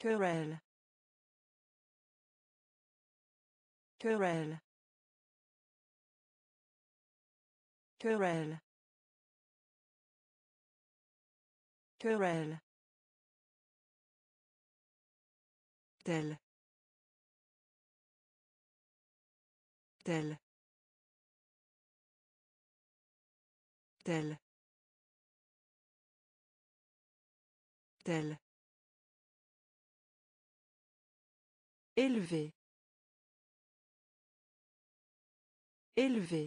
Querelle. Querelle. Querelle. Querelle. Tel. Tel. Tel. Tel. Élevé. Élevé.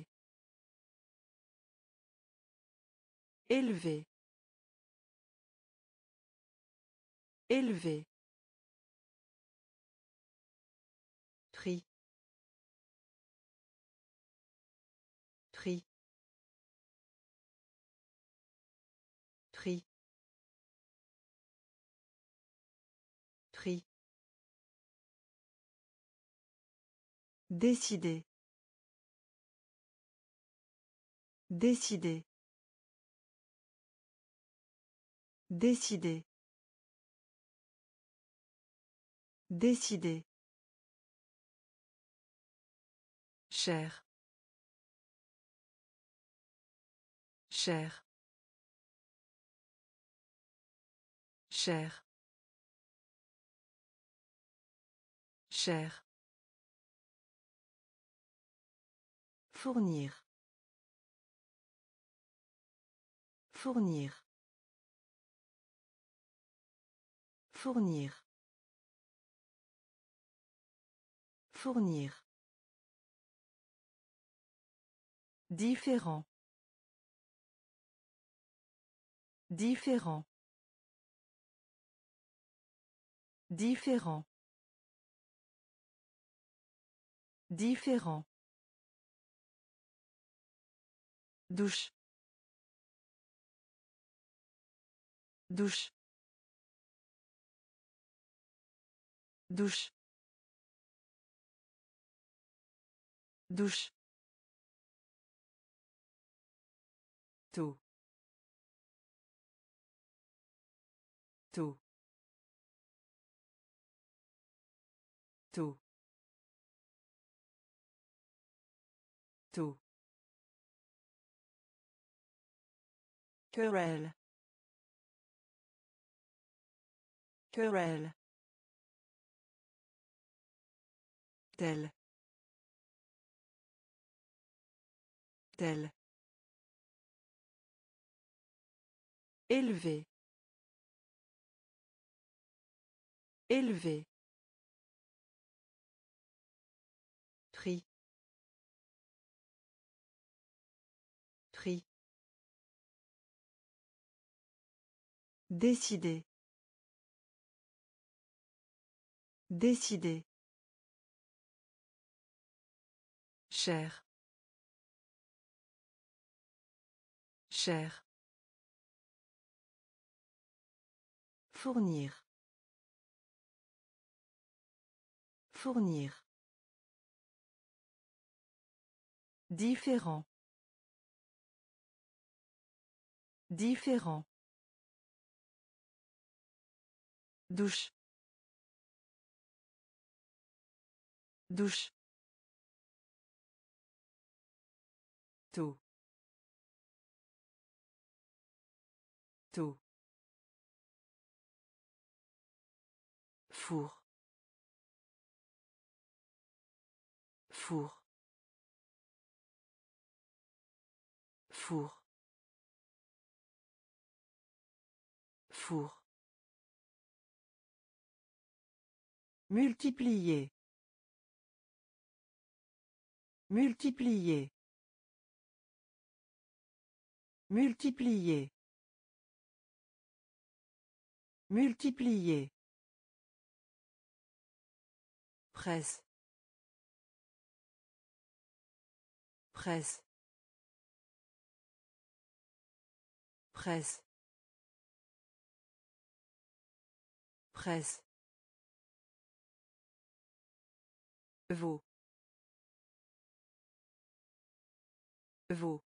Élevé. Élevé. Prix. Prix. Prix. Prix. Décider. Décider. Décider. Décider. Cher. Cher. Cher. Cher. Fournir. Fournir. Fournir. Fournir. Différent. Différent. Différent. Différent. Douche. Douche. Douche. Douche. Tout. Tout. Tout. Tout. Querelle. Querelle. Tel. Tel. Élevé. Élevé. Prix. Prix. Décider. Décider. Cher. Cher. Fournir. Fournir. Différent. Différent. Douche. Douche. Tout. Tout. Four. Four. Four. Four. Multiplier. Multiplier. Multiplier. Multiplier. Presse. Presse. Presse. Presse. Veau. Veau.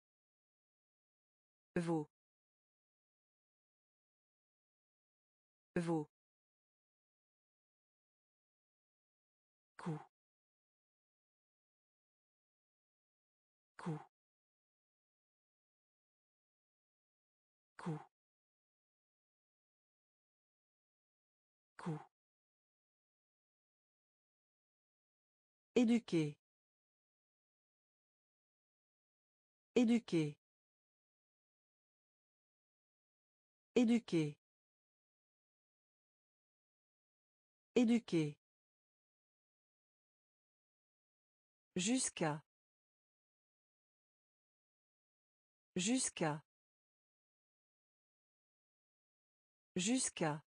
Veau. Veau. Cou. Cou. Cou. Cou. Éduquer. Éduquer. Éduquer. Éduquer. Jusqu'à. Jusqu'à. Jusqu'à.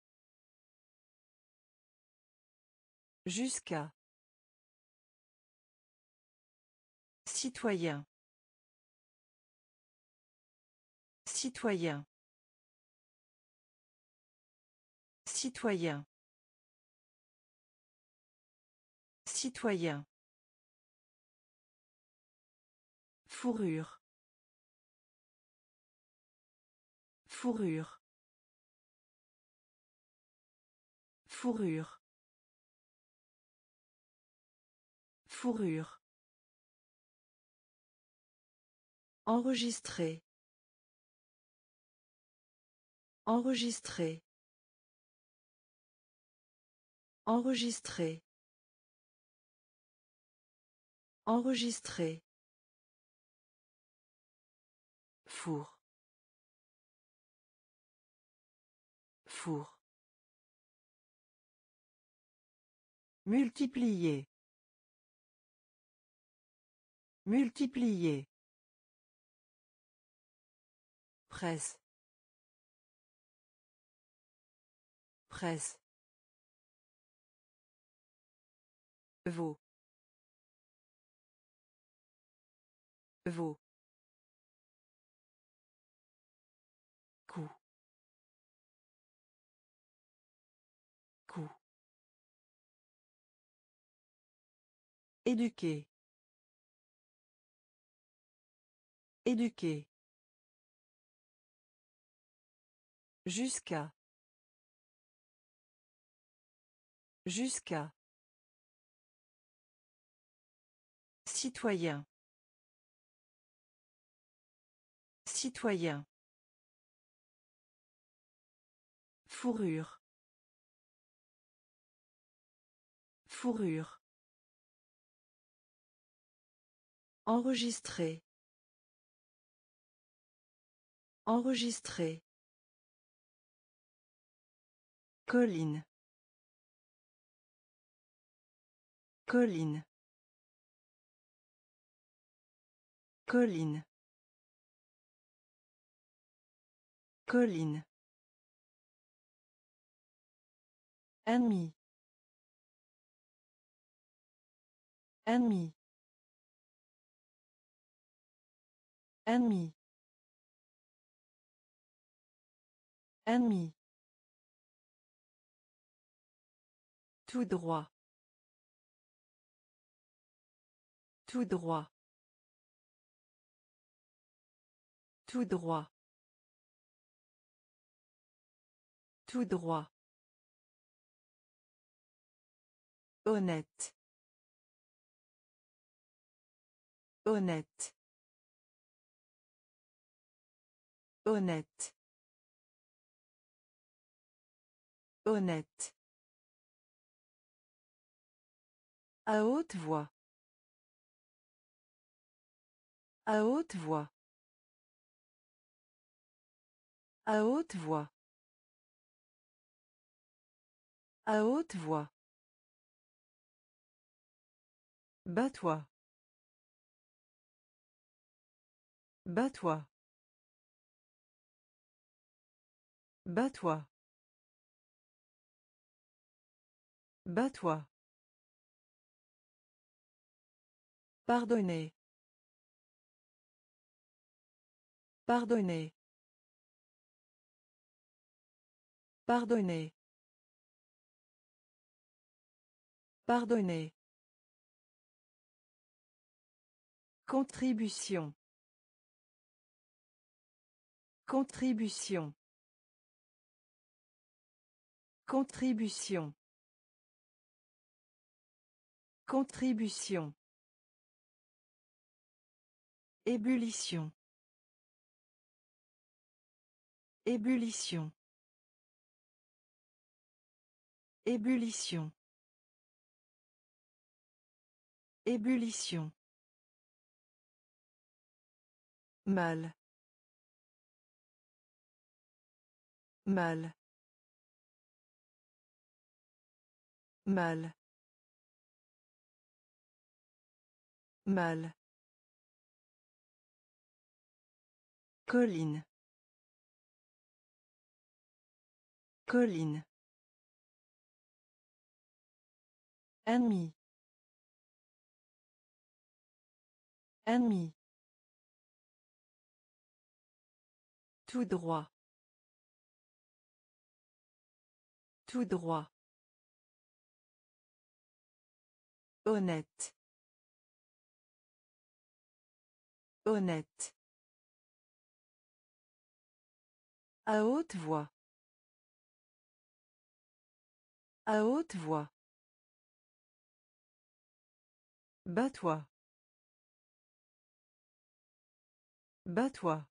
Jusqu'à. Citoyen. Citoyen. Citoyen. Citoyen. Fourrure. Fourrure. Fourrure. Fourrure. Enregistrer. Enregistrer. Enregistrer. Enregistrer. Four. Four. Multiplier. Multiplier. Presse. Presse. Veau. Veau. Cou. Cou. Éduquer. Éduquer. Jusqu'à. Jusqu'à. Citoyen. Citoyen. Fourrure. Fourrure. Enregistrer. Enregistrer. Colline. Colline. Colline. Colline. Ennemi. Ennemi. Ennemi. Ennemi. Tout droit. Tout droit. Tout droit. Tout droit. Honnête. Honnête. Honnête. Honnête. À haute voix. À haute voix. À haute voix. À haute voix. Bats-toi. Bats-toi. Bats-toi. Bats-toi. Pardonner. Pardonner. Pardonner. Pardonner. Contribution. Contribution. Contribution. Contribution. Ébullition. Ébullition. Ébullition. Ébullition. Mal. Mal. Mal. Mal. Colline. Colline. Ennemi. Ennemi. Tout droit. Tout droit. Honnête. Honnête. À haute voix. À haute voix. Bats-toi. Bats-toi.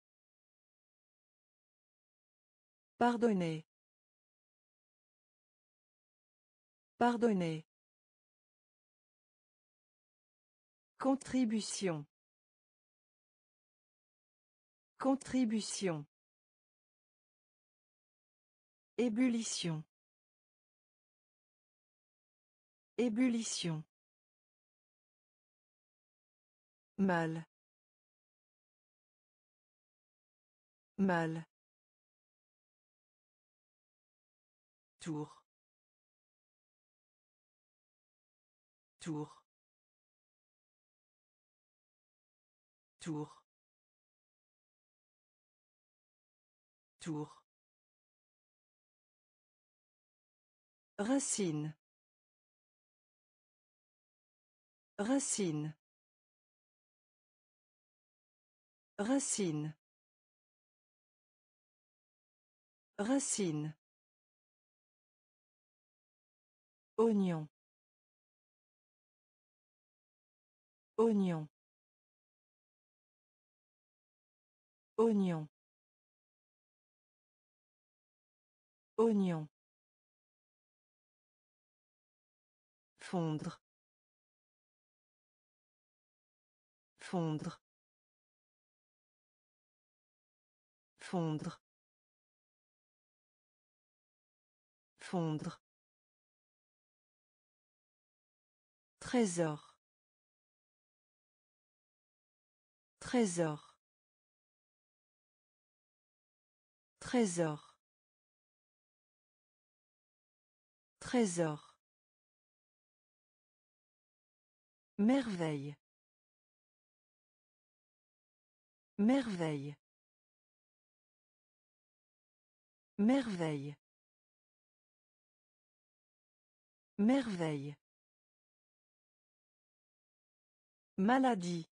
Pardonner. Pardonner. Contribution. Contribution. Ébullition. Ébullition. Mal. Mal. Tour. Tour. Tour. Tour. Racine. Racine. Racine. Racine. Oignon. Oignon. Oignon. Oignon. Fondre. Fondre. Fondre. Fondre. Trésor. Trésor. Trésor. Trésor. Merveille. Merveille. Merveille. Merveille. Maladie.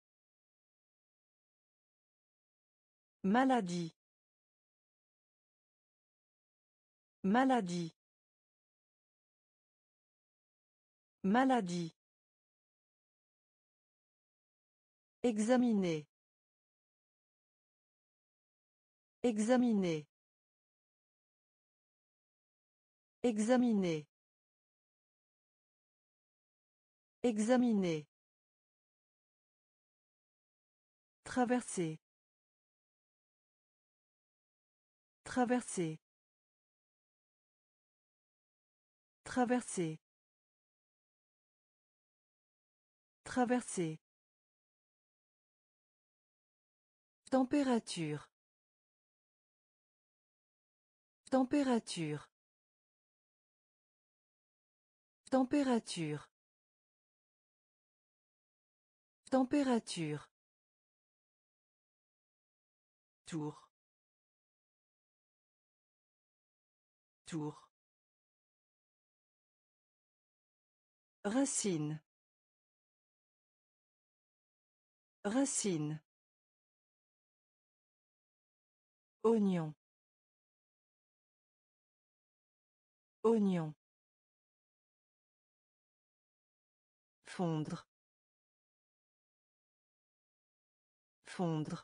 Maladie. Maladie. Maladie. Examiner. Examiner. Examiner. Examiner. Traverser. Traverser. Traverser. Traverser. Température. Température. Température. Température. Tour. Tour. Racine. Racine. Oignon. Oignon. Fondre. Fondre.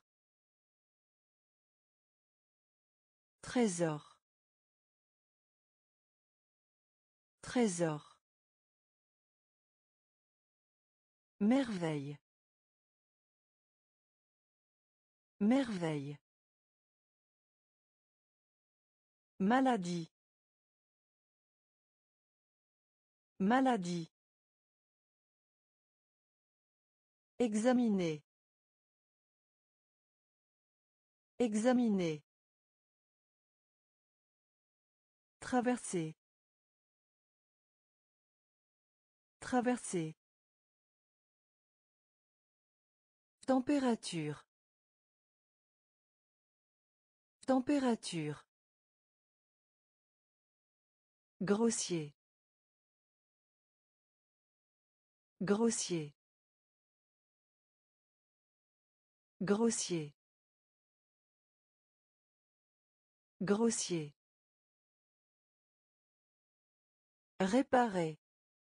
Trésor. Trésor. Merveille. Merveille. Maladie. Maladie. Examiner. Examiner. Traverser. Traverser. Température. Température. Grossier. Grossier. Grossier. Grossier. Réparer.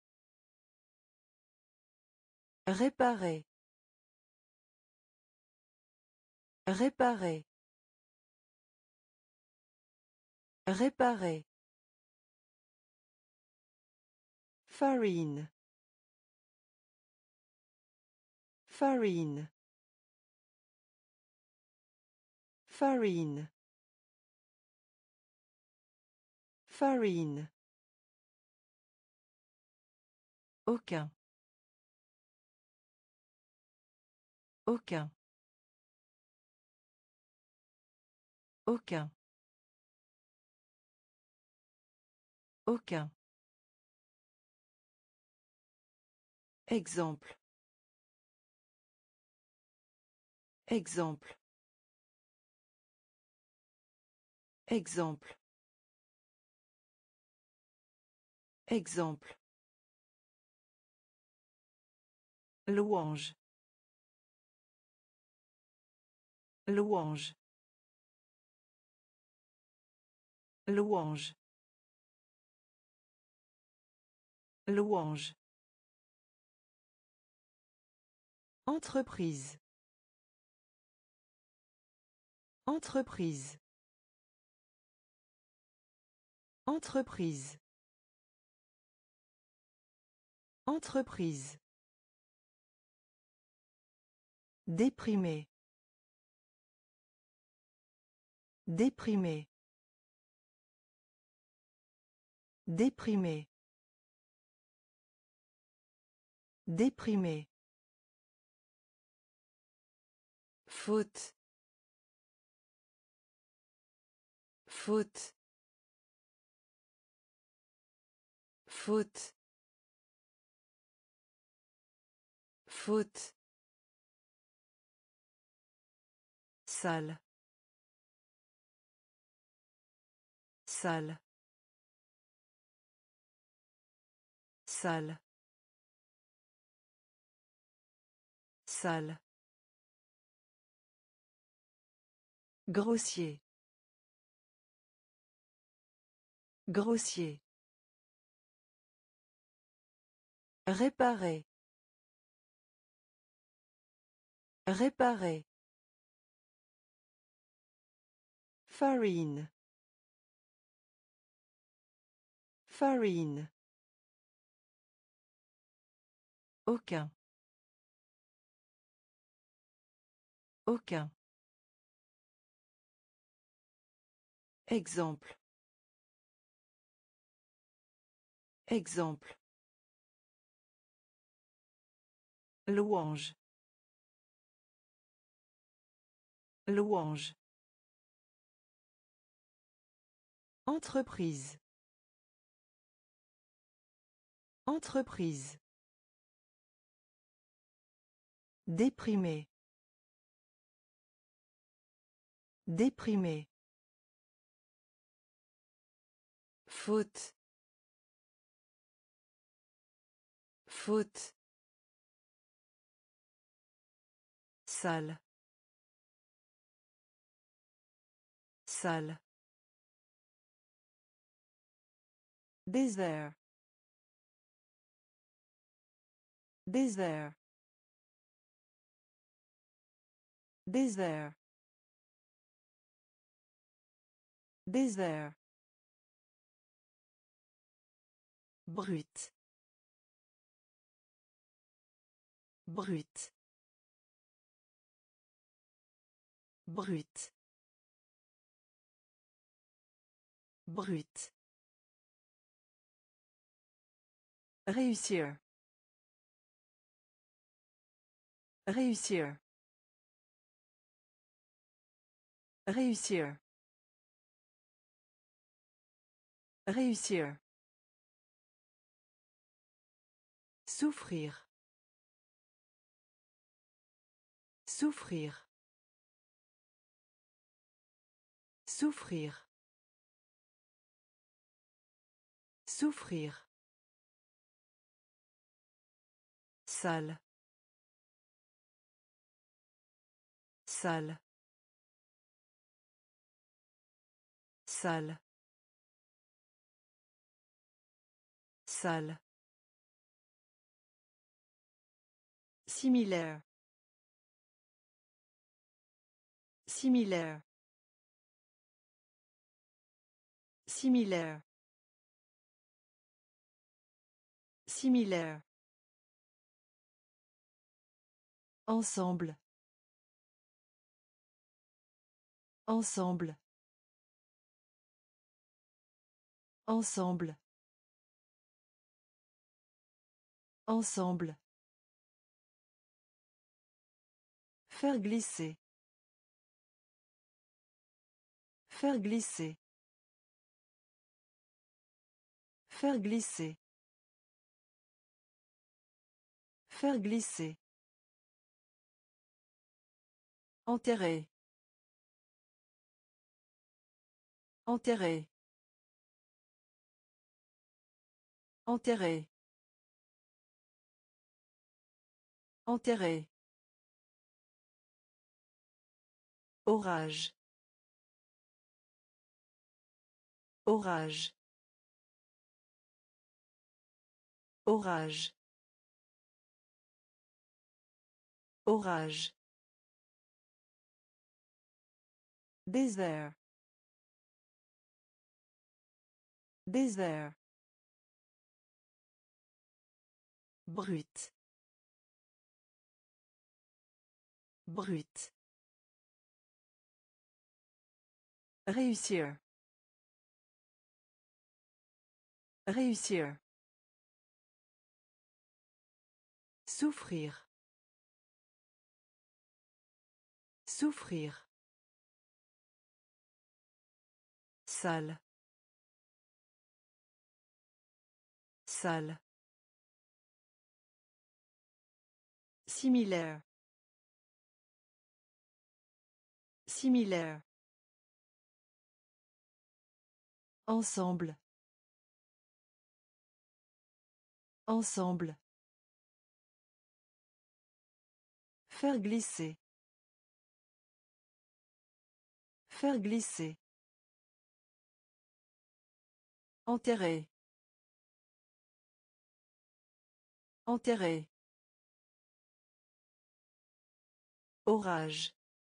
Réparer. Réparer. Réparer. Farine. Farine. Farine. Farine. Aucun. Aucun. Aucun. Aucun. Exemple. Exemple. Exemple. Exemple. Louange. Louange. Louange. Louange. Entreprise. Entreprise. Entreprise. Entreprise. Déprimé. Déprimé. Déprimé. Déprimé. Faute. Faute. Faute. Faute. Salle. Salle. Salle. Salle. Grossier. Grossier. Réparer. Réparer. Farine. Farine. Aucun. Aucun. Exemple. Exemple. Louange. Louange. Entreprise. Entreprise. Déprimé. Déprimé. Faute. Faute. Salle. Salle. Désert. Désert. Désert. Désert. Brut. Brut. Brut. Brut. Réussir. Réussir. Réussir. Réussir. Souffrir. Souffrir. Souffrir. Souffrir. Salle. Salle. Salle. Salle. Similaire. Similaire. Similaire. Similaire. Ensemble. Ensemble. Ensemble. Ensemble. Faire glisser. Faire glisser. Faire glisser. Faire glisser. Enterrer. Enterrer. Enterrer. Enterrer. Orage. Orage. Orage. Orage. Désert. Désert. Brut. Brut. Réussir. Réussir. Souffrir. Souffrir. Salle. Salle. Similaire. Similaire. Ensemble. Ensemble. Faire glisser. Faire glisser. Enterrer. Enterrer. Orage.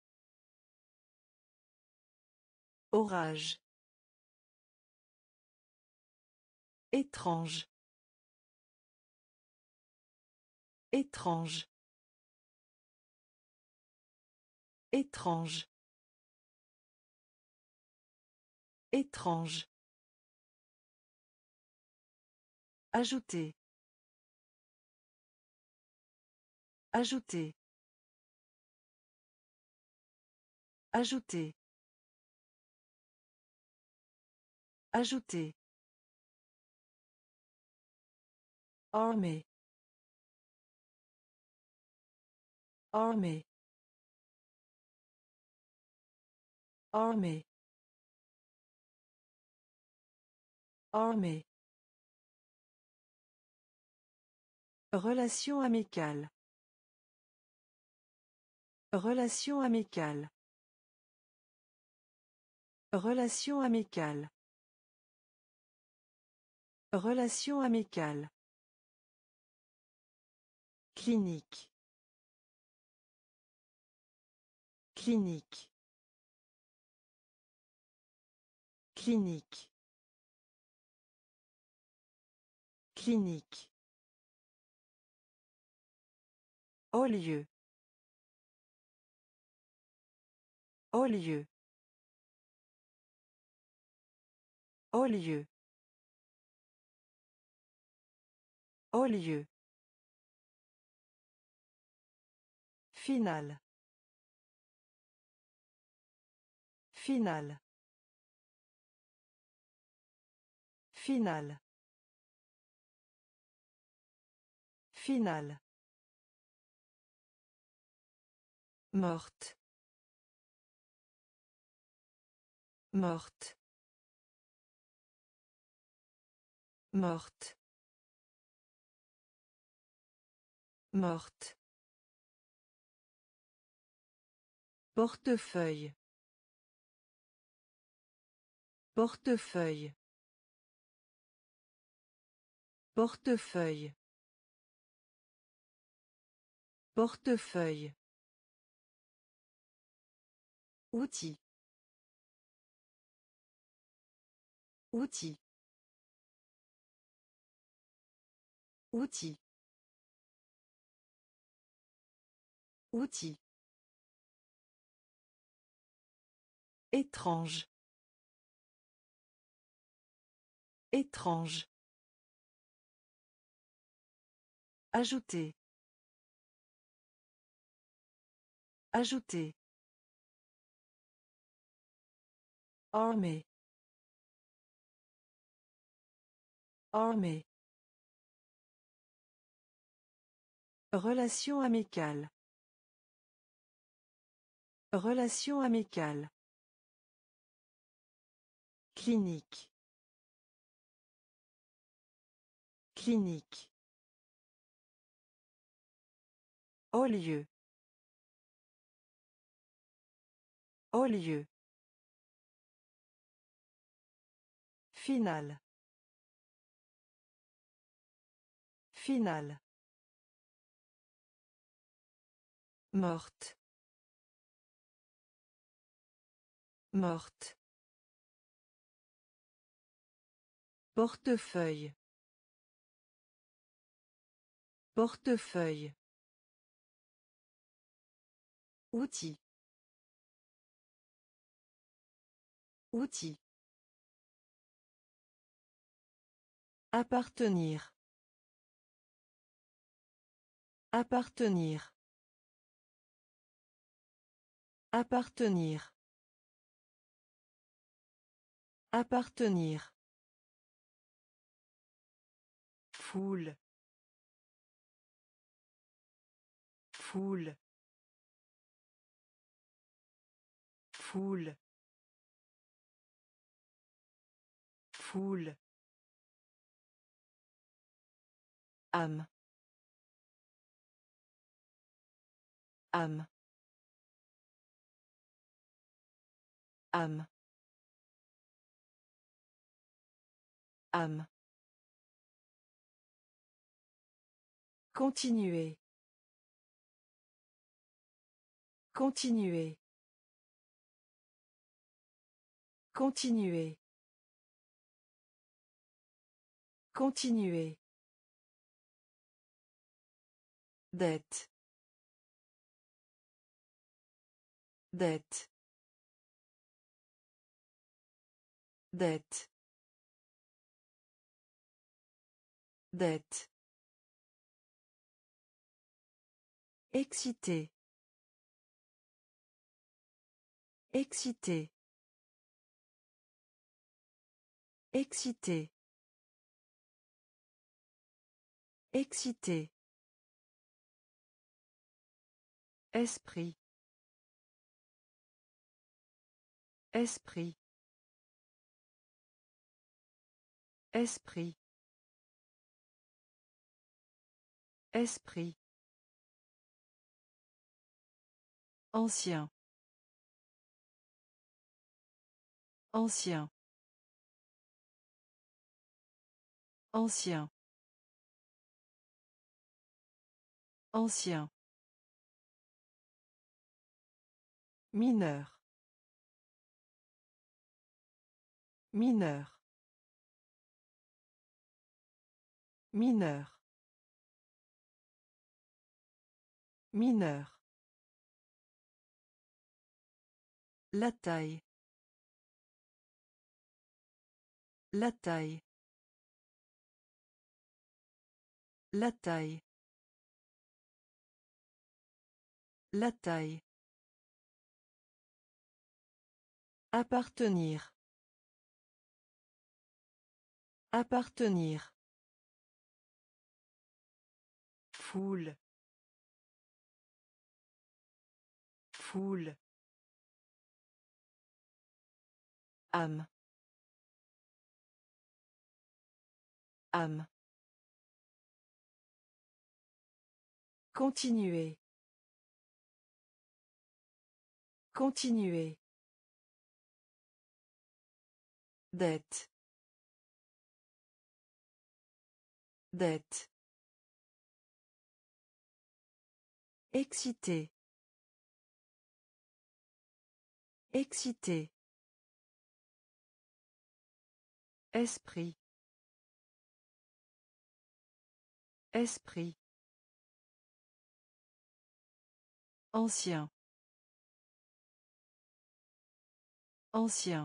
Orage. Étrange. Étrange. Étrange. Étrange. Ajouter. Ajouter. Ajouter. Ajouter. Armée. Armée. Armée. Armée. Relation amicale. Relation amicale. Relation amicale. Relation amicale. Clinique. Clinique. Clinique. Clinique. Au lieu. Au lieu. Au lieu. Au lieu. Finale. Finale. Finale. Finale. Morte. Morte. Morte. Morte. Portefeuille. Portefeuille. Portefeuille. Portefeuille. Outil. Outil. Outil. Outil. Étrange. Étrange. Ajouter. Ajouter. Armée. Armée. Relation amicale. Relation amicale. Clinique. Clinique. Au lieu. Au lieu. Finale. Finale. Morte. Morte. Portefeuille. Portefeuille. Outil. Outil. Appartenir. Appartenir. Appartenir. Appartenir. Foule. Foule. Foule. Foule. Âme. Âme. Âme. Âme. Continuer. Continuer. Continuer. Continuer. Dette. Dette. Dette. Dette. Excité. Excité. Excité. Excité. Esprit. Esprit. Esprit. Esprit. Ancien. Ancien. Ancien. Ancien. Mineur. Mineur. Mineur. Mineur. La taille. La taille. La taille. La taille. Appartenir. Appartenir. Foule. Foule. Âme. Âme. Continuer. Continuer. Dette. Dette. Excité. Excité. Esprit. Esprit. Ancien. Ancien.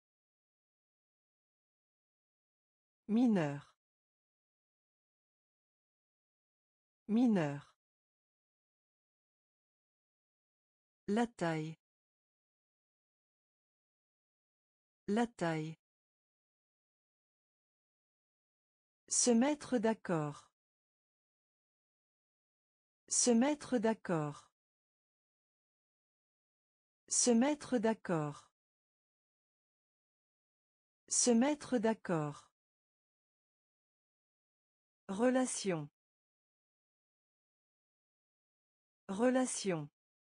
Mineur. Mineur. La taille. La taille. Se mettre d'accord. Se mettre d'accord. Se mettre d'accord. Se mettre d'accord. Relation. Relation.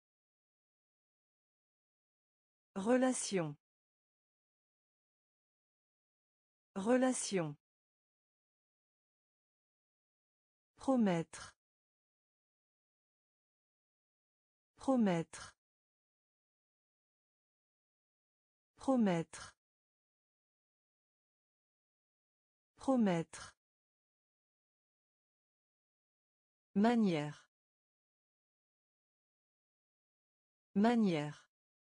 Relation. Relation. Promettre. Promettre. Promettre. Promettre. Manière. Manière.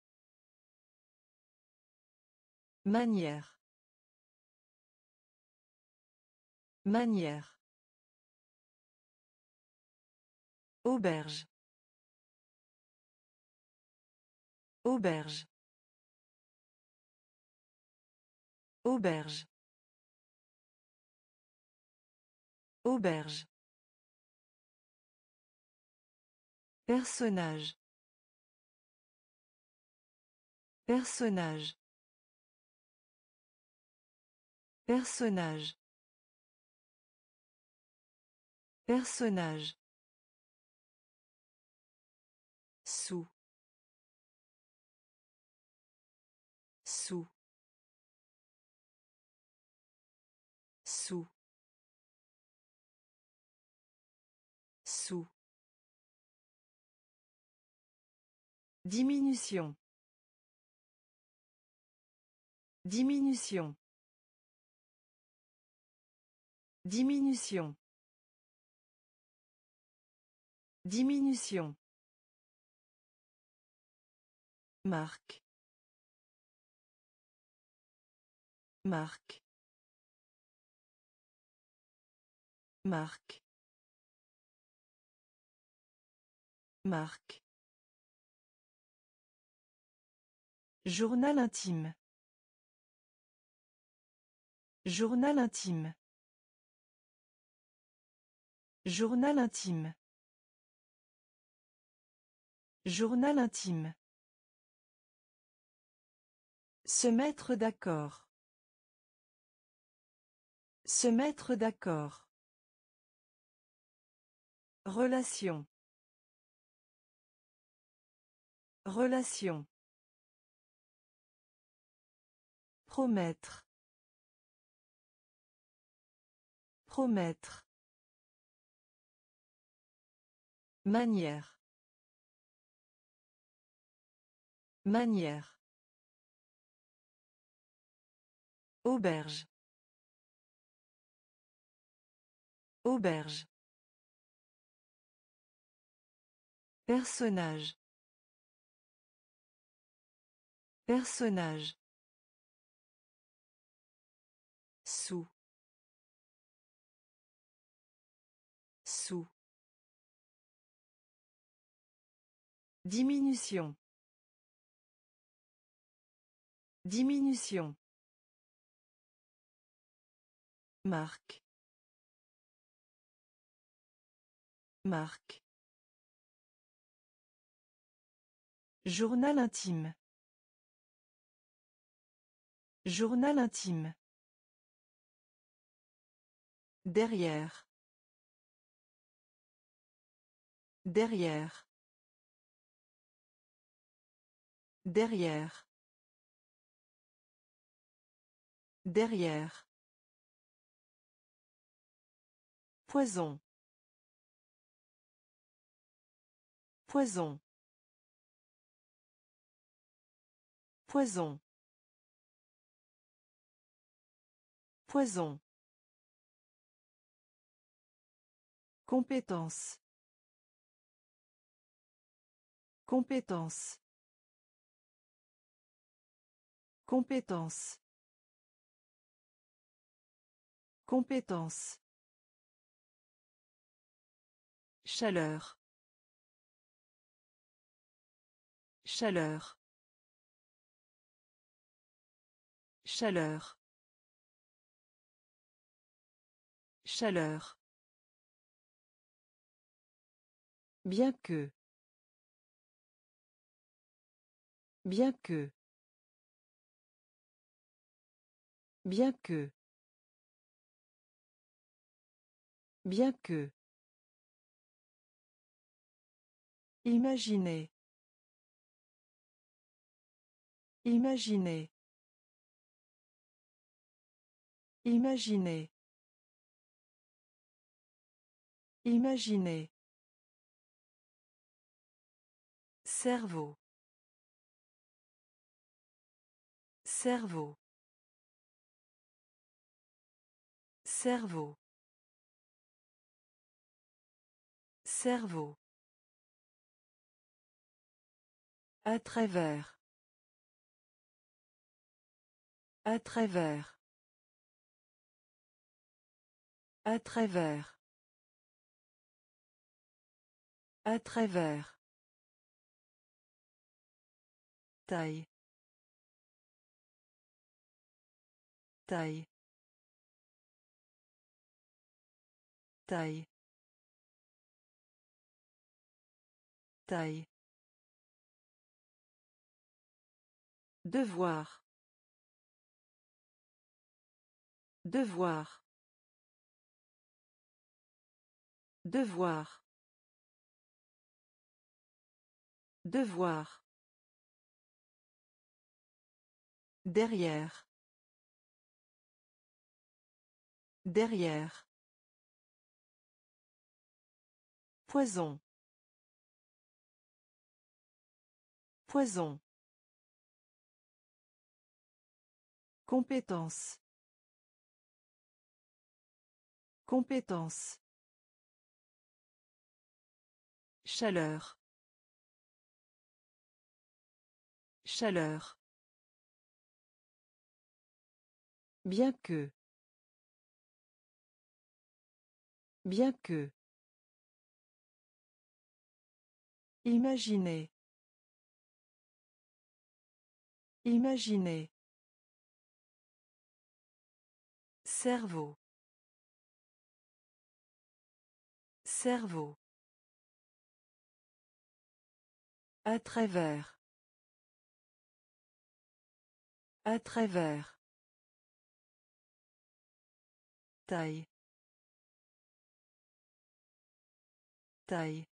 Manière. Manière. Auberge. Auberge. Auberge. Auberge. Personnage. Personnage. Personnage. Personnage. Sous. Sous. Sous. Sous. Diminution. Diminution. Diminution. Diminution. Marque. Marque. Marque. Marque. Journal intime. Journal intime. Journal intime. Journal intime. Se mettre d'accord. Se mettre d'accord. Relation. Relation. Promettre. Promettre. Manière. Manière. Auberge. Auberge. Personnage. Personnage. Sous. Sous. Diminution. Diminution. Marque. Marque. Journal intime. Journal intime. Derrière. Derrière. Derrière. Derrière. Poison. Poison. Poison. Poison. Compétence. Compétence. Compétence. Compétence. Chaleur. Chaleur. Chaleur. Chaleur. Bien que. Bien que. Bien que. Bien que. Imaginez. Imaginez. Imaginez. Imaginez. Cerveau. Cerveau. Cerveau. Cerveau. À travers. À travers. À travers. À travers. Taille. Taille. Taille. Taille. Devoir. Devoir. Devoir. Devoir. Derrière. Derrière. Poison. Poison. Compétence. Compétence. Chaleur. Chaleur. Bien que. Bien que. Imaginez. Imaginez. Cerveau. Cerveau. À travers. À travers. Taille. Taille.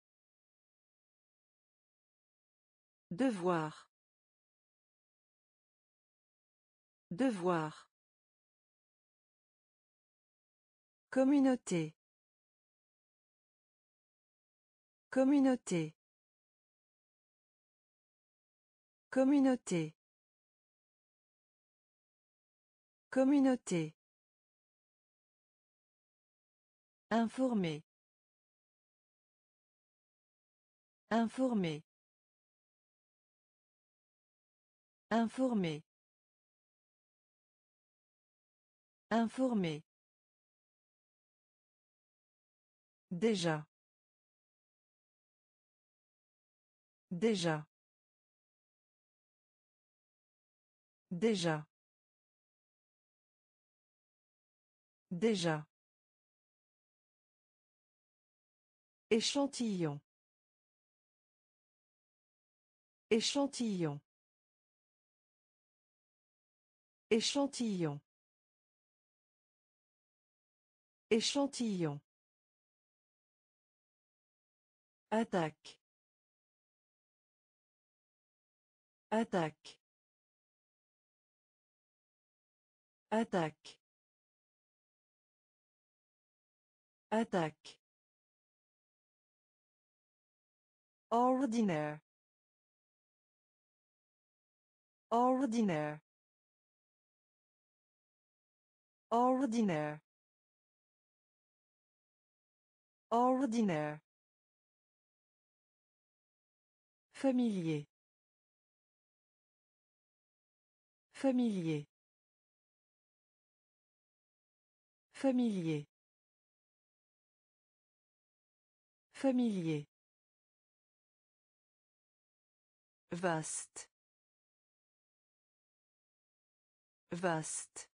Devoir. Devoir. Communauté. Communauté. Communauté. Communauté. Informer. Informer. Informer. Informer. Déjà. Déjà. Déjà. Déjà. Échantillon. Échantillon. Échantillon. Échantillon. Attaque. Attaque. Attaque. Attaque. Ordinaire. Ordinaire. Ordinaire. Ordinaire. Familier. Familier. Familier. Familier. Vaste. Vaste.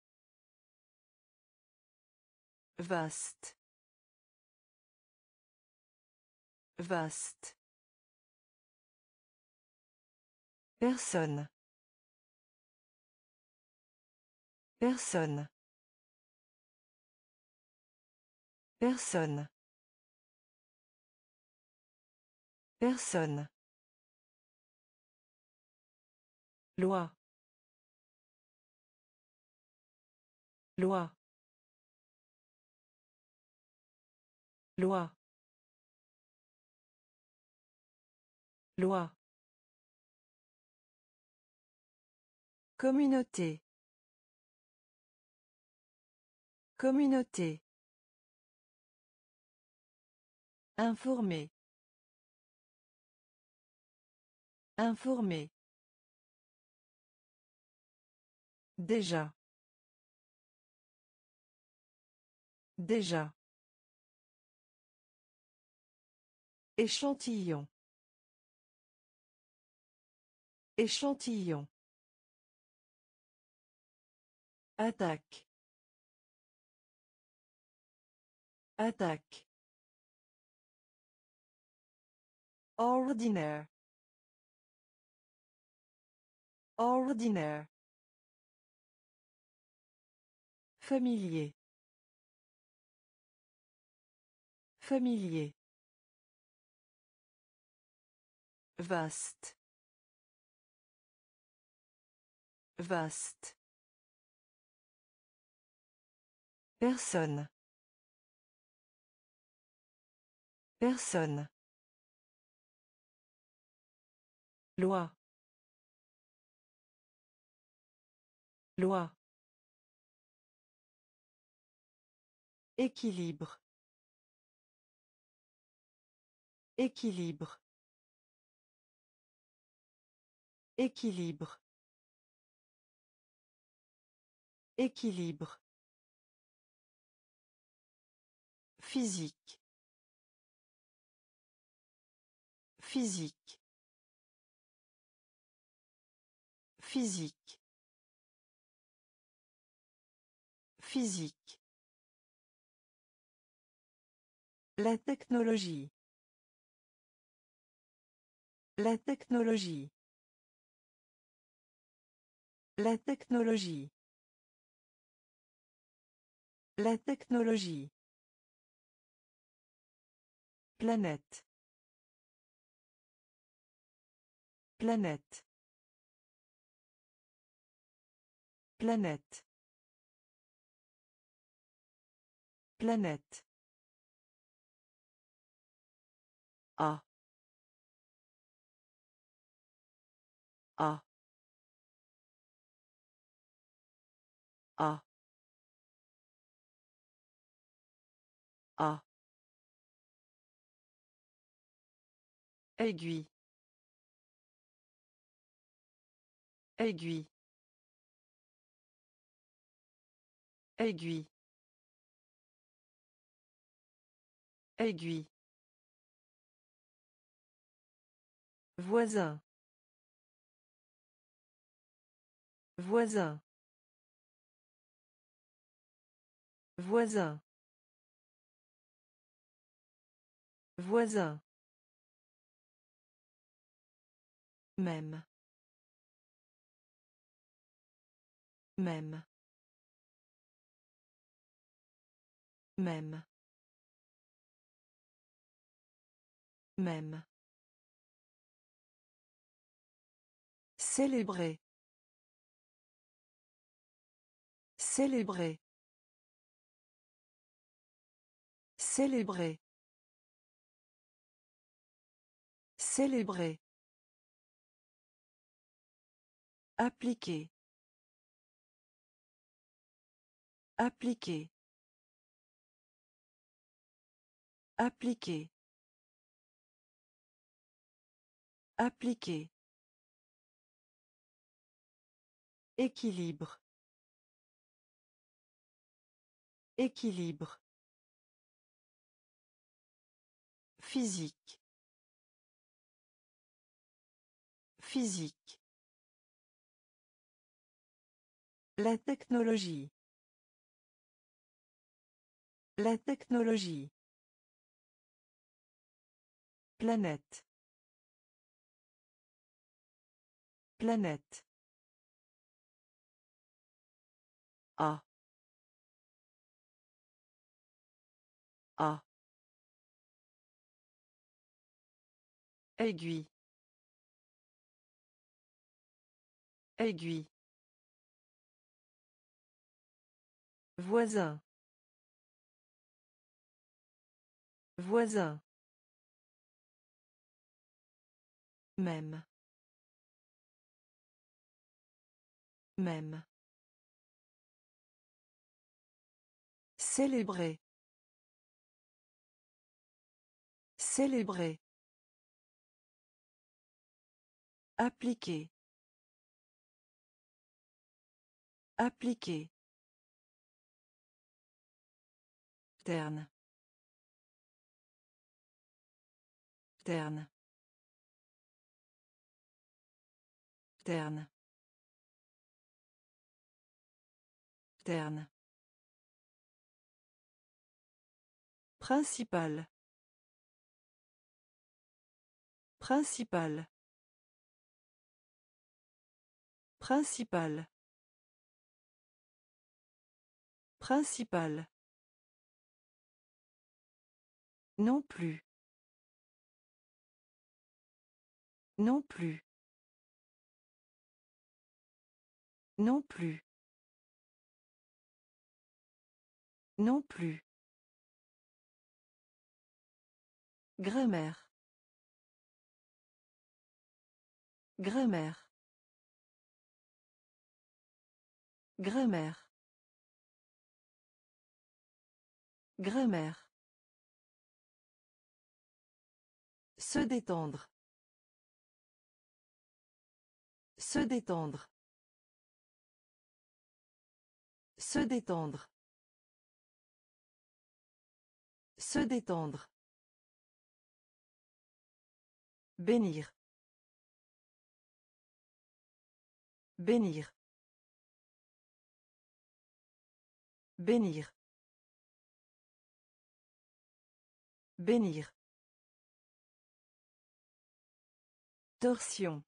Vaste. Vaste. Personne. Personne. Personne. Personne. Loi. Loi. Loi. Loi. Communauté. Communauté. Informer. Informer. Déjà. Déjà. Échantillon. Échantillon. Attaque. Attaque. Ordinaire. Ordinaire. Familier. Familier. Vaste. Vaste. Personne. Personne. Loi. Loi. Équilibre. Équilibre. Équilibre. Équilibre. Physique. Physique. Physique. Physique. La technologie. La technologie. La technologie. La technologie. Planète. Planète. Planète. Planète. A. A. A. A. Aiguille. Aiguille. Aiguille. Aiguille. Voisin. Voisin. Voisin. Voisin. Même. Même. Même. Même. Célébrer. Célébrer. Célébrer. Célébrer. Appliquer. Appliquer. Appliquer. Appliquer. Équilibre. Équilibre. Physique. Physique. La technologie. La technologie. Planète. Planète. A. A. Aiguille. Aiguille. Voisin. Voisin. Même. Même. Célébrer. Célébrer. Appliquer. Appliquer. Terne. Terne. Terne. Terne. Principal. Principal. Principal. Principal. Non plus. Non plus. Non plus. Non plus. Grammaire. Grammaire. Grammaire. Grammaire. Se détendre. Se détendre. Se détendre. Se détendre. Bénir. Bénir. Bénir. Bénir. Torsion.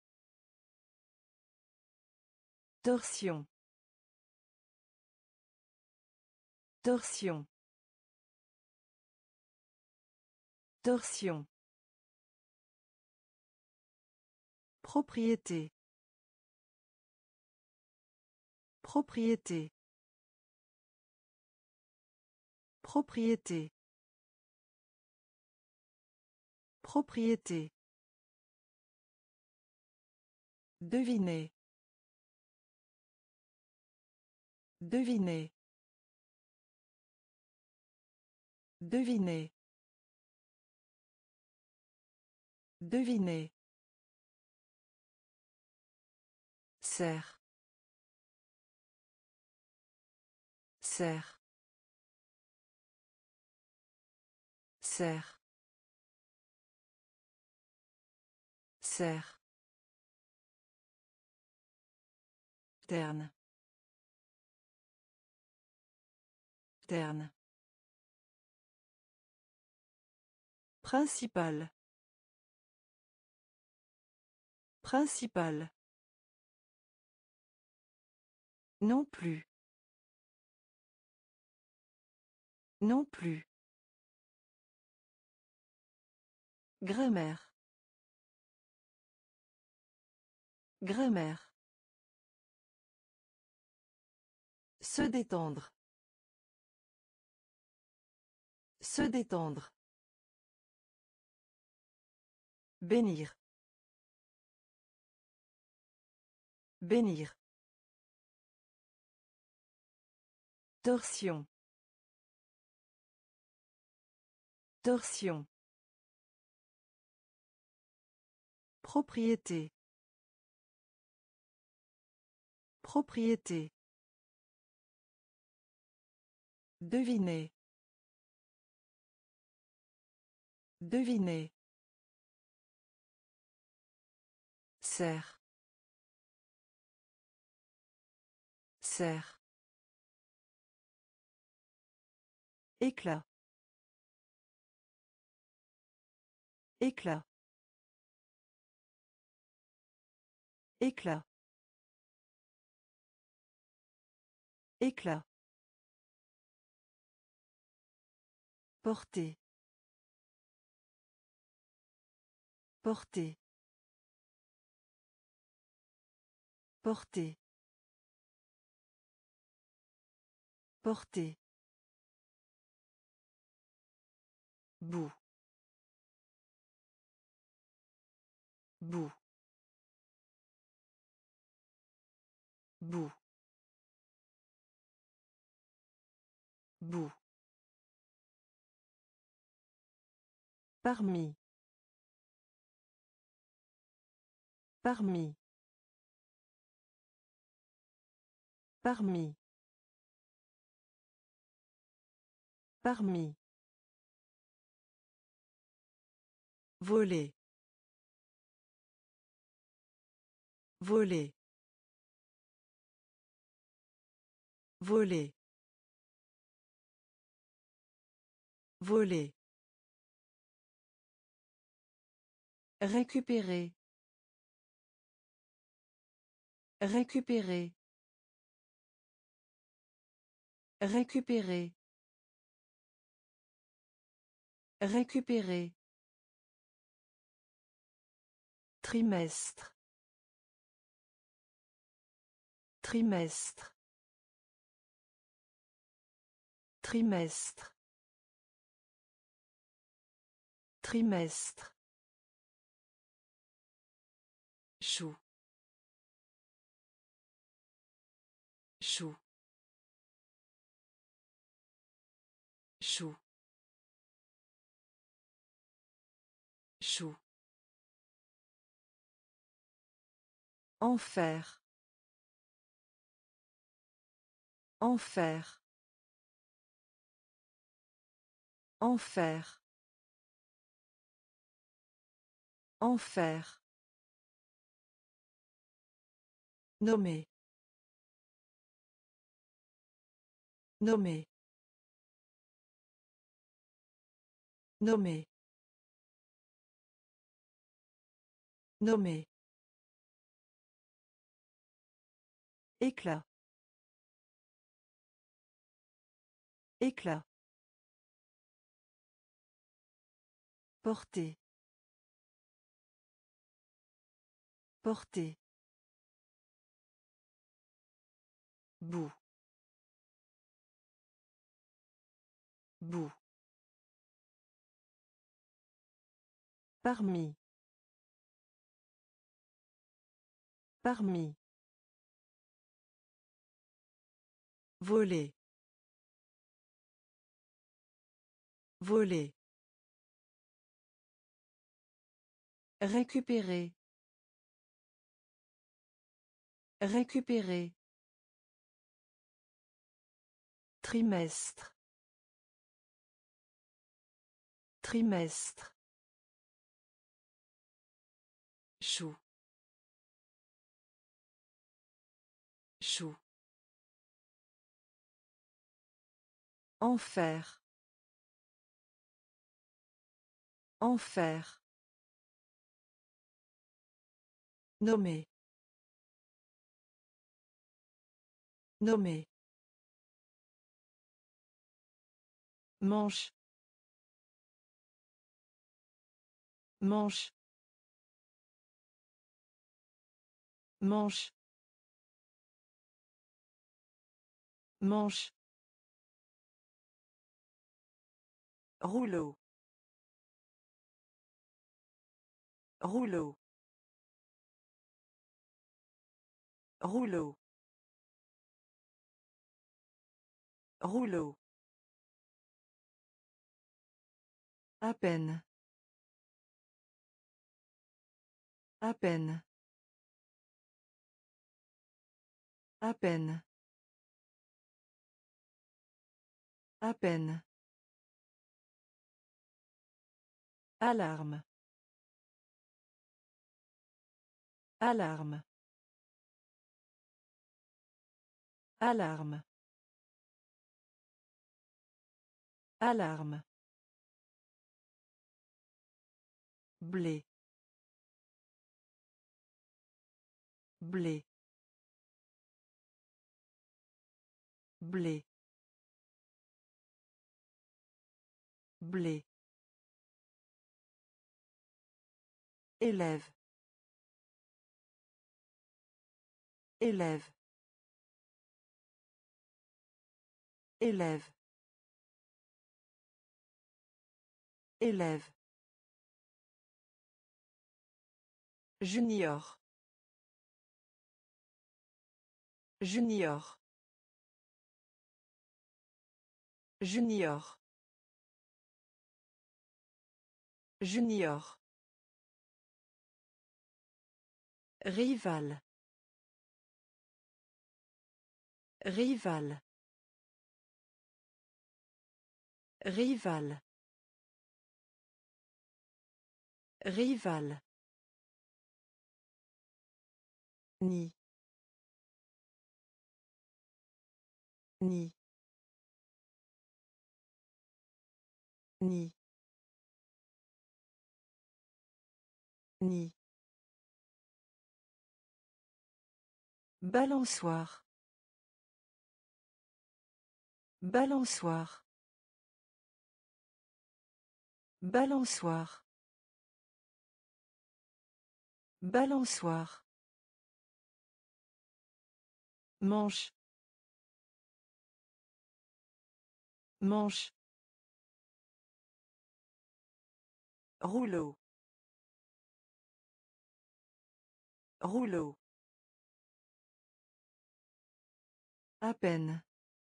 Torsion. Torsion. Torsion. Propriété. Propriété. Propriété. Propriété. Deviner. Deviner. Deviner. Deviner. Serre. Serre. Serre. Serre. Terne. Terne. Principal. Principal. Non plus. Non plus. Grammaire. Grammaire. Se détendre. Se détendre. Bénir. Bénir. Torsion. Torsion. Propriété. Propriété. Deviner. Deviner. Serre. Serre. Éclat. Éclat. Éclat. Éclat. Porter. Porter. Porter. Porter. Bout. Bout. Bout. Bout. Parmi. Parmi. Parmi. Parmi. Voler. Voler. Voler. Voler. Récupérer. Récupérer. Récupérer. Récupérer. Trimestre. Trimestre. Trimestre. Trimestre. Chou. Chou. Chou. Chou. Enfer. Enfer. Enfer. Enfer. Nommer. Nommer. Nommer. Nommer. Éclat. Éclat. Porter. Porter. Bout. Bout. Parmi. Parmi. Voler. Voler. Récupérer. Récupérer. Trimestre. Trimestre. Chou. Chou. Enfer. Enfer. Nommer. Nommer. Manche. Manche. Manche. Manche. Rouleau. Rouleau. Rouleau. Rouleau. À peine. À peine. À peine. À peine. Alarme. Alarme. Alarme. Alarme. Blé. Blé. Blé. Blé. Élève. Élève. Élève. Élève. Junior. Junior. Junior. Junior. Rival. Rival. Rival. Rival. Ni. Ni. Ni. Ni. Balançoire. Balançoire. Balançoire. Balançoire. Manche. Manche. Rouleau. Rouleau. À peine.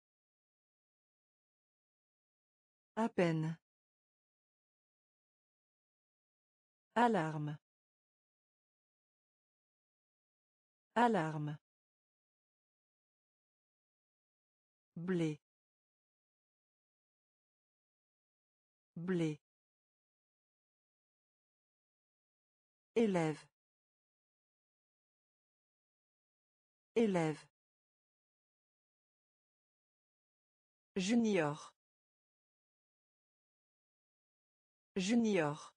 À peine. Alarme. Alarme. Blé. Blé. Élève. Élève. Junior. Junior.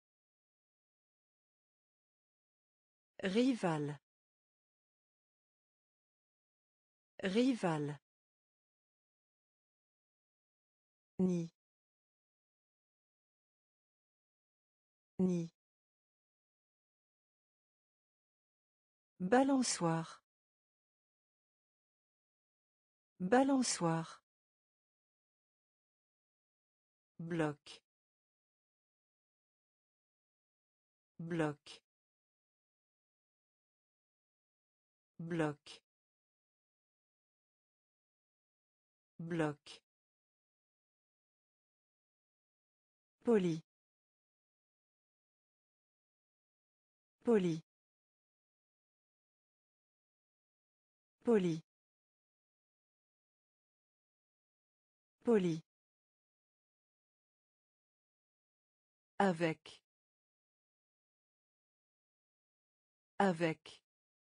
Rival. Rival. Ni. Ni. Balançoire. Balançoire. Bloc. Bloc. Bloc. Bloc. Poli. Poli. Poli. Poli. Avec. Avec.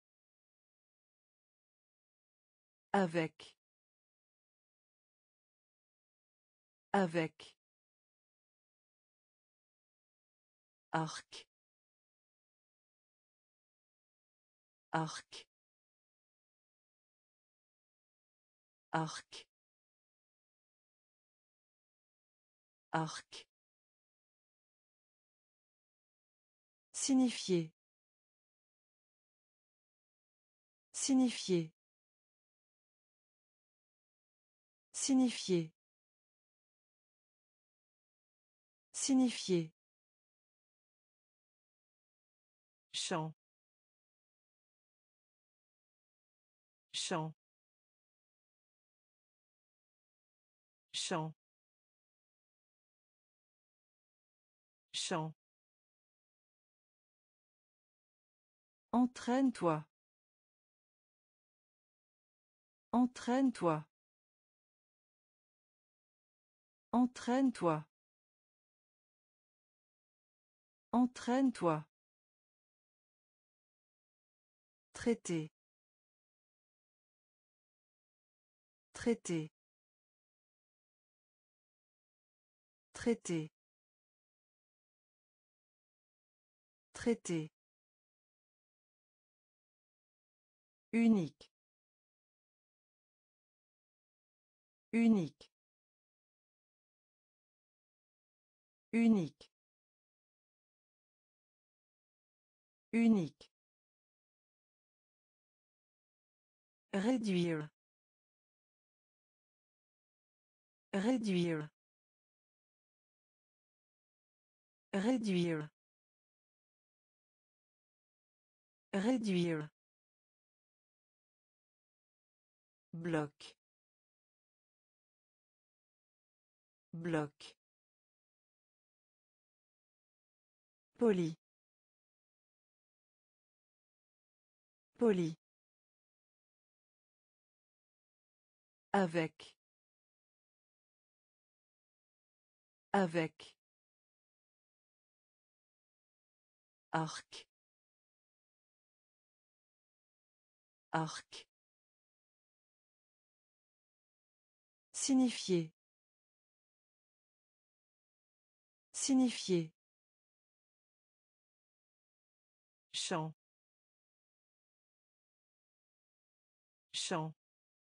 Avec. Avec. Arc. Arc. Arc. Arc. Signifier. Signifier. Signifier. Signifier. Champ. Champ. Champ. Champ. Entraîne-toi. Entraîne-toi. Entraîne-toi. Entraîne-toi. Traiter. Traiter. Traiter. Traiter. Unique. Unique. Unique. Unique. Réduire. Réduire. Réduire. Réduire. Bloc. Bloc. Poli. Poli. Avec. Avec. Arc. Arc. Signifier. Signifier. Champ. Champ.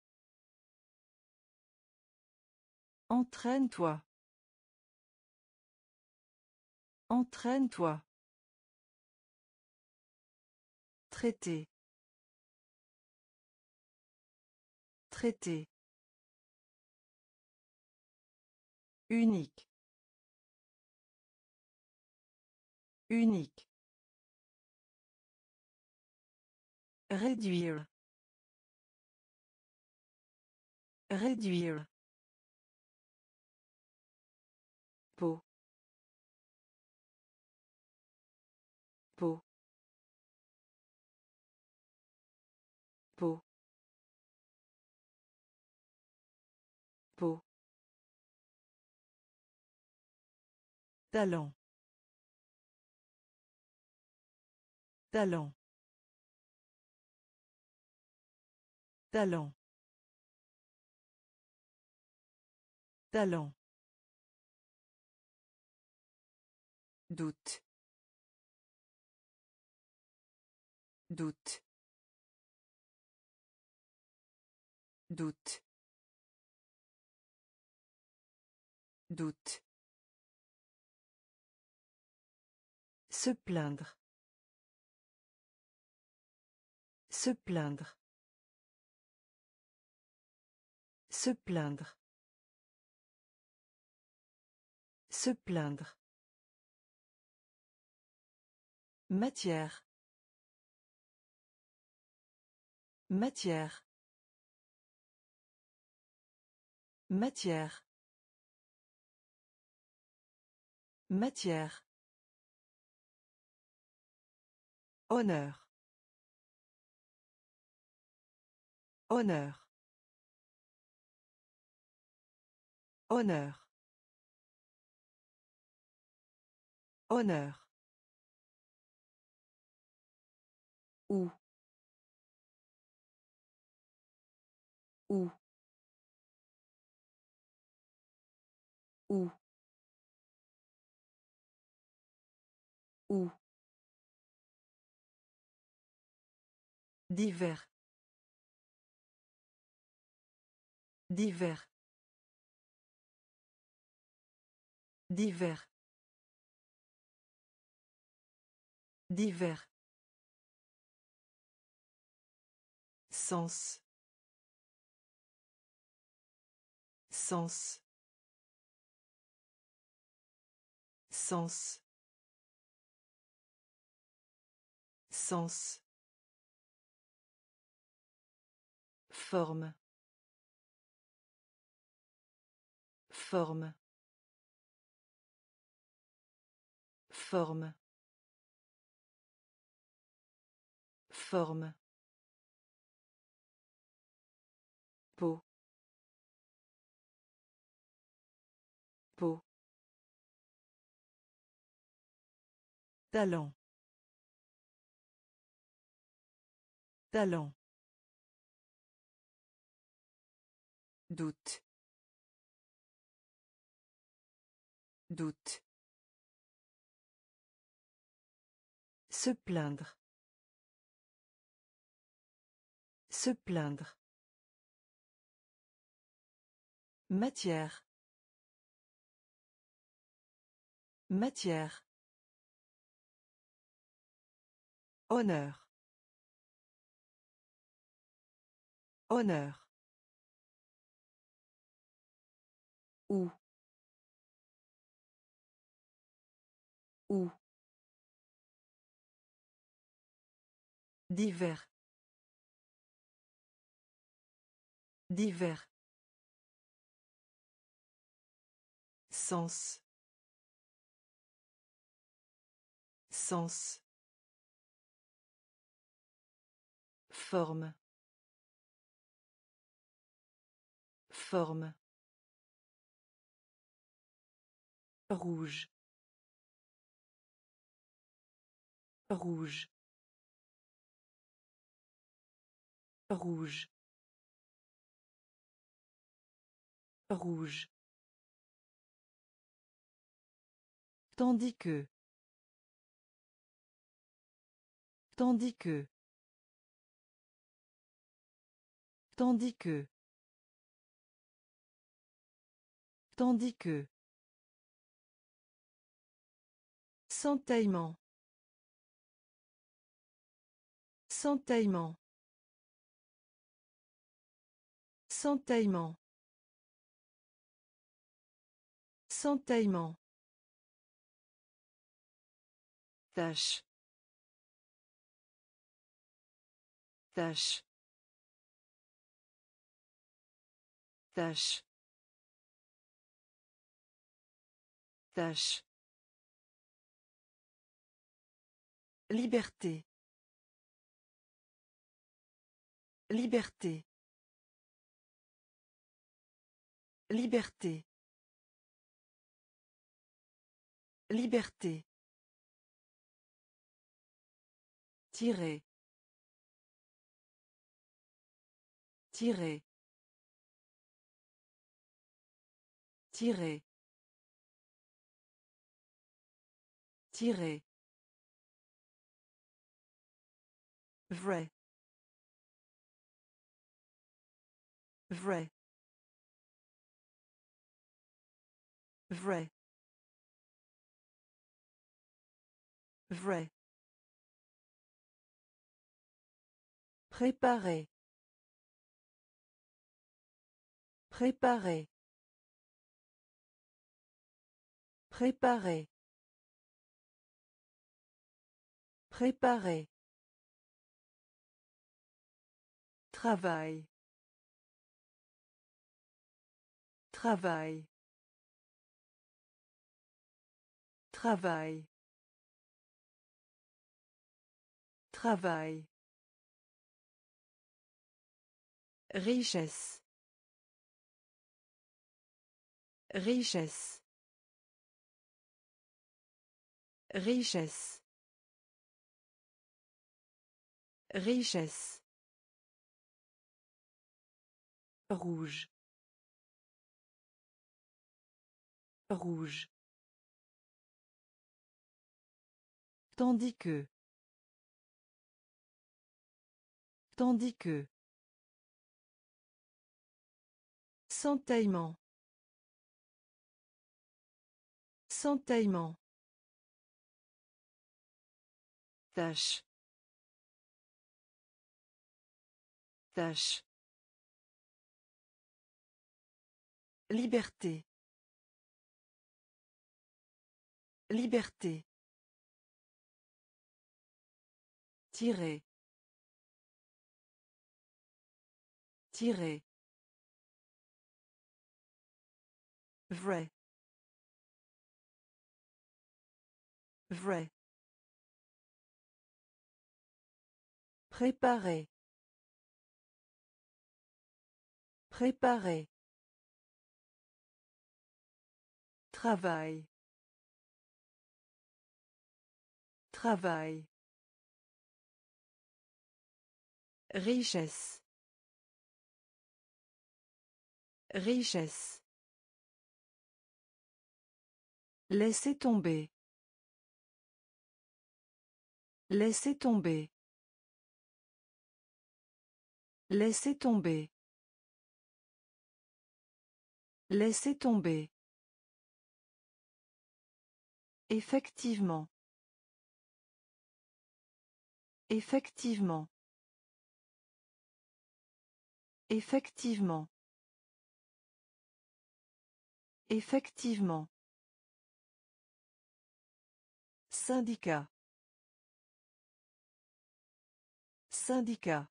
Entraîne-toi. Entraîne-toi. Traiter. Traiter. Unique. Unique. Réduire. Réduire. Peau. Peau. Peau. Peau. Talent. Talent. Talent. Talent. Doute. Doute. Doute. Doute. Se plaindre. Se plaindre. Se plaindre. Se plaindre. Matière. Matière. Matière. Matière. Honneur. Honneur. Honneur. Honneur. Où. Où. Où. Où. Divers. Divers. Divers. Divers. Sens. Sens. Sens. Sens. Forme. Forme. Forme. Forme. Peau. Peau. Talent. Talent. Doute. Doute. Se plaindre. Se plaindre. Matière. Matière. Honneur. Honneur. Où. Où. Divers. Divers. Sens. Sens. Forme. Forme. Rouge. Rouge. Rouge. Rouge. Tandis que. Tandis que. Tandis que. Tandis que. S'entaillement. S'entaillement. S'entaillement. S'entaillement. Tâche. Tâche. Tâche. Tâche. Liberté. Liberté. Liberté. Liberté. Tirer. Tirer. Tirer. Tirer. Vrai. Vrai. Vrai. Vrai. Préparer. Préparer. Préparer. Préparer. Travail. Travail. Travail. Travail. Richesse. Richesse. Richesse. Richesse. Rouge. Rouge. Tandis que. Tandis que. Centaillement. Centaillement. Tâche. Tâche. Liberté. Liberté. Tirer. Tirer. Vrai. Vrai. Préparer. Préparer. Travail. Travail. Richesse. Richesse. Laissez tomber. Laissez tomber. Laissez tomber. Laissez tomber. Effectivement. Effectivement. Effectivement. Effectivement. Syndicat. Syndicat.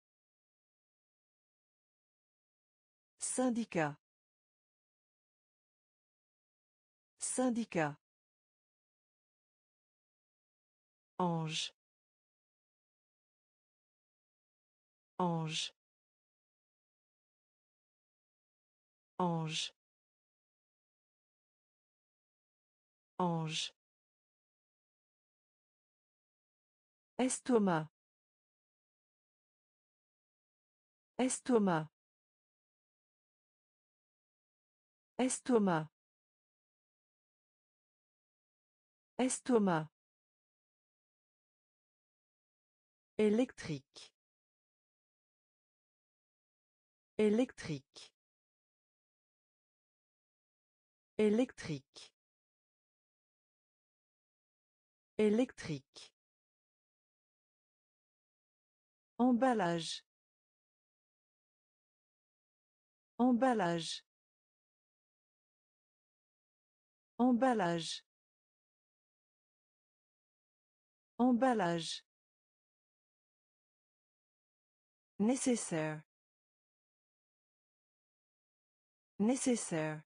Syndicat. Syndicat. Ange. Ange. Ange. Ange. Estomac. Estomac. Estomac. Estomac. Électrique. Électrique. Électrique. Électrique. Emballage. Emballage. Emballage. Emballage. Nécessaire. Nécessaire.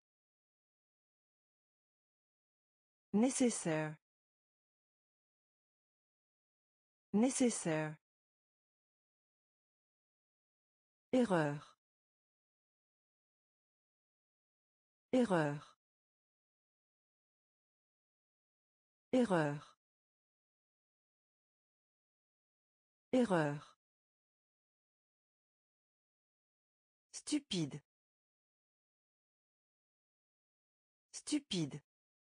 Nécessaire. Nécessaire. Erreur. Erreur. Erreur. Erreur. Stupide. Stupide.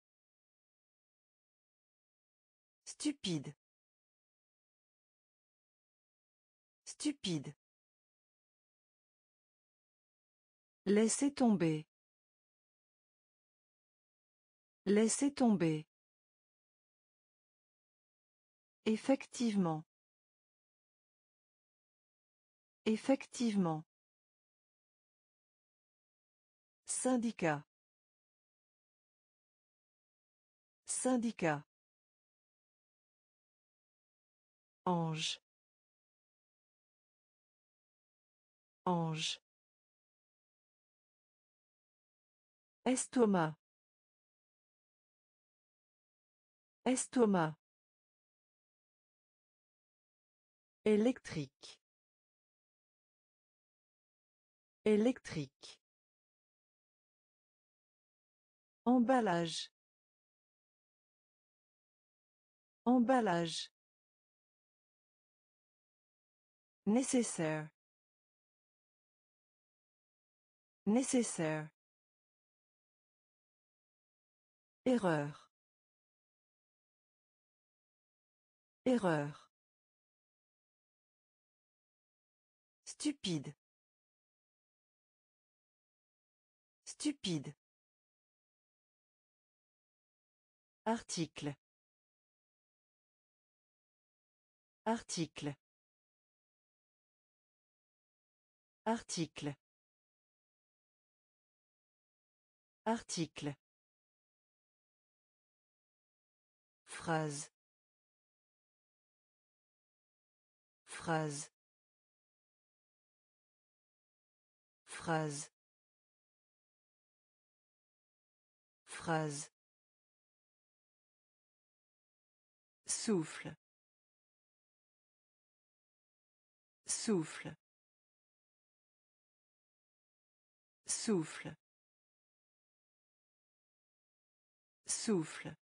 Stupide. Stupide. Laissez tomber. Laissez tomber. Effectivement. Effectivement. Syndicat. Syndicat. Ange. Ange. Estomac. Estomac. Électrique. Électrique. Emballage. Emballage. Nécessaire. Nécessaire. Erreur. Erreur. Stupide. Stupide. Article. Article. Article. Article. Phrase. Phrase. Phrase. Phrase. Souffle. Souffle. Souffle. Souffle.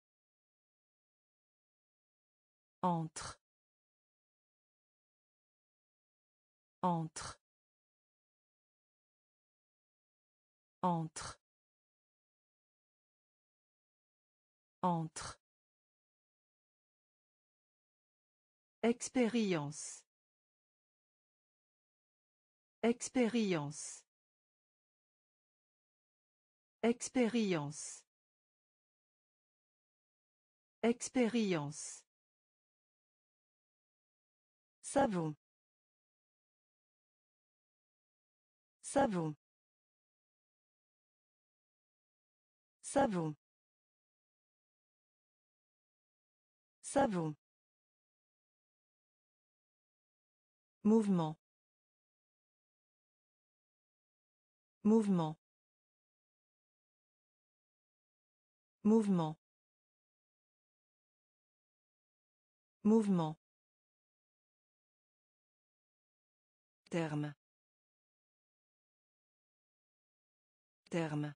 Entre. Entre. Entre. Entre. Expérience. Expérience. Expérience. Expérience. Savon. Savon. Savon. Savon. Mouvement. Mouvement. Mouvement. Mouvement. Terme. Terme.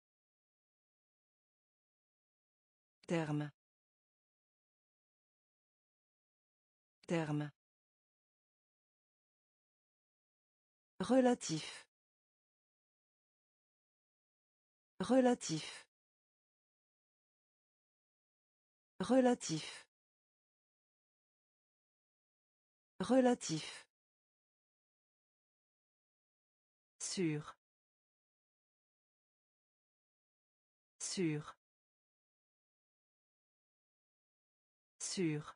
Terme. Terme. Relatif. Relatif. Relatif. Relatif. Sûr. Sûr. Sûr.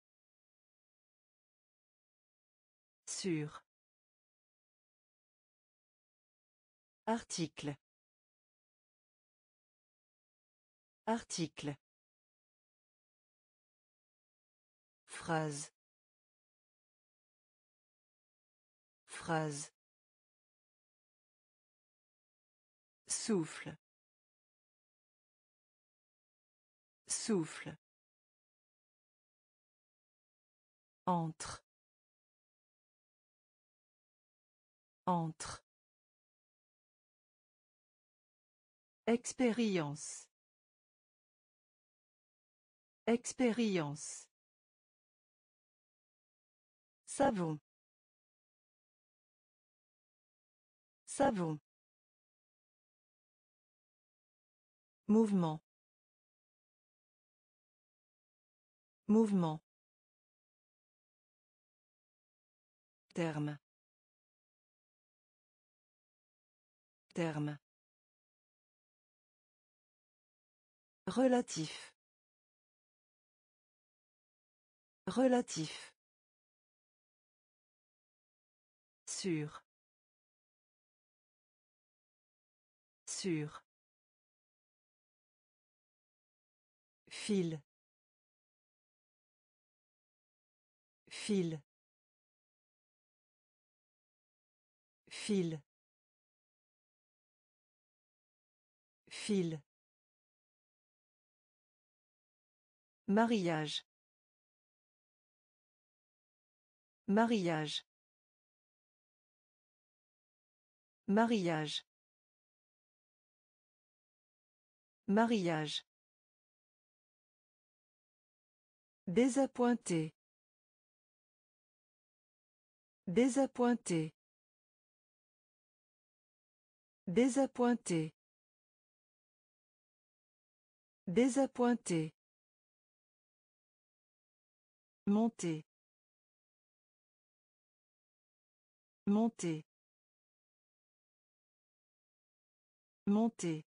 Sûr. Article. Article. Phrase. Phrase. Souffle. Souffle. Entre. Entre. Expérience. Expérience. Savon. Savon. Mouvement. Mouvement. Terme. Terme. Relatif. Relatif. Sûr. Sûr. Fil. Fil. Fil. Fil. Mariage. Mariage. Mariage. Mariage. Désappointé. Désappointé. Désappointé. Désappointé. Monter. Monter. Monter.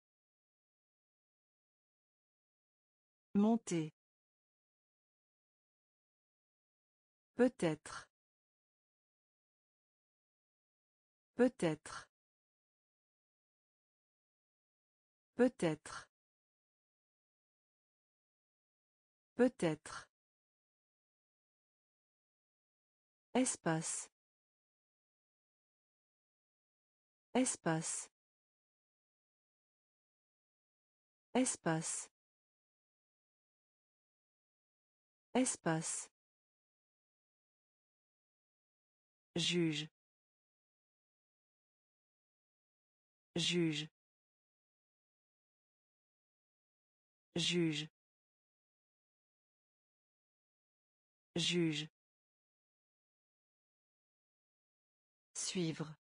Monter. Peut-être. Peut-être. Peut-être. Peut-être. Espace. Espace. Espace. Espace. Juge. Juge. Juge. Juge. Suivre.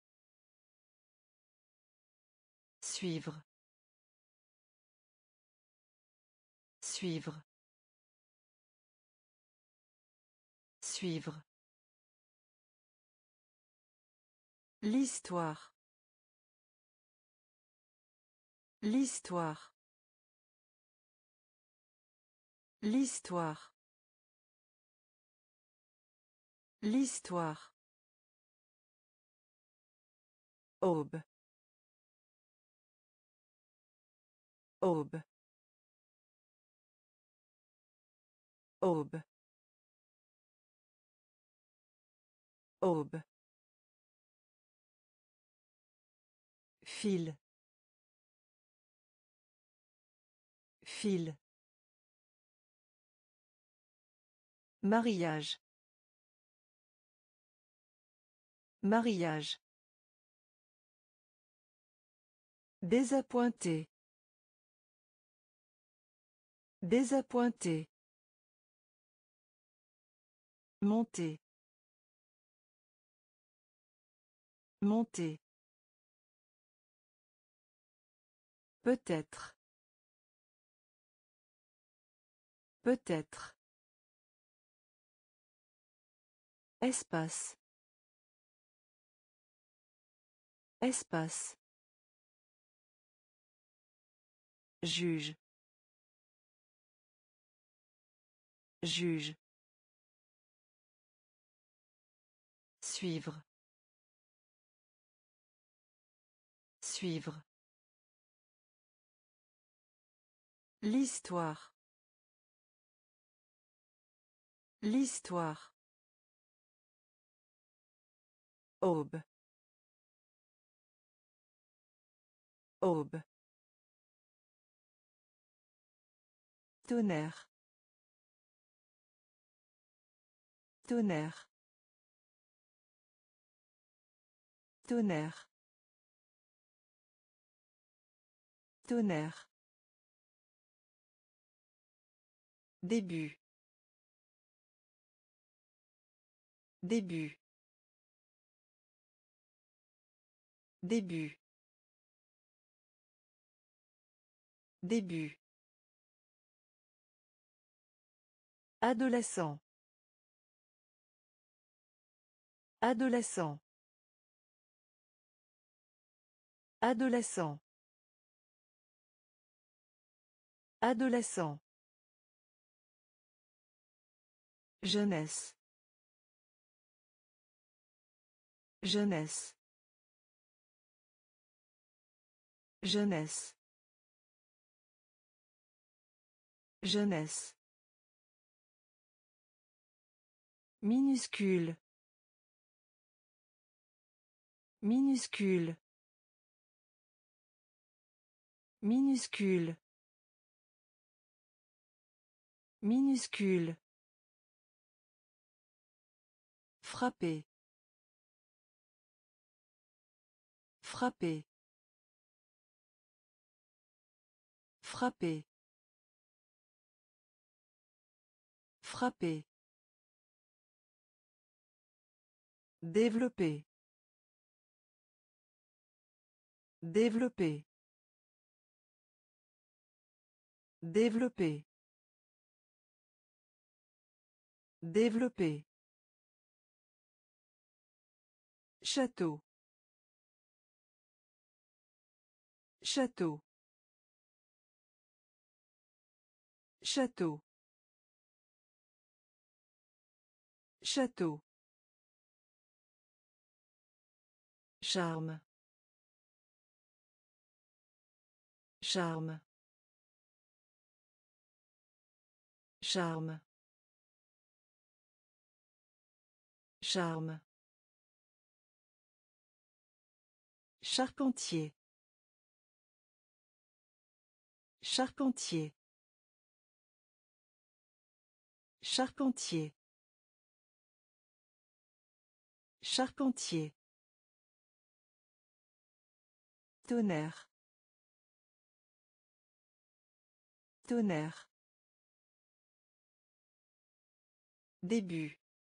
Suivre. Suivre. Suivre. L'histoire. L'histoire. L'histoire. L'histoire. Aube. Aube. Aube. Aube. Fil. Fil. Mariage. Mariage. Désappointé. Désappointé. Monter. Monter. Peut-être. Peut-être. Espace. Espace. Juge. Juge. Suivre. Suivre. L'histoire. L'histoire. Aube. Aube. Tonnerre. Tonnerre. Tonnerre. Tonnerre. Début. Début. Début. Début. Adolescent. Adolescent. Adolescent. Adolescent. Jeunesse. Jeunesse. Jeunesse. Jeunesse. Minuscule. Minuscule. Minuscule. Minuscule. Frapper. Frapper. Frapper. Frapper. Développer. Développer. Développer. Développer. Château. Château. Château. Château. Charme. Charme. Charme. Charme. Charpentier. Charpentier. Charpentier. Charpentier. Tonnerre. Tonnerre. Début.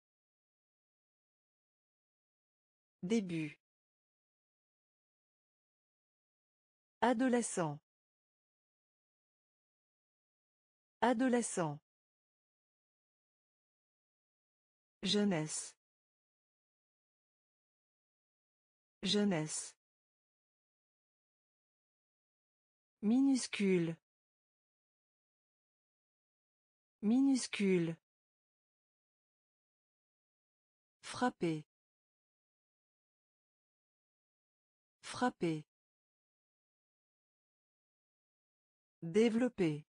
Début. Adolescent. Adolescent. Jeunesse. Jeunesse. Minuscule. Minuscule. Frapper. Frapper. Développer.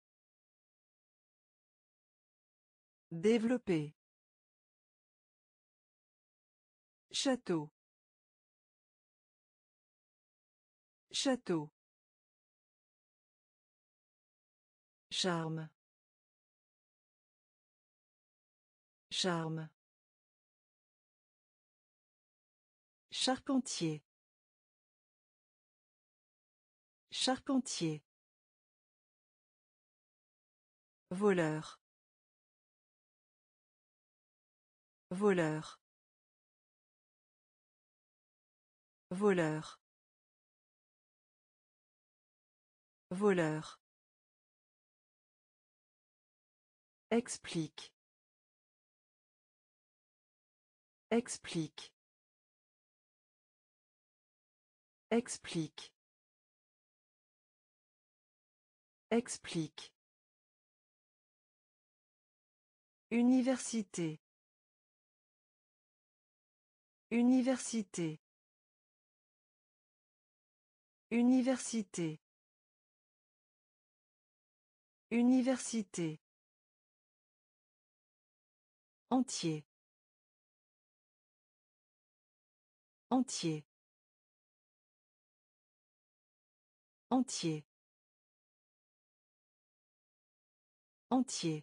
Développer. Château. Château. Charme. Charme. Charpentier. Charpentier. Voleur. Voleur. Voleur. Voleur. Explique. Explique. Explique. Explique. Université. Université. Université. Université. Entier. Entier. Entier. Entier.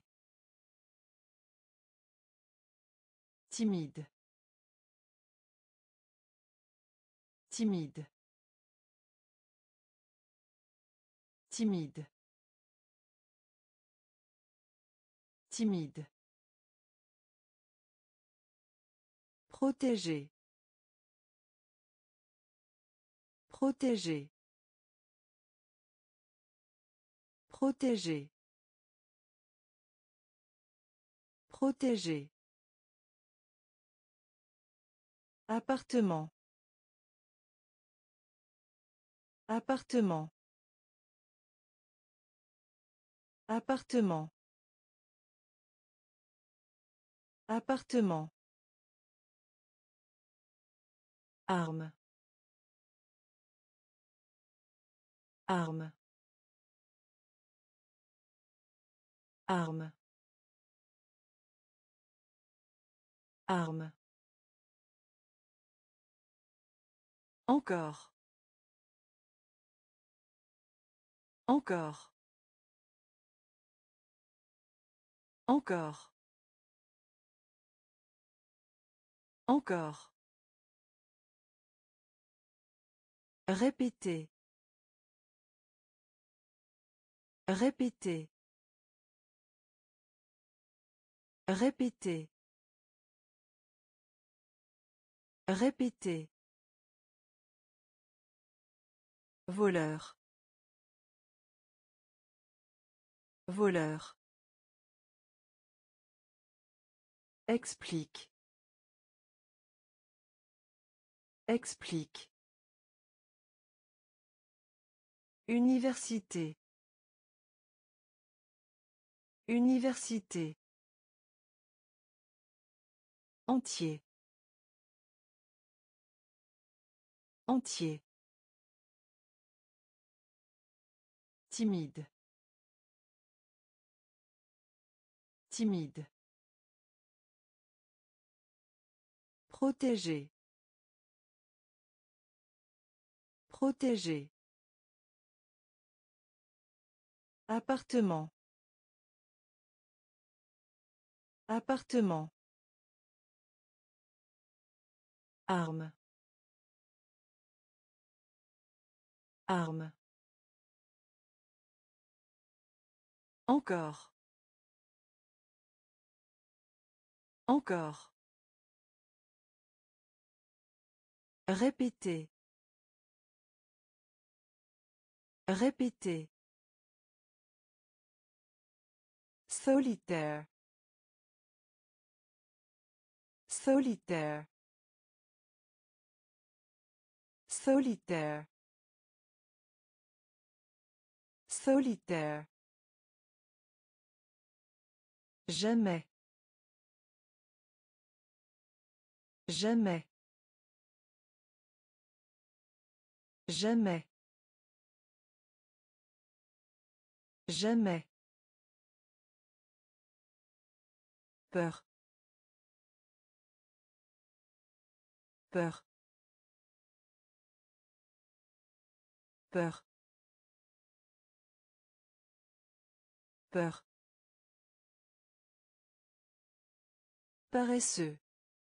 Timide. Timide. Timide. Timide. Protéger. Protéger. Protéger. Protéger. Appartement. Appartement. Appartement. Appartement. Arme. Arme. Arme. Arme. Encore. Encore. Encore. Encore. Répétez. Répétez. Répétez. Répétez. Voleur. Voleur. Explique. Explique. Université. Université. Entier. Entier. Timide. Timide. Protéger. Protéger. Appartement. Appartement. Arme. Arme. Encore. Encore. Répétez. Répétez. Solitaire. Solitaire. Solitaire. Solitaire. Jamais. Jamais. Jamais. Jamais. Peur. Peur. Peur. Peur. Paresseux.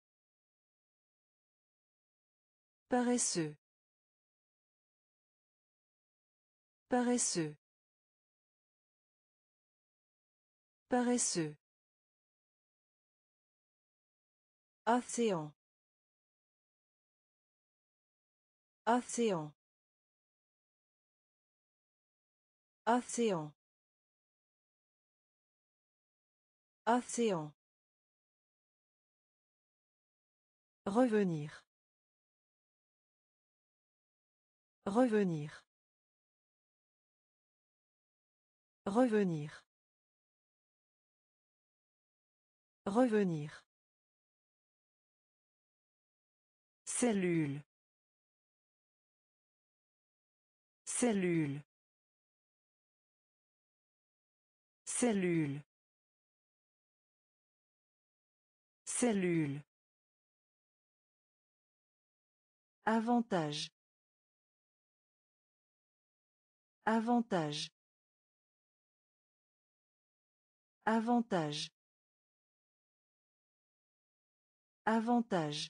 Paresseux. Paresseux. Paresseux. Océan. Océan. Océan. Océan. Revenir. Revenir. Revenir. Revenir. Cellule. Cellule. Cellule. Cellule. Avantage. Avantage. Avantage. Avantage.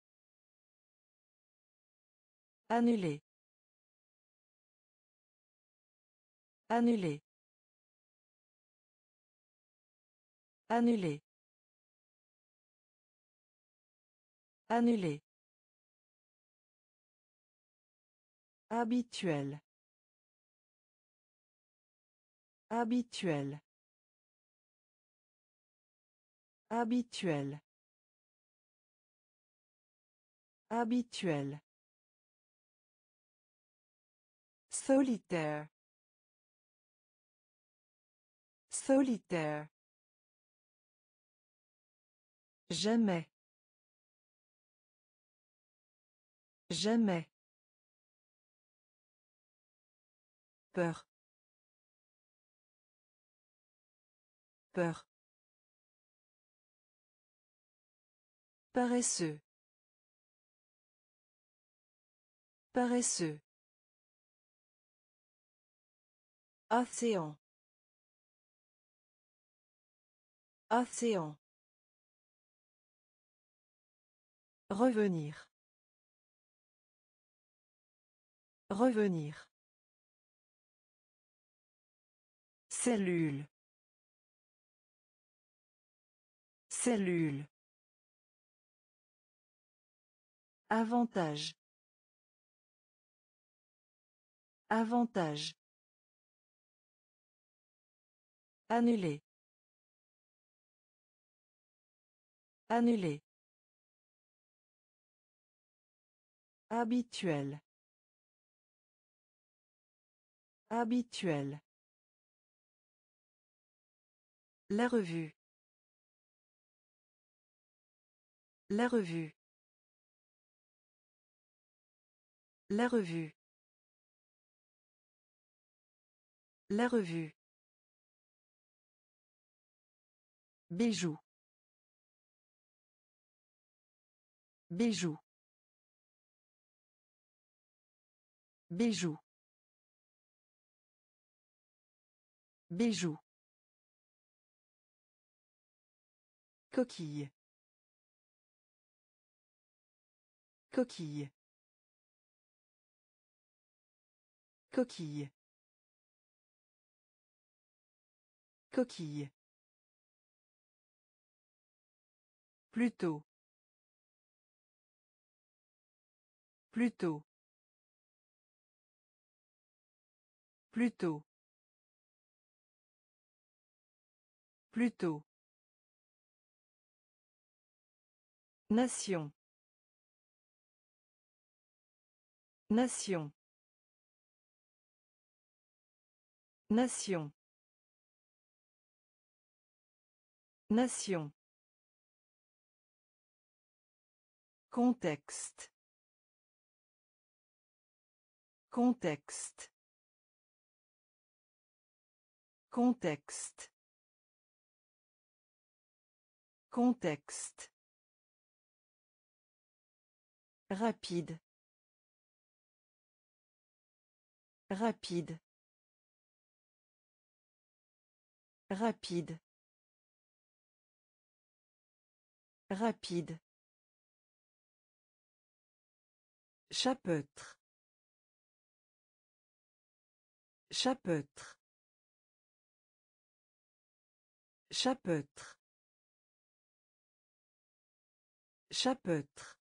Annuler. Annuler. Annuler. Annuler. Habituel. Habituel. Habituel. Habituel. Solitaire. Solitaire. Jamais. Jamais. Peur. Peur. Paresseux. Paresseux. Océan. Océan. Revenir. Revenir. Cellule. Cellule. Avantage. Avantage. Annuler. Annuler. Habituel. Habituel. La revue. La revue. La revue. La revue. Bijou. Bijou. Bijou. Bijou. Coquille. Coquille. Coquille. Coquille. Plutôt. Plutôt. Plutôt. Plutôt. Nation. Nation. Nation. Nation. Contexte. Contexte. Contexte. Contexte. Rapide. Rapide. Rapide. Rapide. Chapeautre. Chapeautre. Chapeautre. Chapeautre.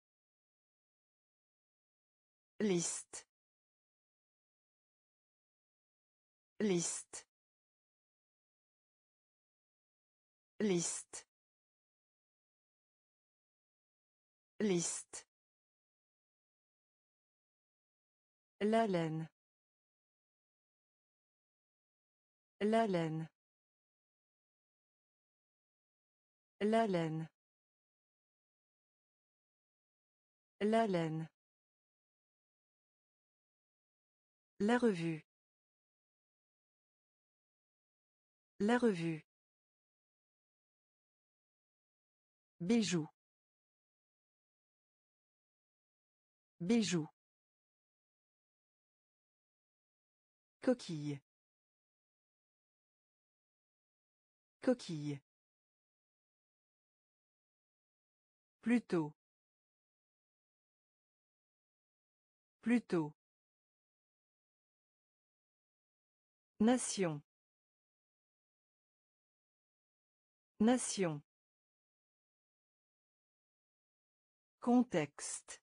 Liste. Liste. Liste. Liste. La laine. La laine. La laine. La laine. La revue. La revue. Bijou. Bijou. Coquille. Coquille. Plutôt. Plutôt. Nation. Nation. Contexte.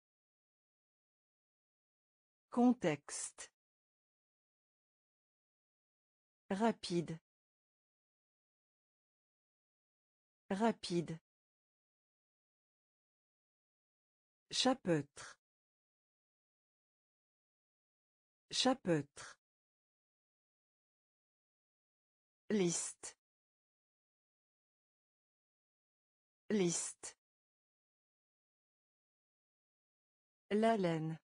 Contexte. Rapide. Rapide. Chapeautre. Chapeautre. Liste. Liste. La laine.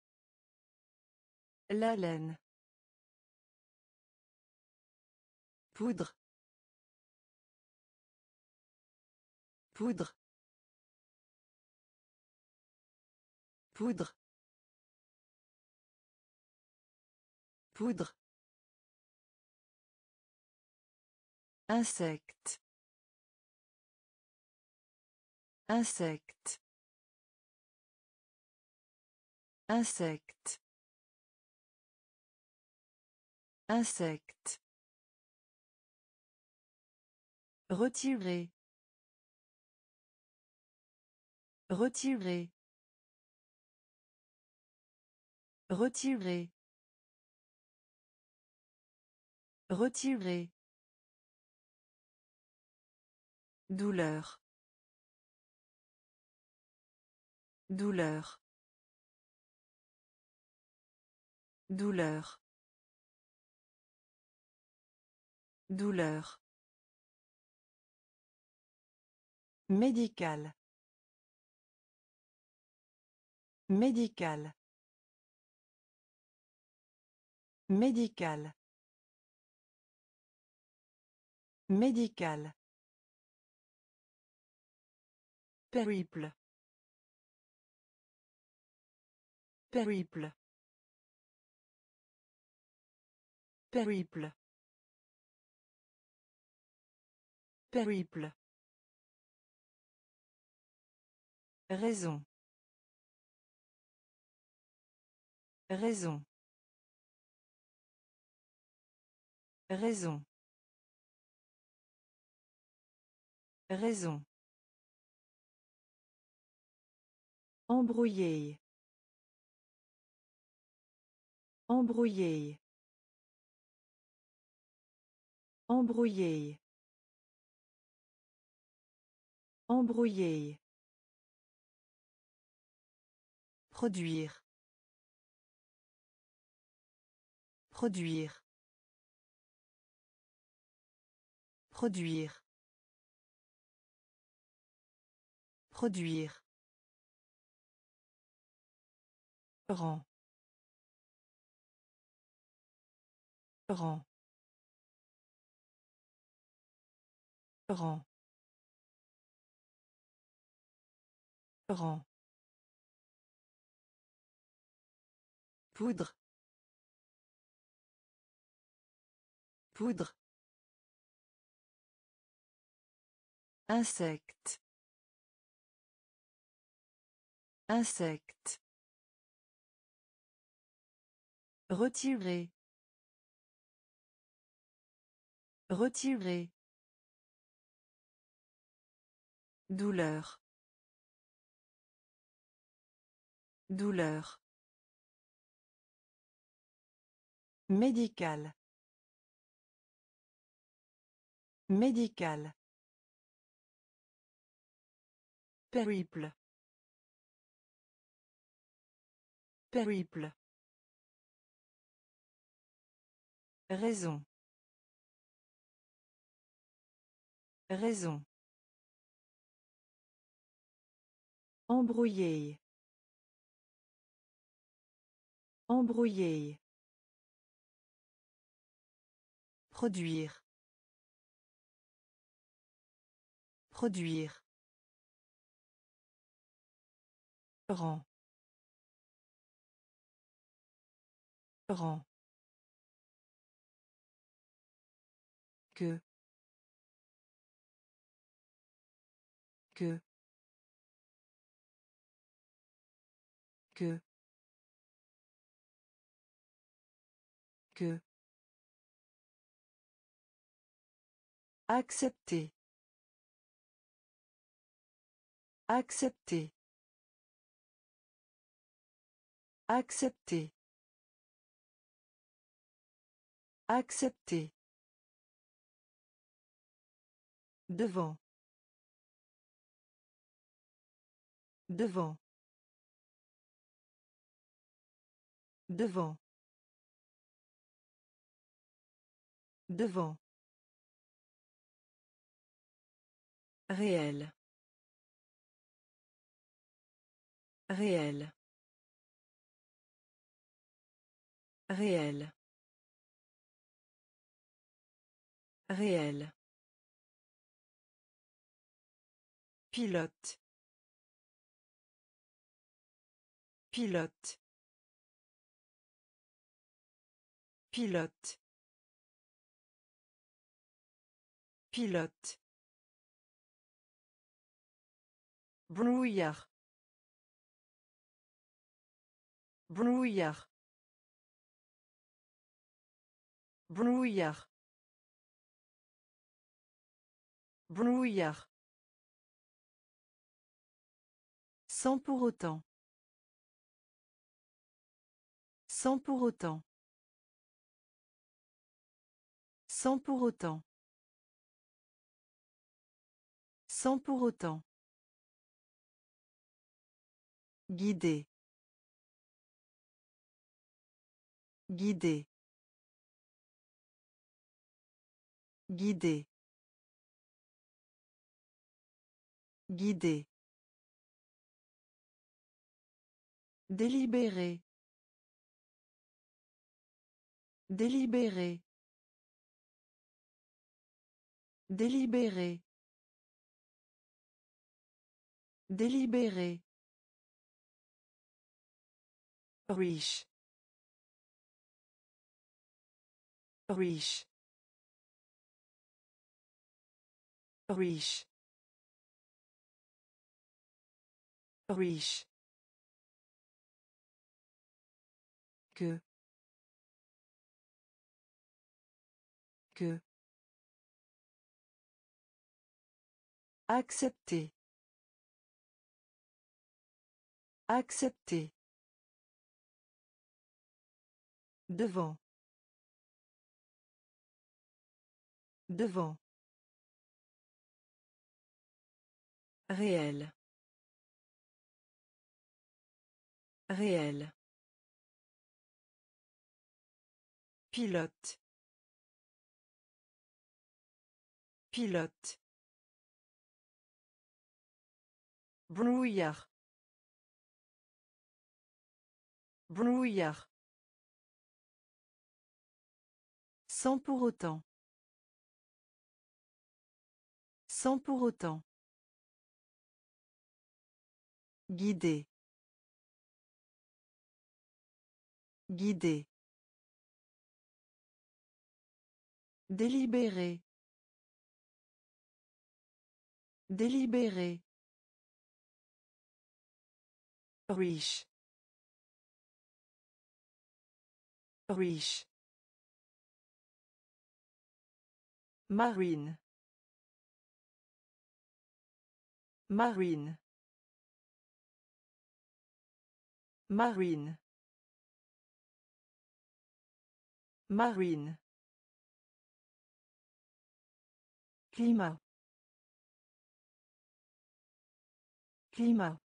La laine. Poudre. Poudre. Poudre. Poudre. Insecte. Insecte. Insecte. Insecte. Retirer. Retirer. Retirer. Retirer. Douleur. Douleur. Douleur. Douleur. Médical. Médical. Médical. Médical. Périple. Périple. Périple. Périple. Raison. Raison. Raison. Raison. Embrouiller. Embrouiller. Embrouiller. Embrouiller. Produire. Produire. Produire. Produire. Rang. Rang. Rang. Rang. Poudre. Poudre. Insecte. Insecte. Retirer. Retirer. Douleur. Douleur. Médical. Médical. Périple. Périple. Raison. Raison. Embrouiller. Embrouiller. Produire. Produire. Rang. Rang. Que. Que. Que. Que. Accepter. Accepter. Accepter. Accepter. Devant. Devant. Devant. Devant. Réel. Réel. Réel. Réel. Pilote. Pilote. Pilote. Pilote. Brouillard. Brouillard. Brouillard. Brouillard. Sans pour autant. Sans pour autant. Sans pour autant. Sans pour autant. Guider. Guider. Guider. Guider. Délibéré. Délibéré. Délibéré. Délibéré. Riche. Riche. Riche. Riche. Que. Que. Accepter. Accepter. Devant. Devant. Réel. Réel. Pilote. Pilote. Brouillard. Brouillard. Sans pour autant. Sans pour autant. Guider. Guider. Délibéré. Délibéré. Riche. Riche. Marine. Marine. Marine. Marine. Climat. Climat.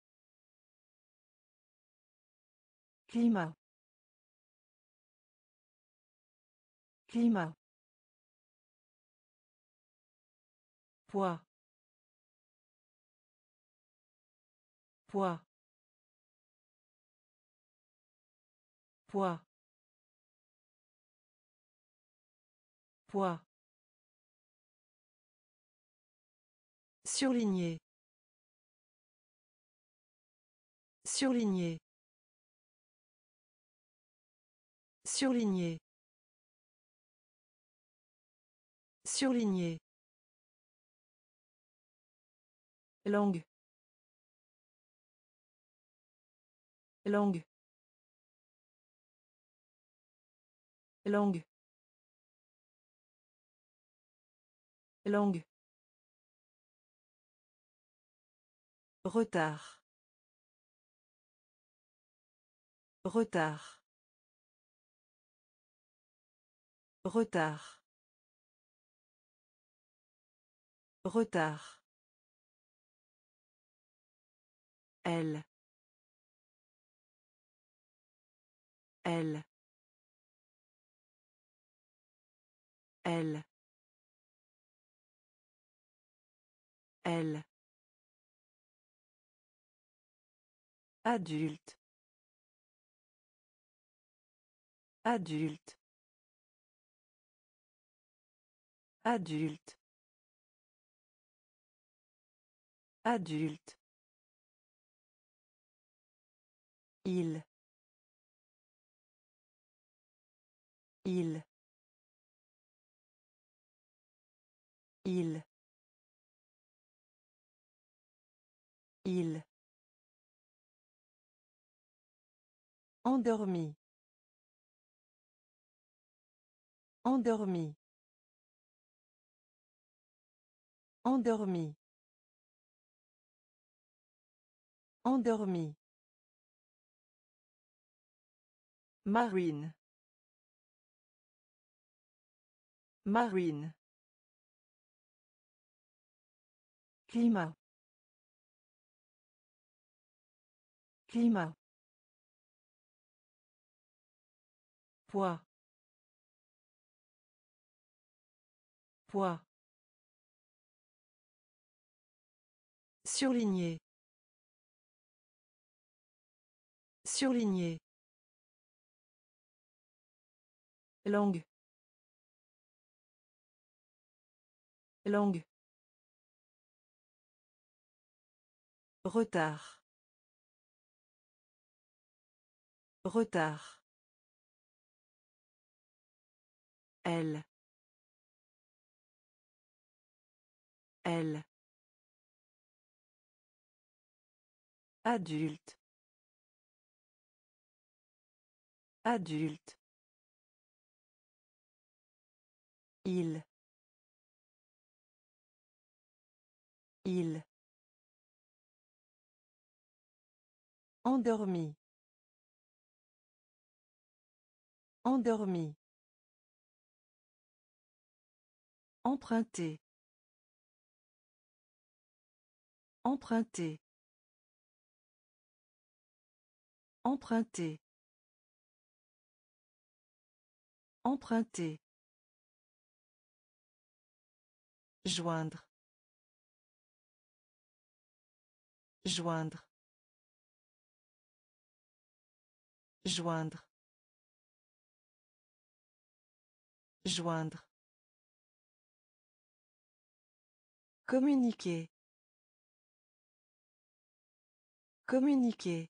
Climat. Climat. Poids. Poids. Poids. Poids. Surligné. Surligné. Surligné. Surligné. Langue. Langue. Langue. Langue. Retard. Retard. Retard. Retard. Elle. Elle. Elle. Elle. Adulte. Adulte. Adulte. Adulte. Il. Il. Il. Il. Endormi. Endormi. Endormi. Endormi. Marine. Marine. Climat. Climat. Poids. Poids. Surligné. Surligné. Langue. Langue. Retard. Retard. Elle. Elle. Adulte. Adulte. Il. Il. Endormi. Endormi. Emprunter. Emprunter. Emprunter. Emprunter. Joindre. Joindre. Joindre. Joindre. Communiquer. Communiquer.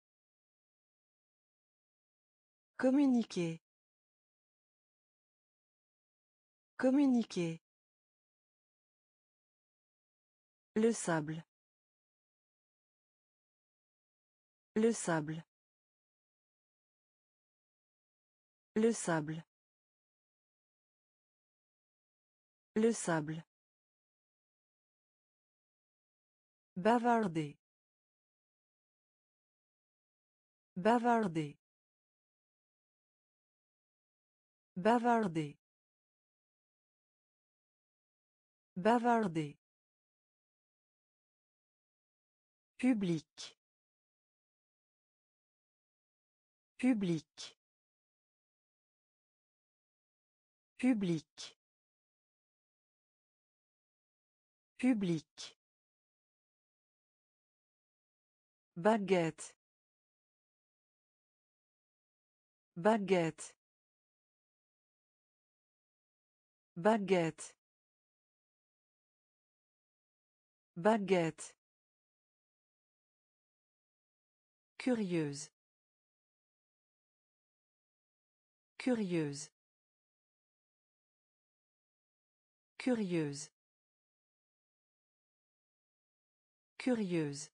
Communiquer. Communiquer. Le sable. Le sable. Le sable. Le sable. Bavarder. Bavarder. Bavarder. Bavarder. Public. Public. Public. Public. Baguette. Baguette. Baguette. Baguette. Curieuse. Curieuse. Curieuse. Curieuse.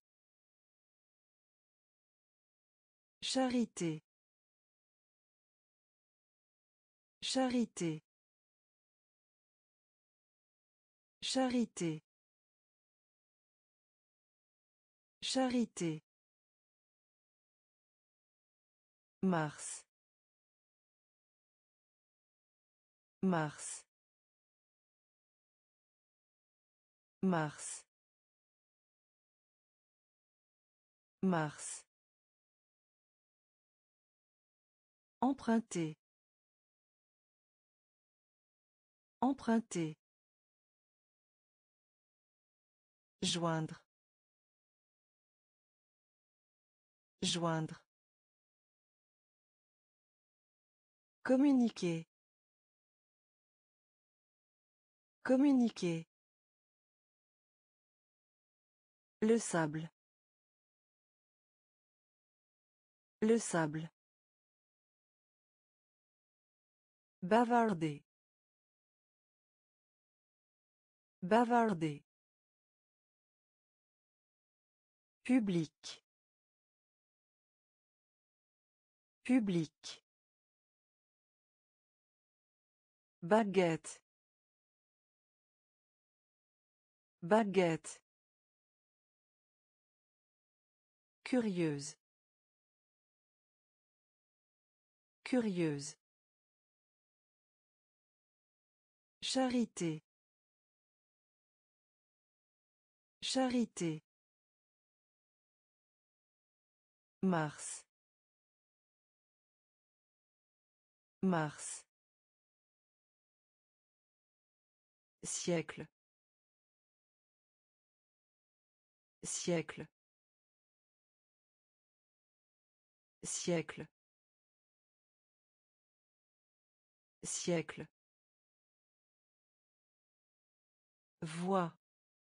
Charité. Charité. Charité. Charité. Mars. Mars. Mars. Mars. Emprunter. Emprunter. Joindre. Joindre. Communiquer. Communiquer. Le sable. Le sable. Bavarder. Bavarder. Public. Public. Baguette. Baguette. Curieuse. Curieuse. Charité. Charité. Mars. Mars. Siècle. Siècle. Siècle. Siècle. Voix.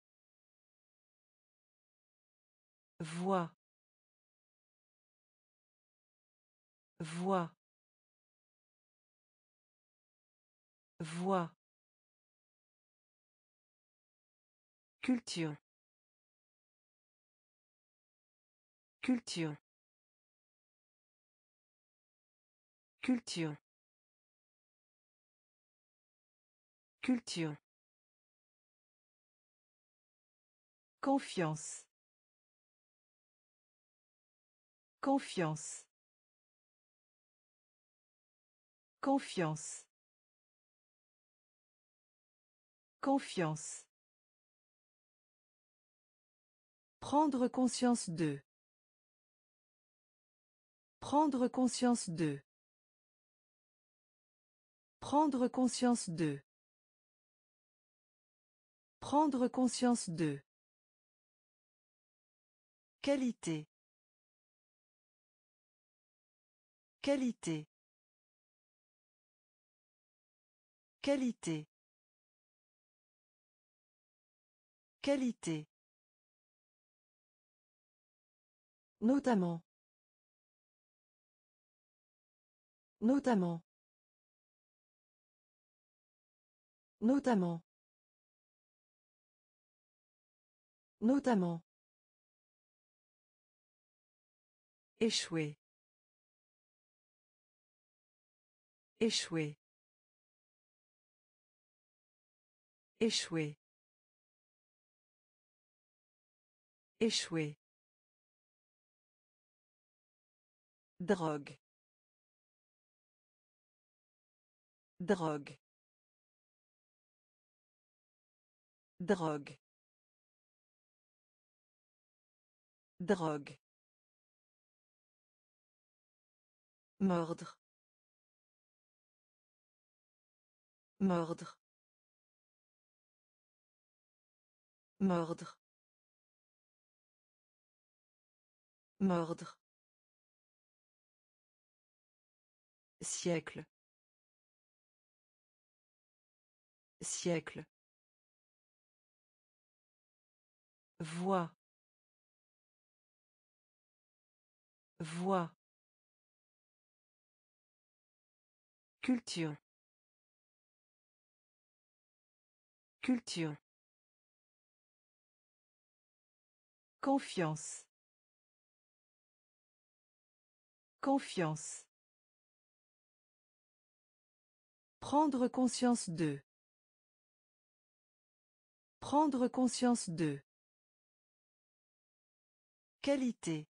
Voix. Voix. Voix. Culture. Culture. Culture. Culture. Confiance. Confiance. Confiance. Confiance. Prendre conscience de. Prendre conscience de. Prendre conscience de. Prendre conscience de. Qualité. Qualité. Qualité. Qualité. Notamment. Notamment. Notamment. Notamment. Échouer. Échouer. Échouer. Échouer. Drogue. Drogue. Drogue. Drogue. Mordre. Mordre. Mordre. Mordre. Siècle. Siècle. Voix. Voix. Culture. Culture. Confiance. Confiance. Prendre conscience de. Prendre conscience de. Qualité.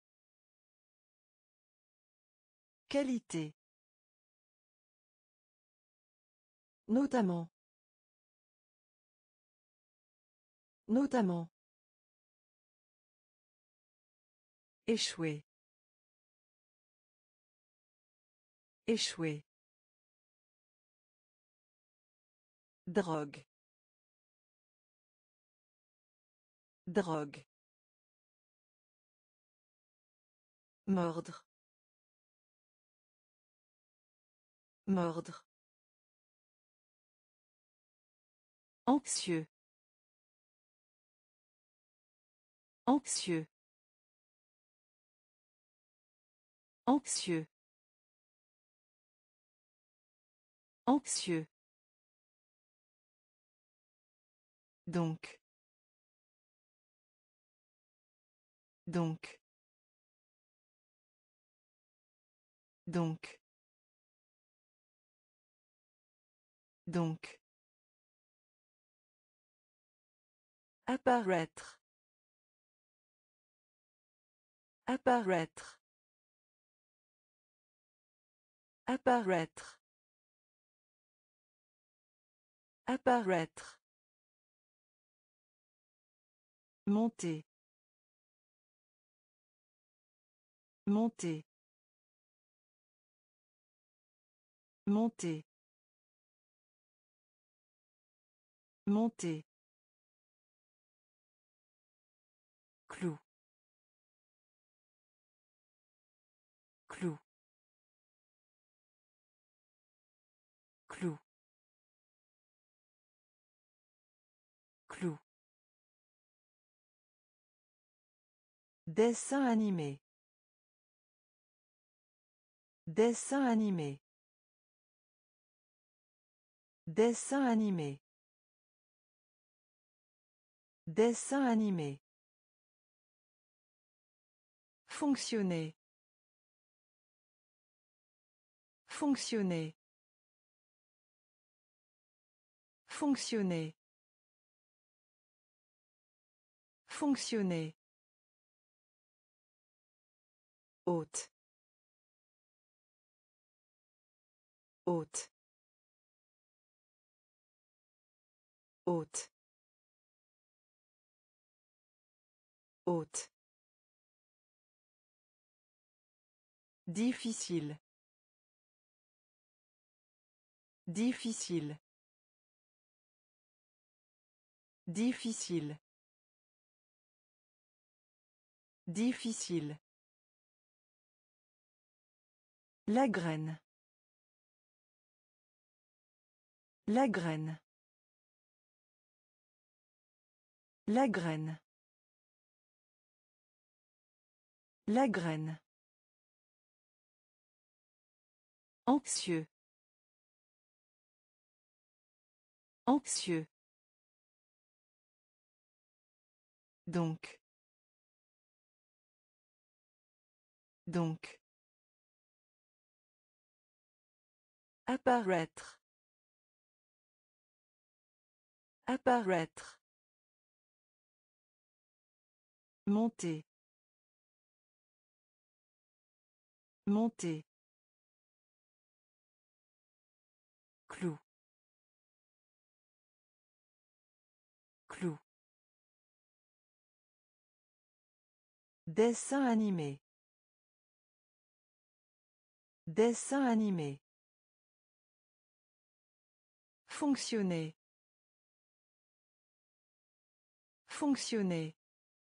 Qualité. Notamment. Notamment. Échouer. Échouer. Drogue. Drogue. Mordre. Mordre. Anxieux. Anxieux. Anxieux. Anxieux. Donc. Donc. Donc. Donc. Apparaître. Apparaître. Apparaître. Apparaître. Monter. Monter. Monter. Monter. Clou. Clou. Clou. Clou. Dessin animé. Dessin animé. Dessin animé. Dessin animé. Fonctionner. Fonctionner. Fonctionner. Fonctionner. Hôte. Hôte. Hôte. Hôte. Difficile. Difficile. Difficile. Difficile. La graine. La graine. La graine. La graine. Anxieux. Anxieux. Donc. Donc. Apparaître. Apparaître. Monter. Monter. Clou. Clou. Dessin animé. Dessin animé. Fonctionner. Fonctionner.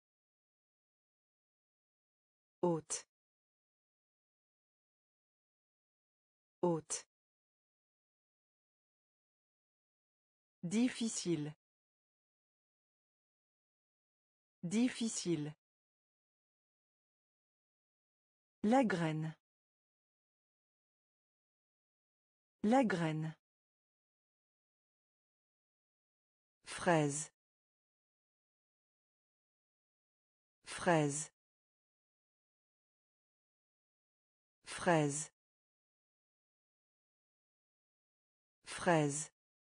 Hôte. Hôte. Difficile. Difficile. La graine. La graine. Fraise. Fraise. Fraise. Fraise.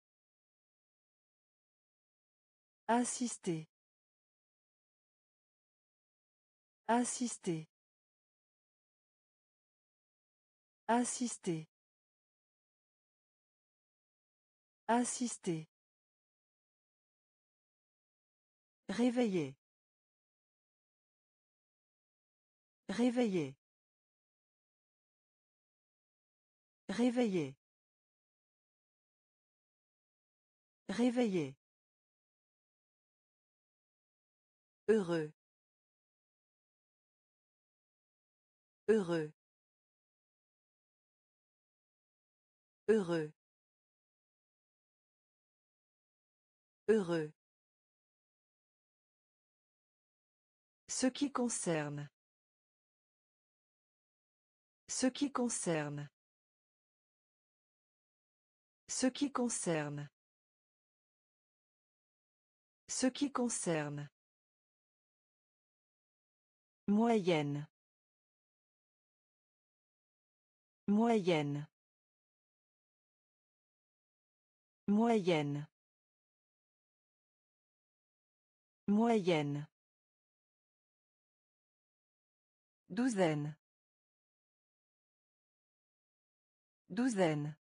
Assister. Assister. Assister. Assister. Réveiller. Réveiller. Réveiller. Réveiller. Heureux. Heureux. Heureux. Heureux. Ce qui concerne. Ce qui concerne. Ce qui concerne. Ce qui concerne. Moyenne. Moyenne. Moyenne. Moyenne. Douzaine. Douzaine.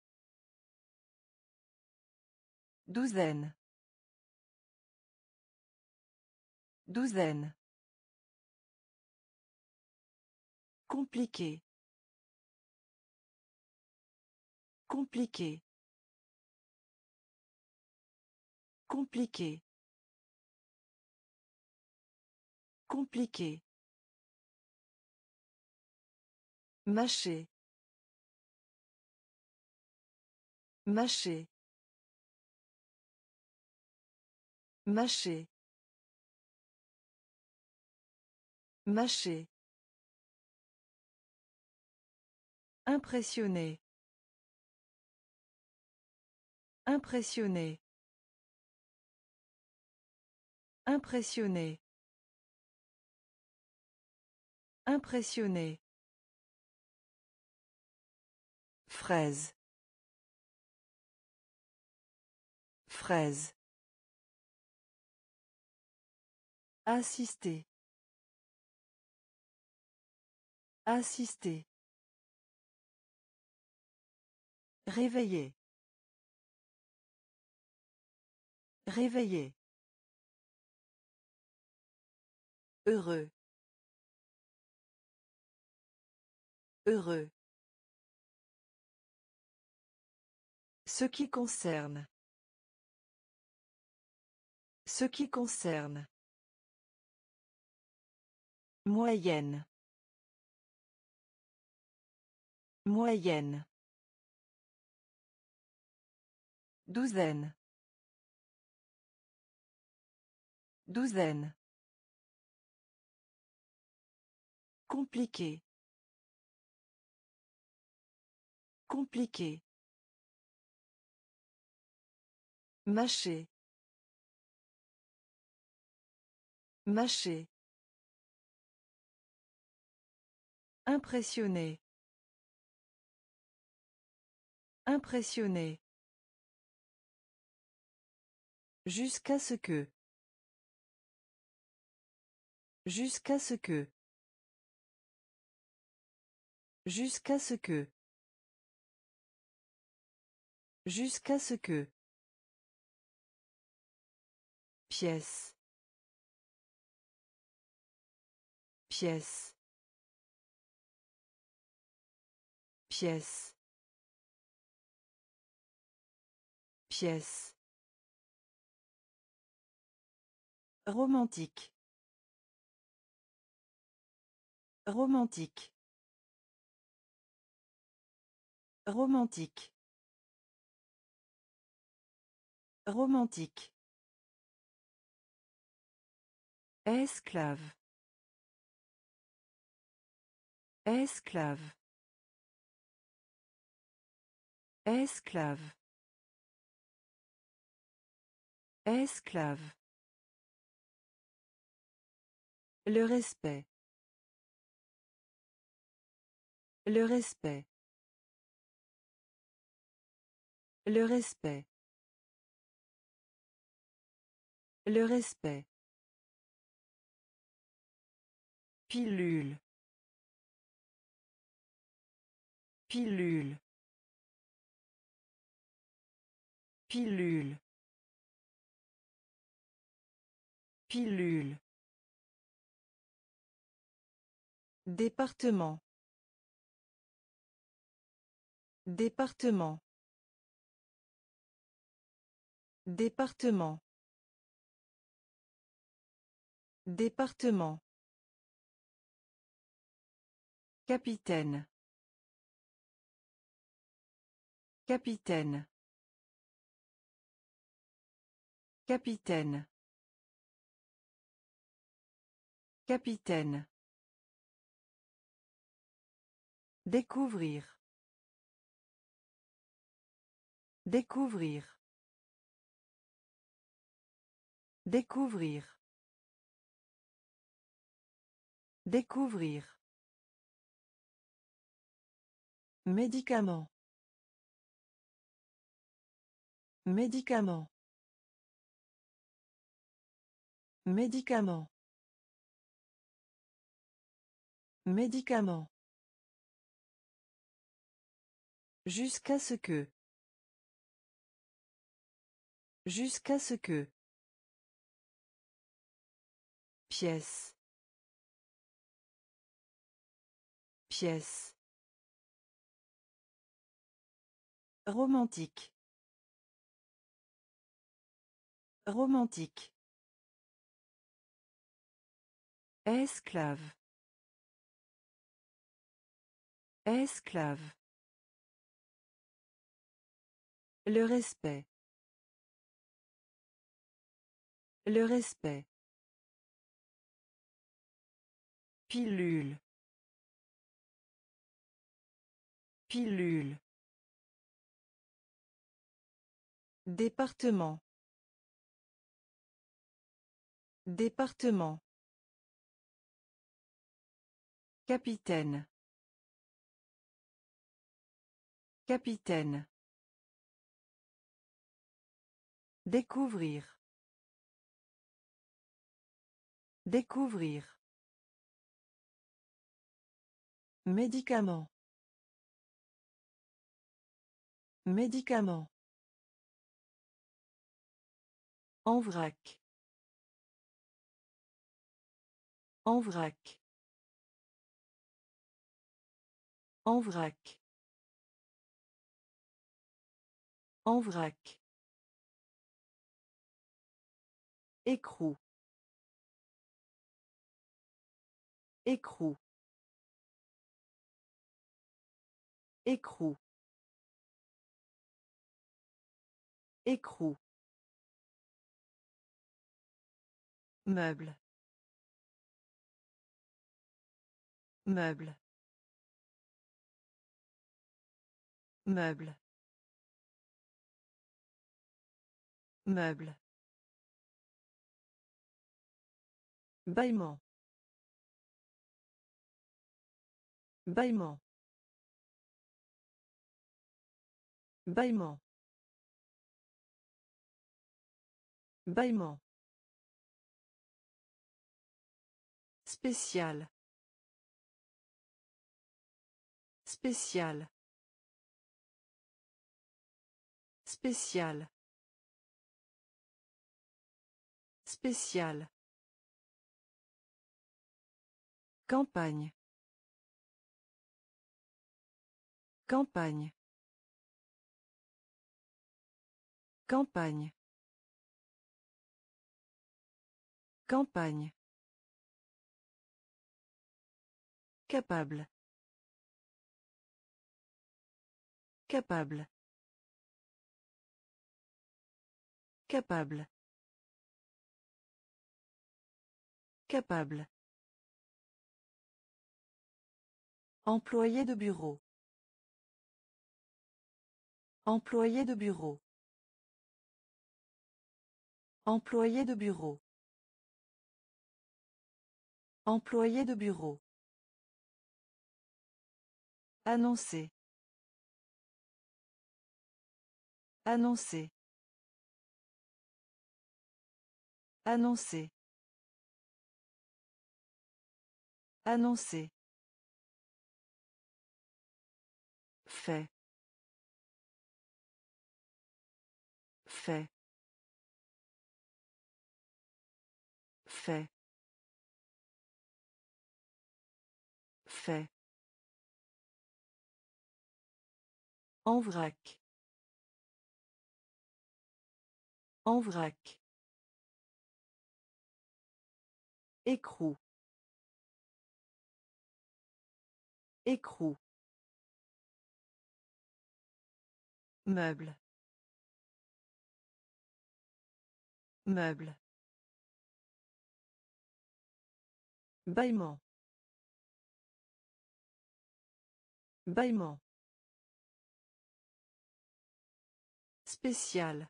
Douzaine. Douzaine. Compliqué. Compliqué. Compliqué. Compliqué. Mâcher. Mâcher. Mâcher. Mâcher. Impressionné. Impressionné. Impressionné. Impressionné. Fraise. Fraise. Assister. Assister. Réveiller. Réveiller. Heureux. Heureux. Ce qui concerne. Ce qui concerne. Moyenne. Moyenne. Douzaine. Douzaine. Compliqué. Compliqué. Mâcher. Mâcher. Impressionné. Impressionné. Jusqu'à ce que. Jusqu'à ce que. Jusqu'à ce que. Jusqu'à ce que. Pièce. Pièce. Pièce. Pièce. Romantique. Romantique. Romantique. Romantique. Esclave. Esclave. Esclave. Esclave. Le respect. Le respect. Le respect. Le respect. Pilule. Pilule. Pilule. Pilule. Département. Département. Département. Département. Capitaine. Capitaine. Capitaine. Capitaine. Découvrir. Découvrir. Découvrir. Découvrir. Médicament. Médicament. Médicament. Médicament. Jusqu'à ce que. Jusqu'à ce que. Pièce. Pièce. Romantique. Romantique. Esclave. Esclave. Le respect. Le respect. Pilule. Pilule. Département. Département. Capitaine. Capitaine. Découvrir. Découvrir. Médicament. Médicament. En vrac. En vrac. En vrac. En vrac. Écrou. Écrou. Écrou. Écrou. Meuble. Meuble. Meuble. Meuble. Bâillement. Bâillement. Bâillement. Bâillement. Spécial. Spécial. Spécial. Spécial. Campagne. Campagne. Campagne. Campagne. Capable. Capable. Capable. Capable. Employé de bureau. Employé de bureau. Employé de bureau. Employé de bureau. Annoncer. Annoncer. Annoncer. Annoncer. Fait. Fait. Fait. Fait. En vrac. En vrac. Écrou. Écrou. Meuble. Meuble. Bâillement. Bâillement. Spécial.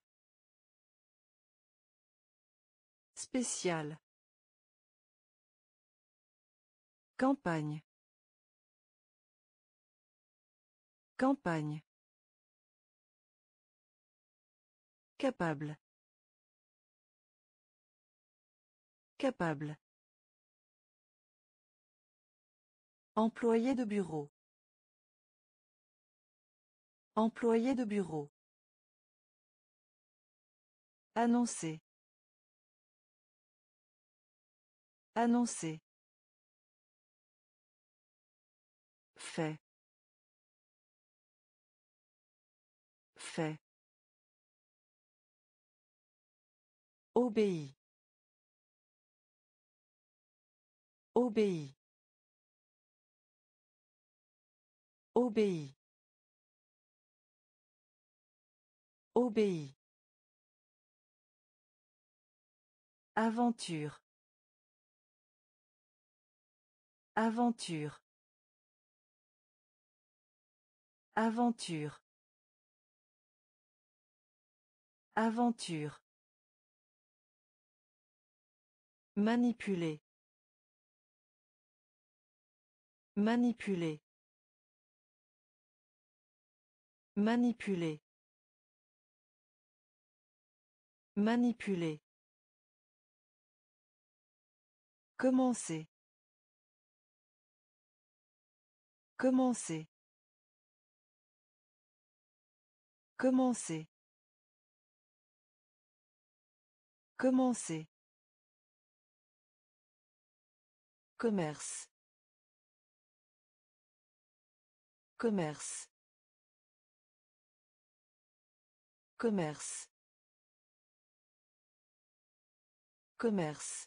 Spécial. Campagne. Campagne. Capable. Capable. Employé de bureau. Employé de bureau. Annoncer. Annoncer. Fait. Fait. Obéit. Obéit. Obéit. Obéit. Aventure. Aventure. Aventure. Aventure. Manipuler. Manipuler. Manipuler. Manipuler. Commencer. Commencer. Commencer. Commencer. Commerce. Commerce. Commerce. Commerce.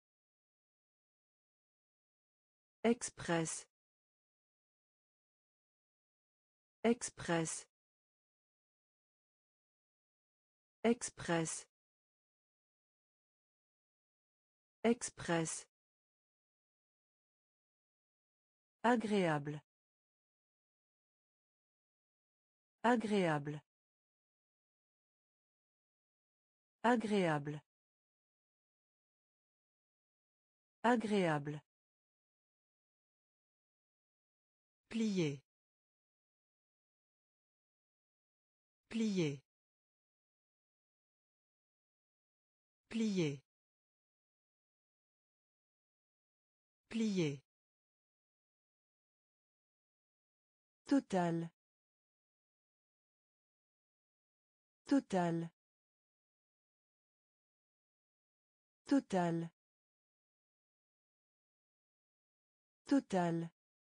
Express. Express. Express. Express. Agréable. Agréable. Agréable. Agréable. Plier. Plier. Plier. Plier. Total. Total. Total. Total.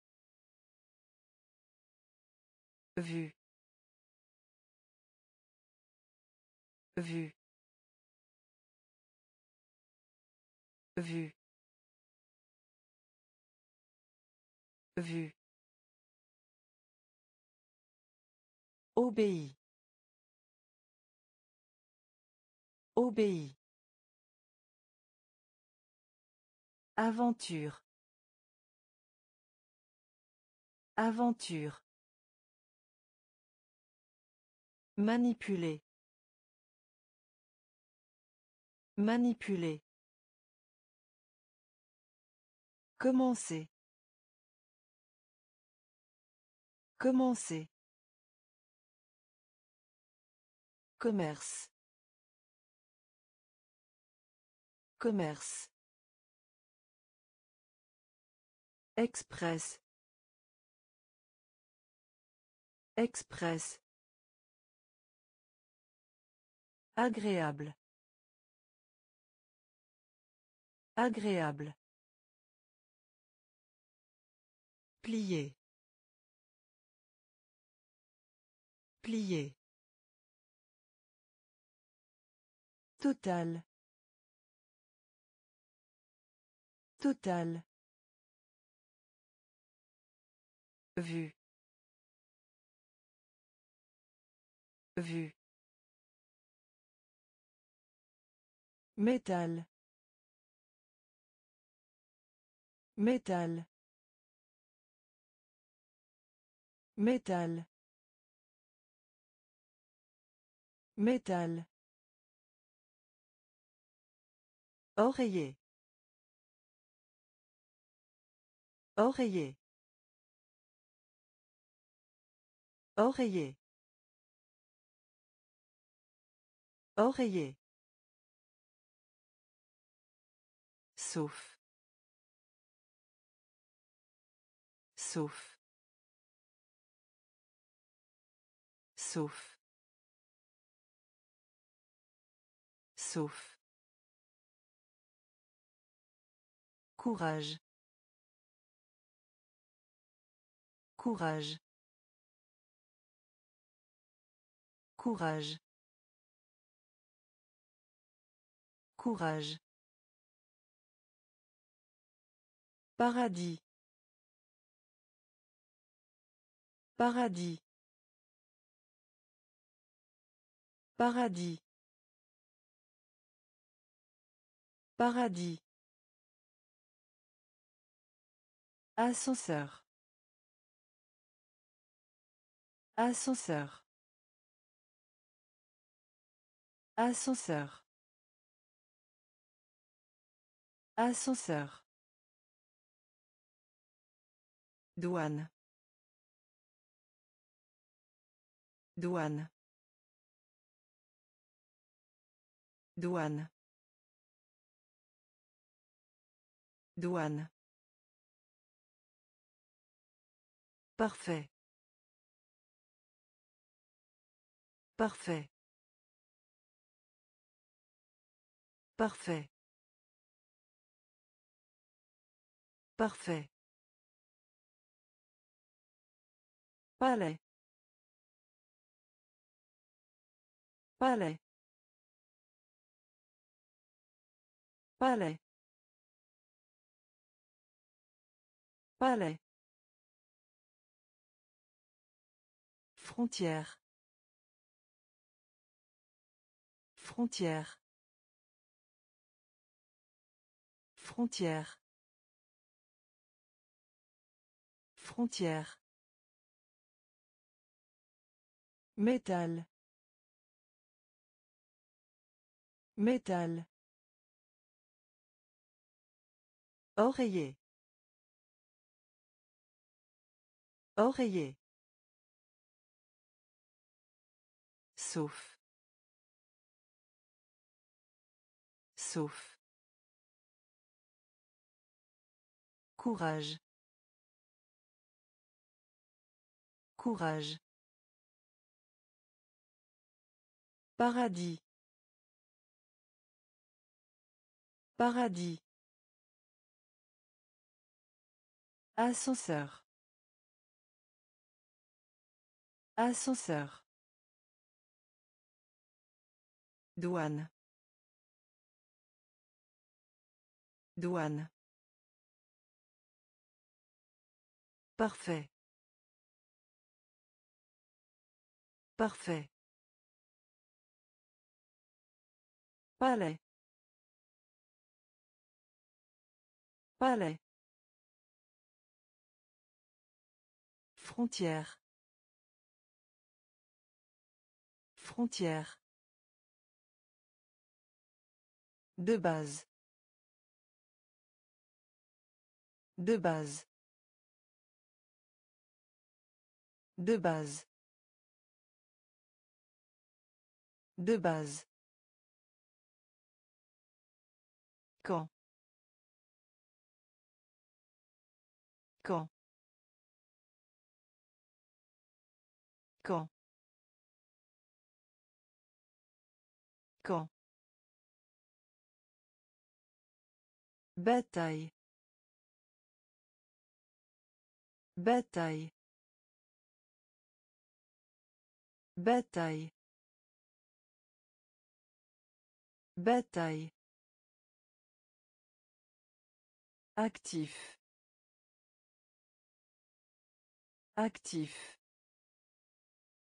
Vue. Vue. Vue. Vue. Obéit. Obéit. Aventure. Aventure. Manipuler. Manipuler. Commencer. Commencer. Commerce. Commerce. Express. Express. Agréable. Agréable. Plier. Plier. Total. Total. Vue. Vue. Métal. Métal. Métal. Métal. Oreiller. Oreiller. Oreiller. Oreiller. Sauf. Sauf. Sauf. Sauf. Courage. Courage. Courage. Courage. Paradis. Paradis. Paradis. Paradis. Ascenseur. Ascenseur. Ascenseur. Ascenseur. Douane. Douane. Douane. Douane. Parfait. Parfait. Parfait. Parfait. Palais. Palais. Palais. Palais. Frontière. Frontière. Frontière. Frontière. Métal. Métal. Oreiller. Oreiller. Sauf. Sauf. Courage. Courage. Paradis. Paradis. Ascenseur. Ascenseur. Douane. Douane. Parfait. Parfait. Palais. Palais. Frontière. Frontière. De base. De base. De base. De base. Quand. Quand. Quand. Quand. Bataille. Bataille. Bataille. Bataille. Actif. Actif.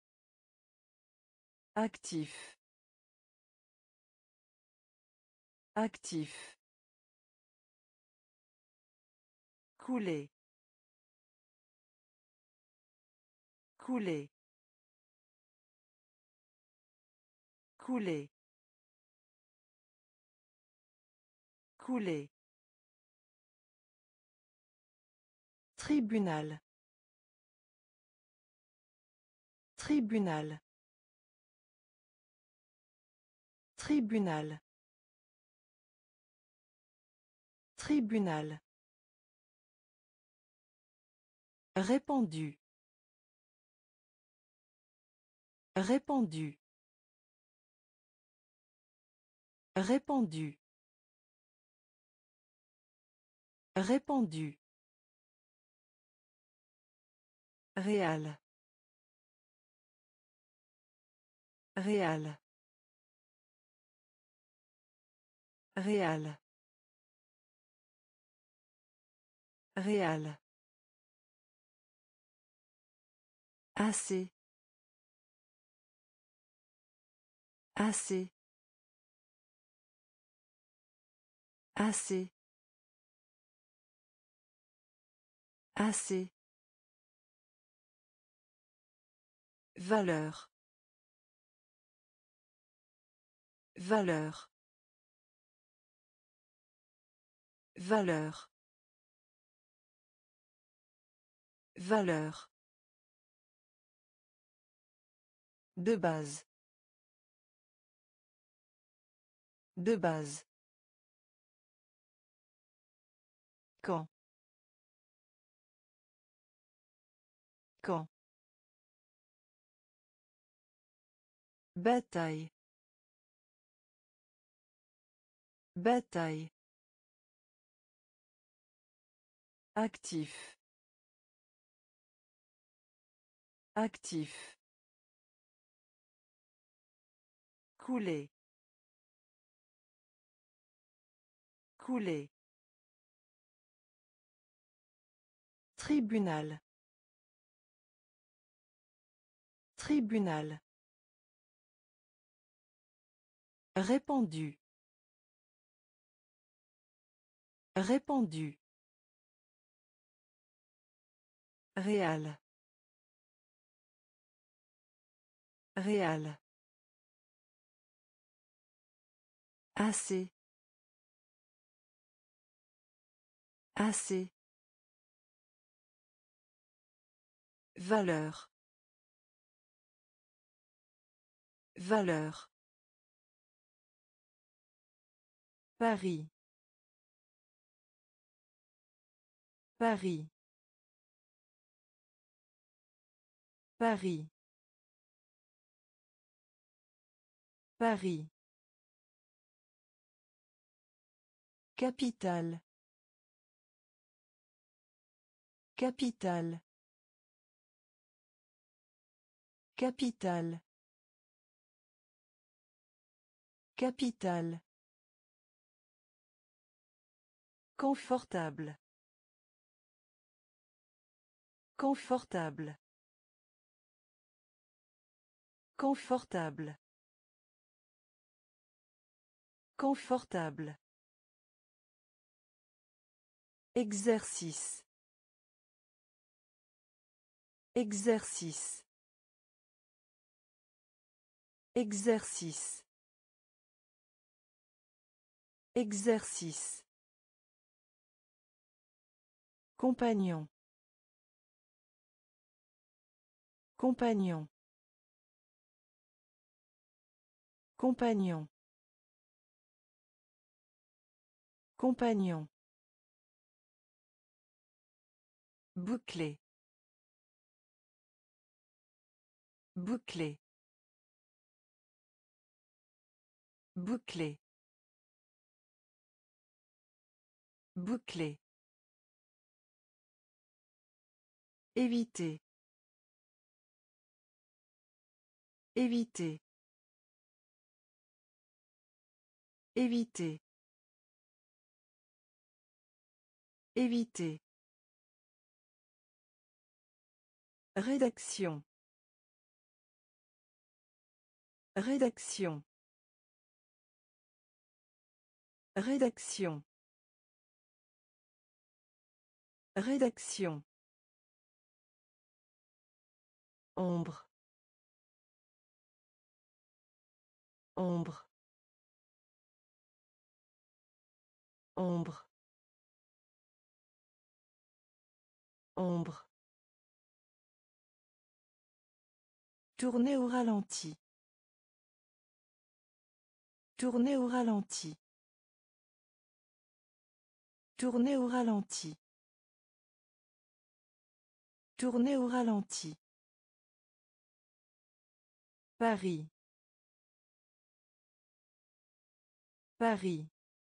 Actif. Actif. Couler. Couler. Couler. Couler. Tribunal. Tribunal. Tribunal. Tribunal. Répandu. Répandu. Répandu. Répandu. Réal. Réal. Réal. Réal. Assez. Assez. Assez. Assez. Valeur. Valeur. Valeur. Valeur. De base. De base. Quand. Quand. Bataille. Bataille. Actif. Actif. Couler. Couler. Tribunal. Tribunal. Répandu. Répandu. Réal. Réal. Assez. Assez. Valeur. Valeur. Paris. Paris. Paris. Paris. Capitale. Capitale. Capitale. Capitale. Confortable. Confortable. Confortable. Confortable. Exercice. Exercice. Exercice. Exercice. Compagnon. Compagnon. Compagnon. Compagnon. Bouclé. Bouclé. Bouclé. Bouclé. Éviter. Éviter. Éviter. Éviter. Rédaction. Rédaction. Rédaction. Rédaction. Ombre. Ombre. Ombre. Ombre. Tourner au ralenti. Tourner au ralenti. Tourner au ralenti. Tourner au ralenti. Paris. Paris.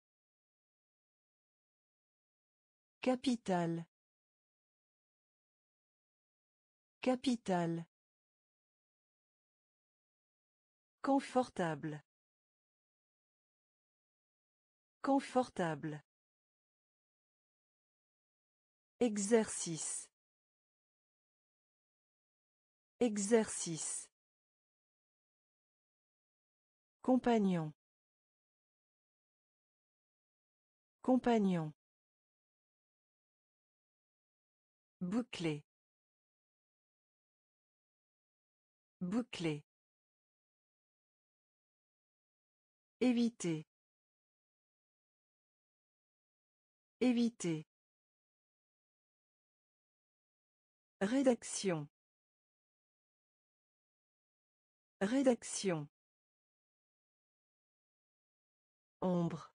Capitale. Capitale. Confortable. Confortable. Exercice. Exercice. Compagnon. Compagnon. Bouclé. Bouclé. Éviter. Éviter. Rédaction. Rédaction. Ombre.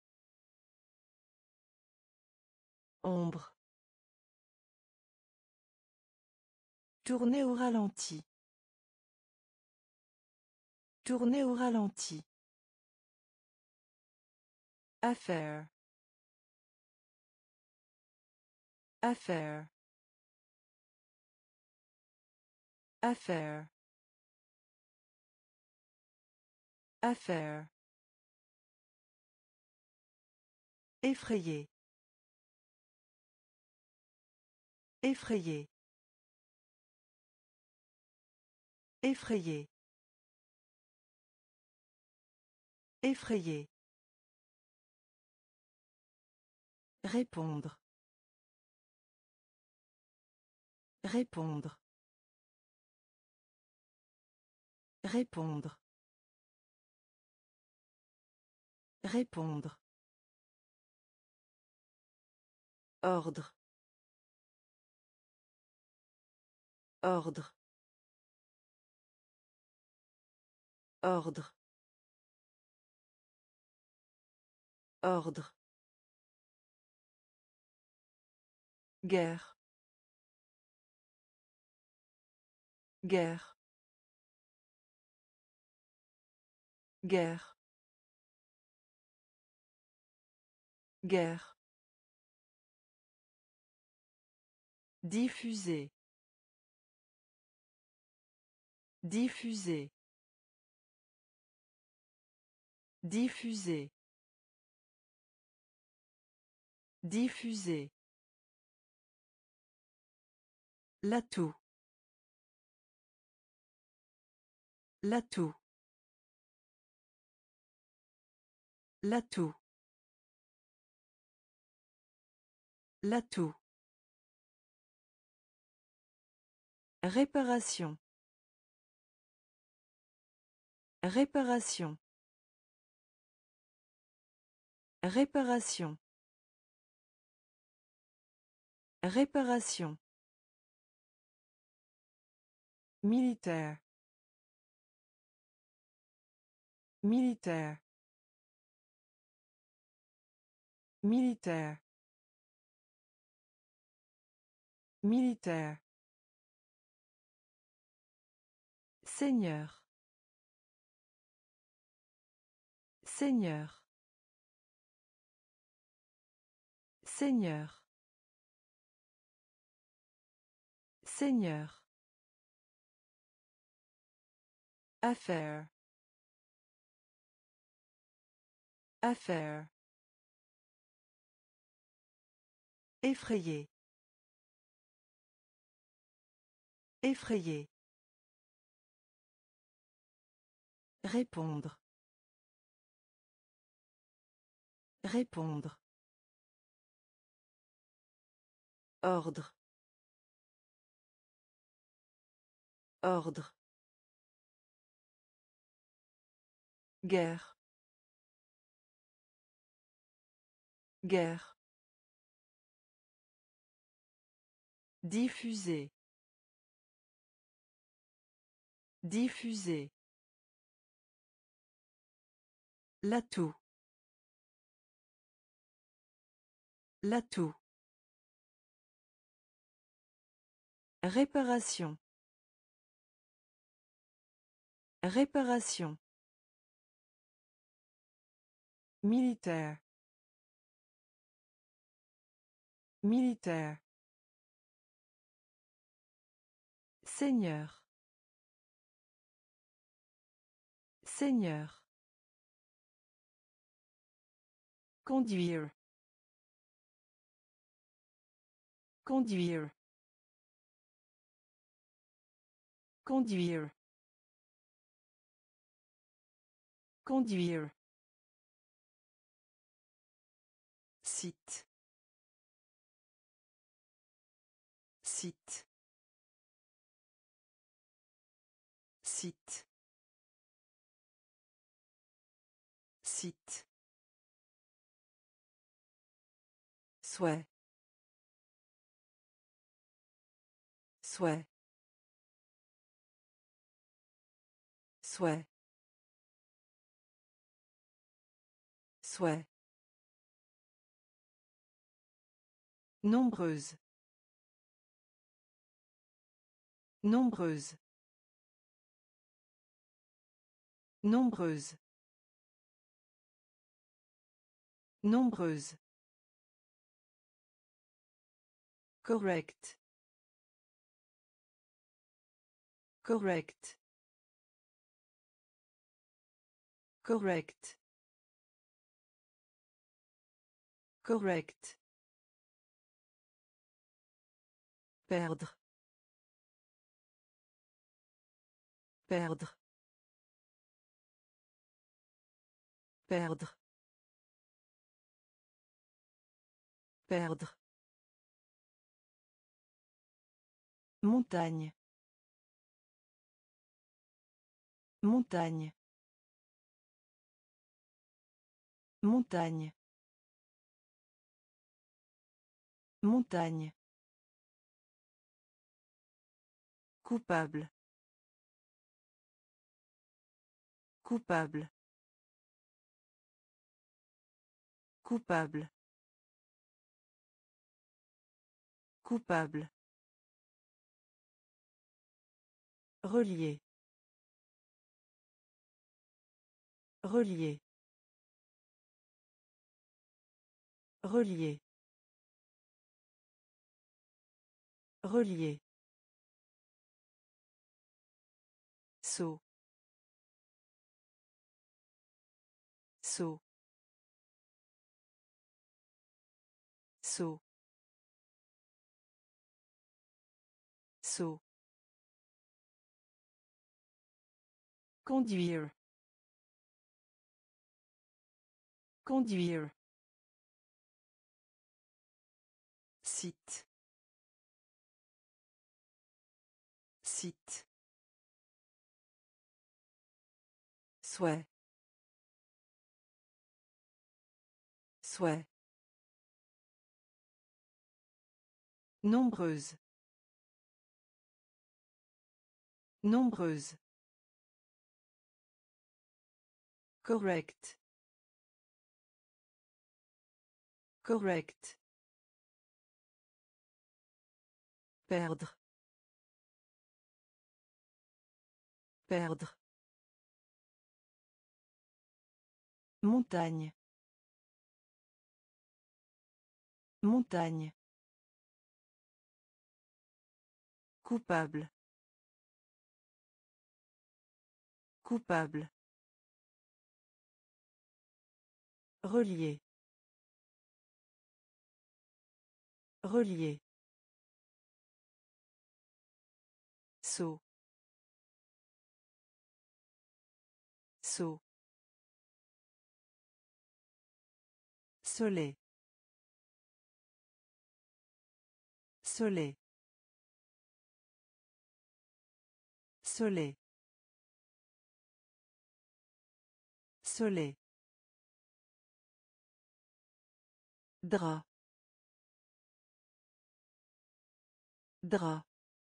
Ombre. Tourner au ralenti. Tourner au ralenti. Affaire. Affaire. Affaire. Affaire. Effrayé. Effrayé. Effrayé. Effrayé. Répondre. Répondre. Répondre. Répondre. Ordre. Ordre. Ordre. Ordre. Guerre. Guerre. Guerre. Guerre. Diffuser. Diffuser. Diffuser. Diffuser. L'atout. L'atout. L'atout. L'atout. Réparation. Réparation. Réparation. Réparation. Militaire. Militaire. Militaire. Militaire. Seigneur. Seigneur. Seigneur. Seigneur. Affaire. Affaire. Effrayé. Effrayé. Répondre. Répondre. Ordre. Ordre. Guerre. Guerre. Diffuser. Diffuser. L'atout. L'atout. Réparation. Réparation. Militaire. Militaire. Seigneur. Seigneur. Conduire. Conduire. Conduire. Conduire. Site. Site. Site. Site. Souhait. Souhait. Souhait. Souhait. Nombreuse. Nombreuse. Nombreuse. Nombreuse. Correct. Correct. Correct. Correct. Perdre. Perdre. Perdre. Perdre. Montagne. Montagne. Montagne. Montagne. Coupable. Coupable. Coupable. Coupable. Relier. Relier. Relier. Relier. Saut. Saut. Saut. Saut. Conduire. Conduire. Site. Site. Souhait. Souhait. Nombreuse. Nombreuse. Correct. Correct. Perdre. Perdre. Montagne. Montagne. Coupable. Coupable. Relier. Relier. Saut. Saut. Soleil. Soleil. Soleil. Soleil. Drap. Drap.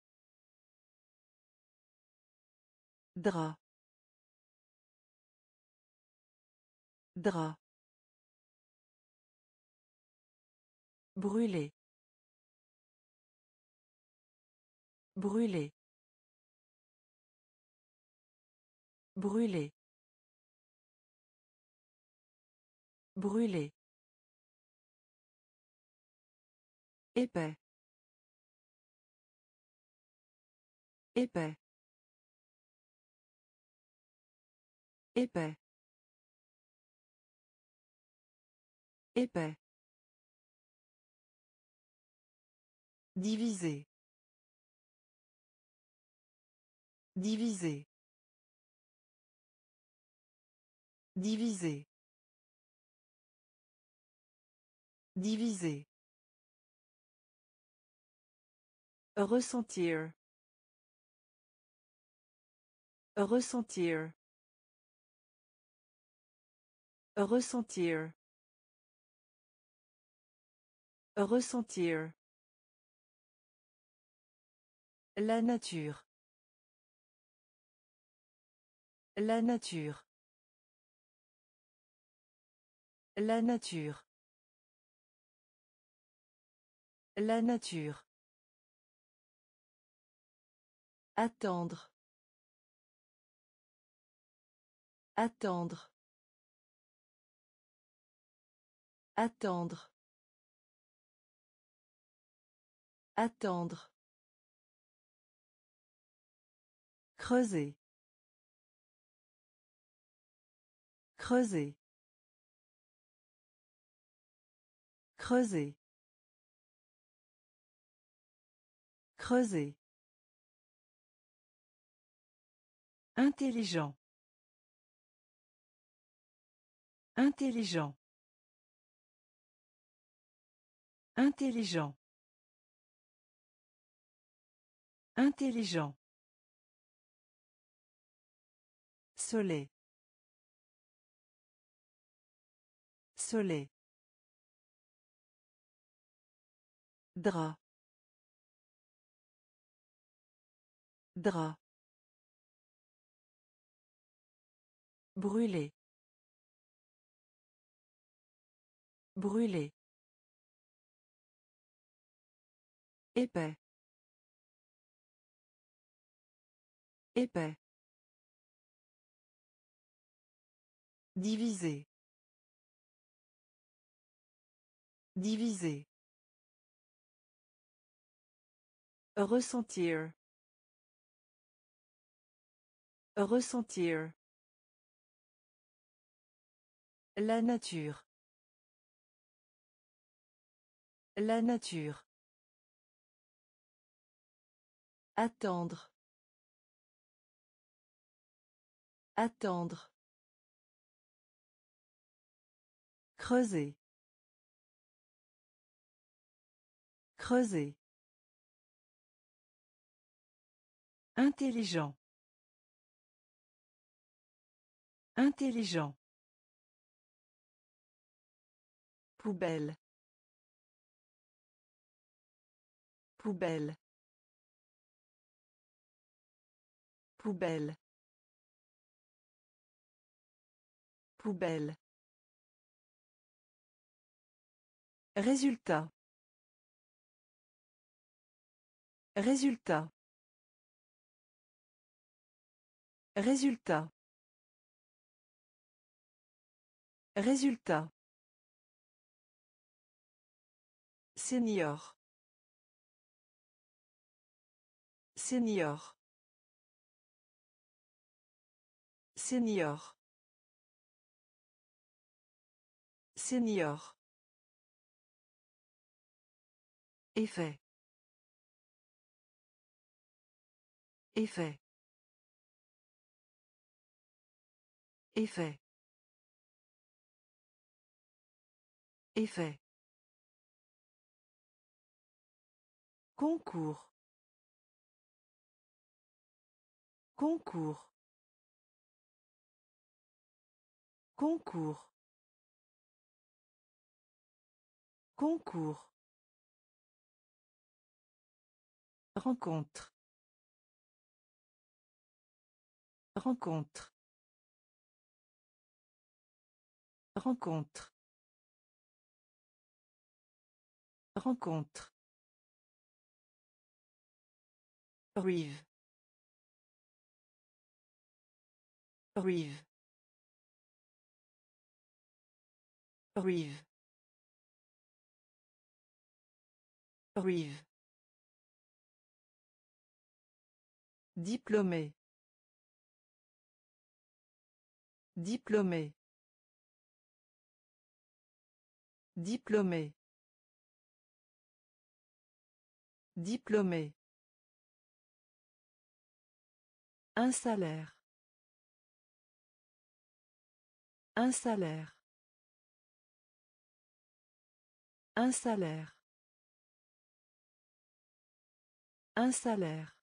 Drap. Drap. Brûler. Brûler. Brûler. Brûler. Épais. Épais. Épais. Épais. Diviser. Diviser. Diviser. Diviser. Ressentir. Ressentir. Ressentir. Ressentir. La nature. La nature. La nature. La nature. Attendre. Attendre. Attendre. Attendre. Creuser. Creuser. Creuser. Creuser. Intelligent. Intelligent. Intelligent. Intelligent. Soleil. Soleil. Drap. Drap. Brûler. Brûler. Épais. Épais. Diviser. Diviser. Ressentir. Ressentir. La nature. La nature. Attendre. Attendre. Creuser. Creuser. Intelligent. Intelligent. Poubelle. Poubelle. Poubelle. Poubelle. Résultat. Résultat. Résultat. Résultat. Senior. Senior. Senior. Senior. Effet. Effet. Effet. Effet. Concours. Concours. Concours. Concours. Rencontre. Rencontre. Rencontre. Rencontre. Rive. Rive. Rive. Rive. Diplômé. Diplômé. Diplômé. Diplômé. Un salaire. Un salaire. Un salaire. Un salaire.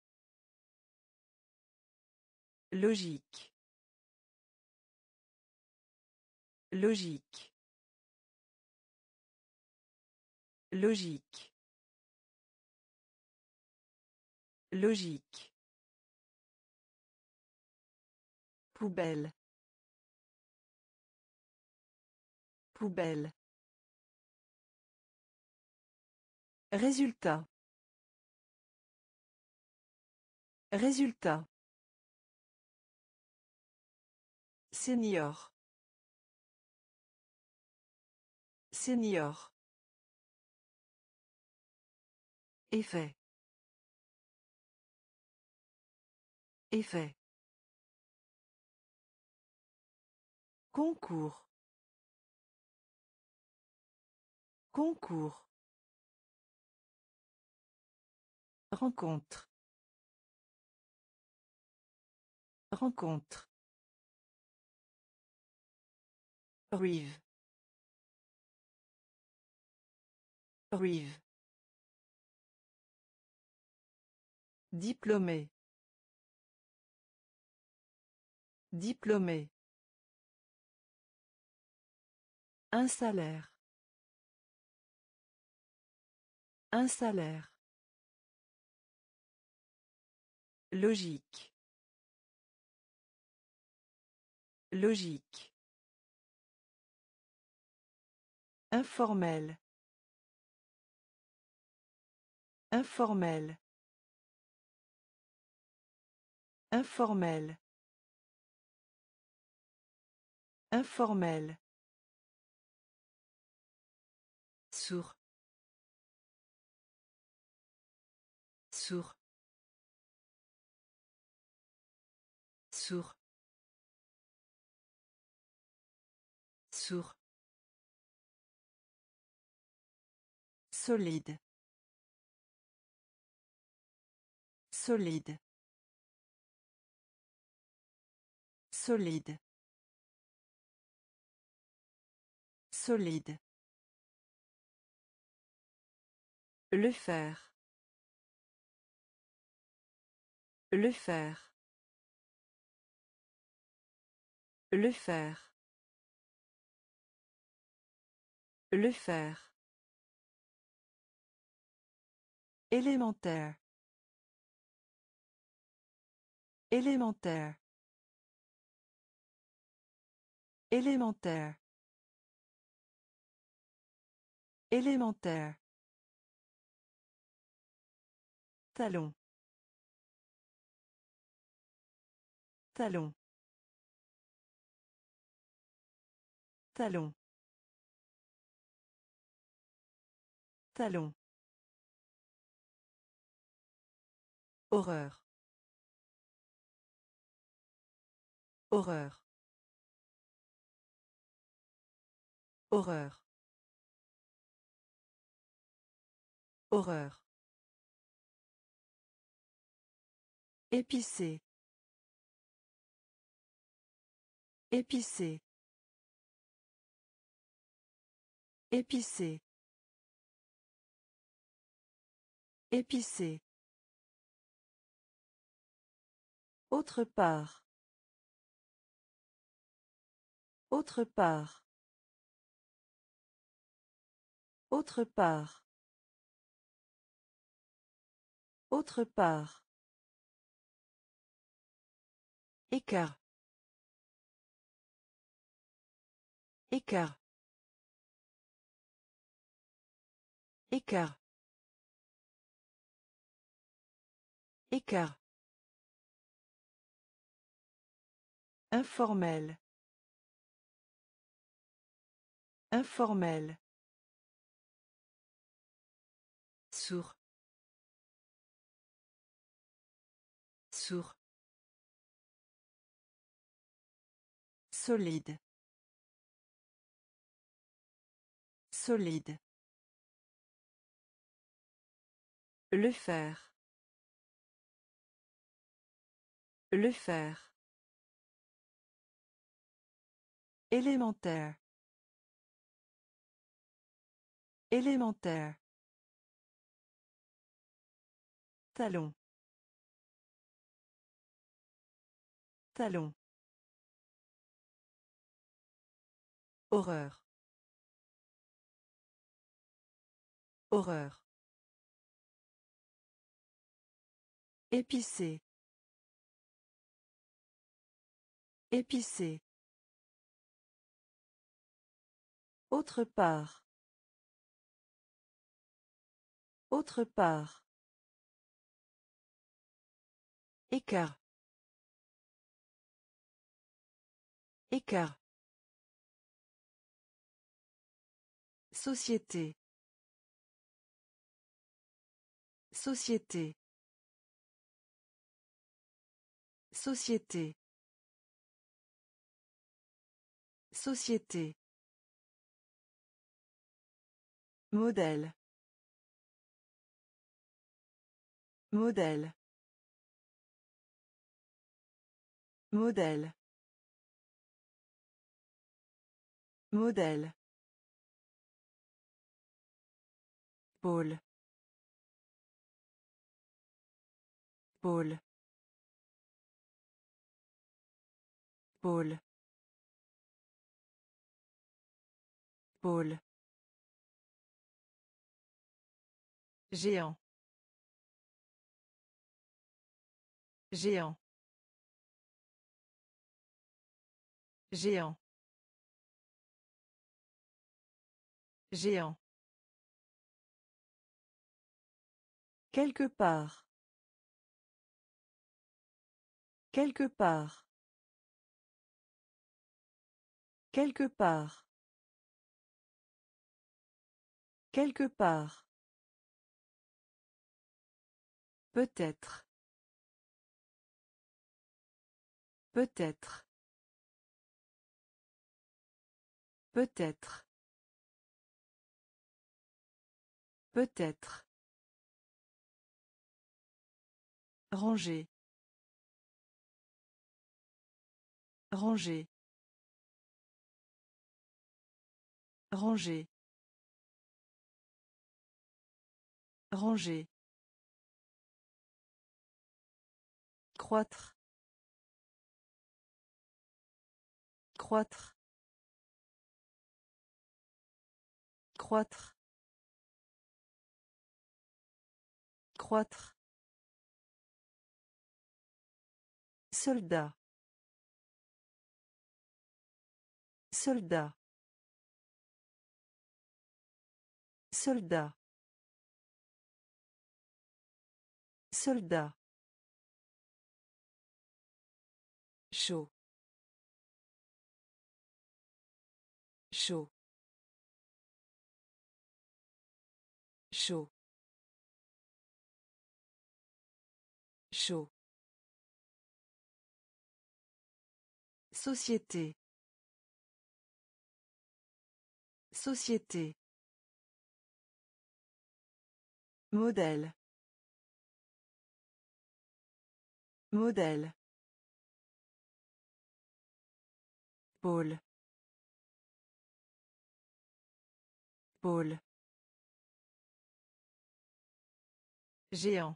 Logique. Logique. Logique. Logique. Poubelle. Poubelle. Résultat. Résultat. Senior. Senior. Effet. Effet. Concours. Concours. Rencontre. Rencontre. Rive. Rive. Diplômé. Diplômé. Un salaire. Un salaire. Logique. Logique. Informel. Informel. Informel. Informel. Sourd. Sourd. Sourd. Sourd. Solide. Solide. Solide. Solide. Le faire. Le faire. Le faire. Le faire. Élémentaire. Élémentaire. Élémentaire. Élémentaire. Talon. Talon. Talon. Talon. Horreur. Horreur. Horreur. Horreur. Épicé. Épicé. Épicé. Épicé. Autre part. Autre part. Autre part. Autre part. Écart. Écart. Écart. Écart. Informel. Informel. Sourd. Sourd. Solide. Solide. Le faire. Le faire. Élémentaire. Élémentaire. Talon. Talon. Horreur. Horreur. Épicé. Épicé. Autre part. Autre part. Écart. Écart. Société. Société. Société. Société. Modèle. Modèle. Modèle. Modèle. Pôle. Pôle. Pôle. Pôle. Géant. Géant. Géant. Géant. Quelque part. Quelque part. Quelque part. Quelque part. Peut-être. Peut-être. Peut-être. Peut-être. Ranger. Ranger. Ranger. Ranger. Croître. Croître. Croître. Croître. Soldat. Soldat. Soldat. Soldat. Chaud. Chaud. Chaud. Chaud. Société. Société. Modèle. Modèle. Pôle. Pôle. Géant.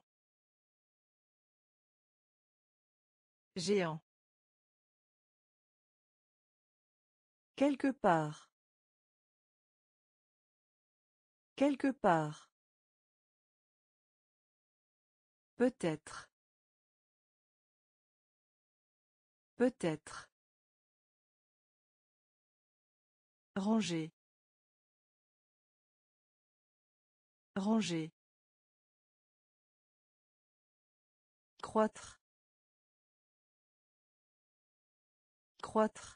Géant. Quelque part. Quelque part. Peut-être. Peut-être. Ranger. Ranger. Croître. Croître.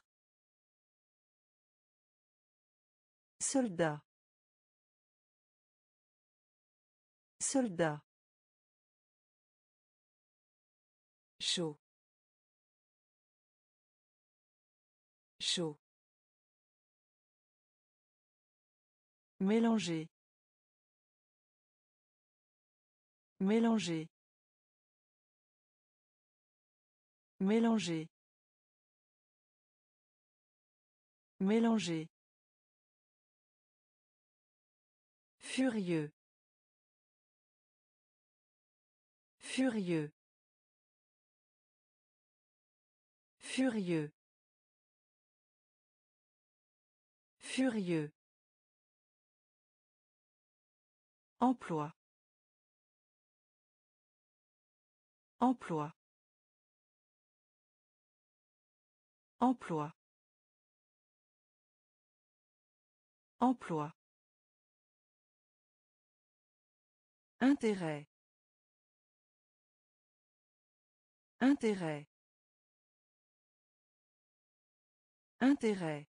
Soldat. Soldat. Chaud. Chaud. Mélanger. Mélanger. Mélanger. Mélanger. Furieux. Furieux. Furieux. Furieux. Emploi. Emploi. Emploi. Emploi. Intérêt. Intérêt. Intérêt.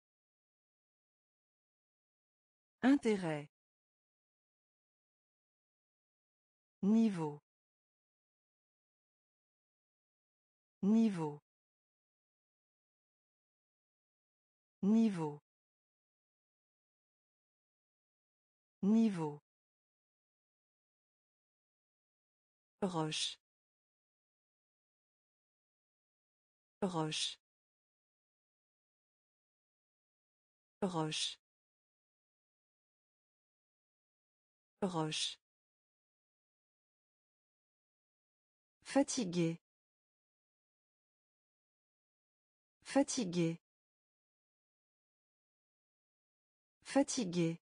Intérêt. Niveau. Niveau. Niveau. Niveau. Roche. Roche. Roche. Roche. Fatigué. Fatigué. Fatigué.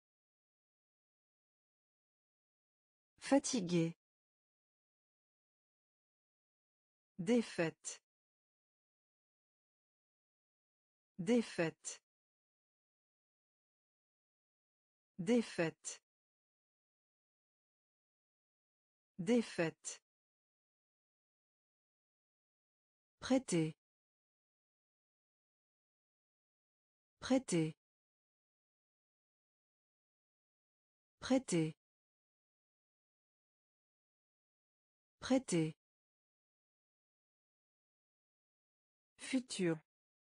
Fatigué. Défaite. Défaite. Défaite. Défaite. Prêter. Prêter. Prêter. Prêter. Futur.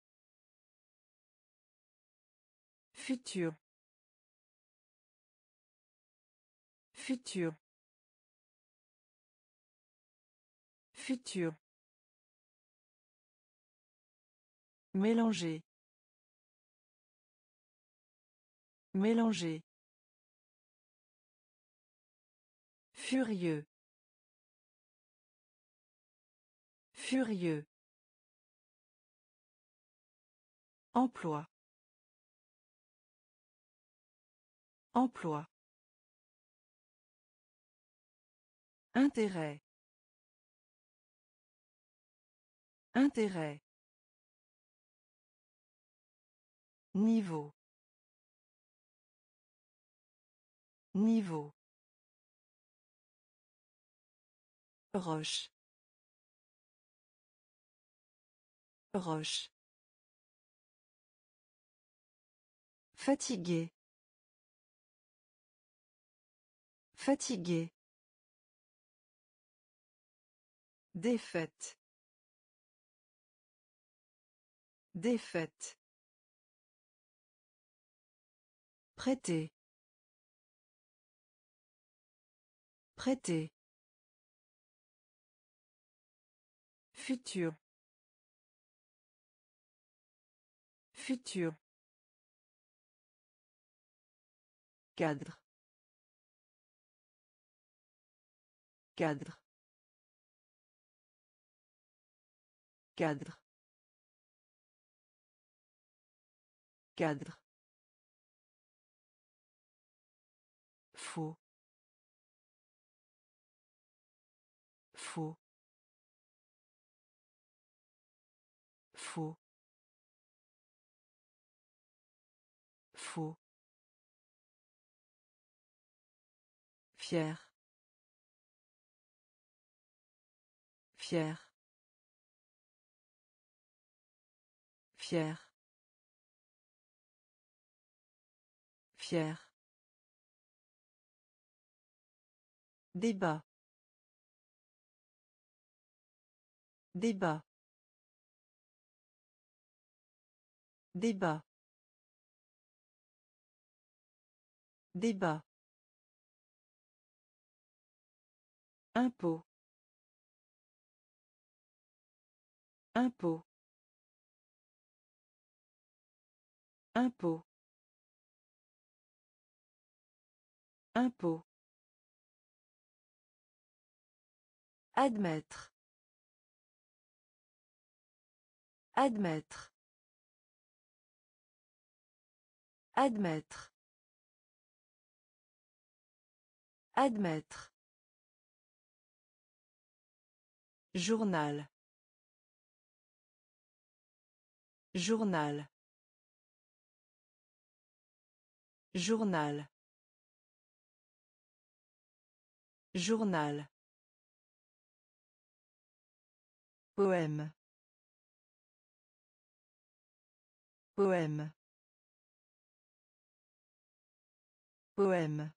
Futur. Futur. Futur. Mélanger. Mélanger. Furieux. Furieux. Emploi. Emploi. Intérêt. Intérêt. Niveau. Niveau. Roche. Roche. Fatigué. Fatigué. Défaite. Défaite. Prêter. Prêter. Futur. Futur. Cadre. Cadre. Cadre. Cadre. Faux. Faux. Faux. Faux. Fier. Fier. Fier. Fier. Débat. Débat. Débat. Débat. Impôt. Impôt. Impôt. Impôt. Admettre. Admettre. Admettre. Admettre. Journal. Journal. Journal. Journal. Poème. Poème. Poème.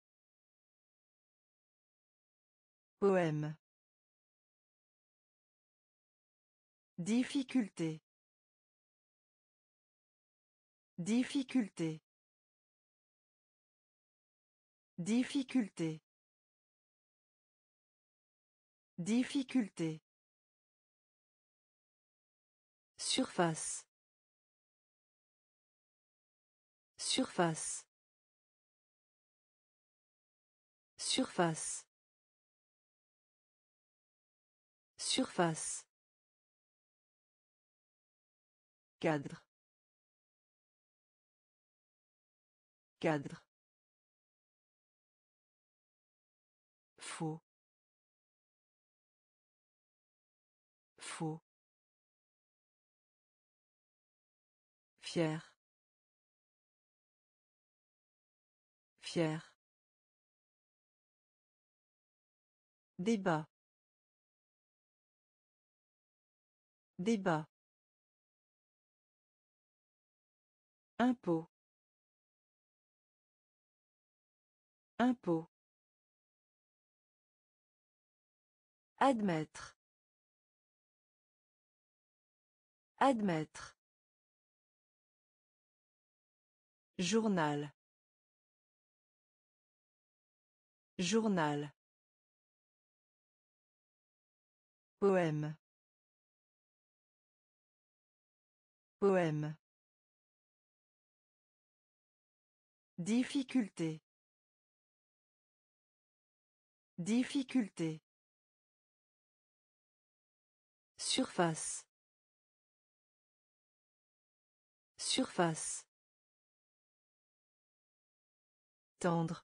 Poème. Difficulté. Difficulté. Difficulté. Difficulté. Surface. Surface. Surface. Surface. Cadre. Cadre. Faux. Faux. Fier. Fier. Débat. Débat. Impôt. Impôt. Admettre. Admettre. Journal. Journal. Poème. Poème. Difficulté. Difficulté. Surface. Surface. Tendre.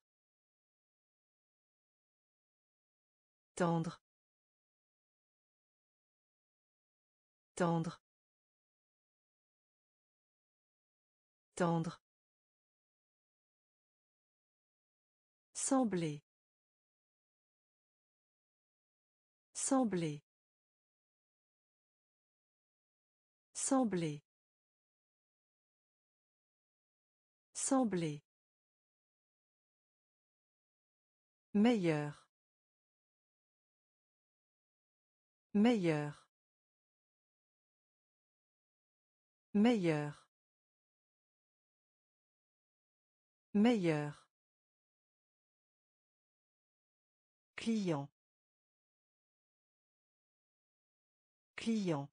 Tendre. Tendre. Tendre. Sembler. Sembler. Sembler. Sembler. Meilleur. Meilleur. Meilleur. Meilleur. Client. Client.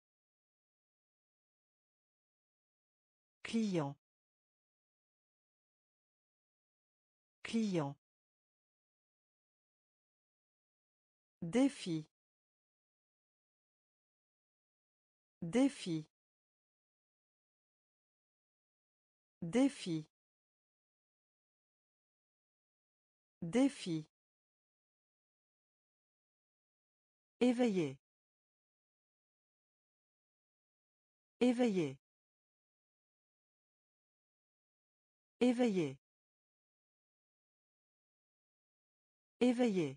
Client. Client. Défi. Défi. Défi. Défi. Éveillé. Éveillé. Éveillé. Éveillé.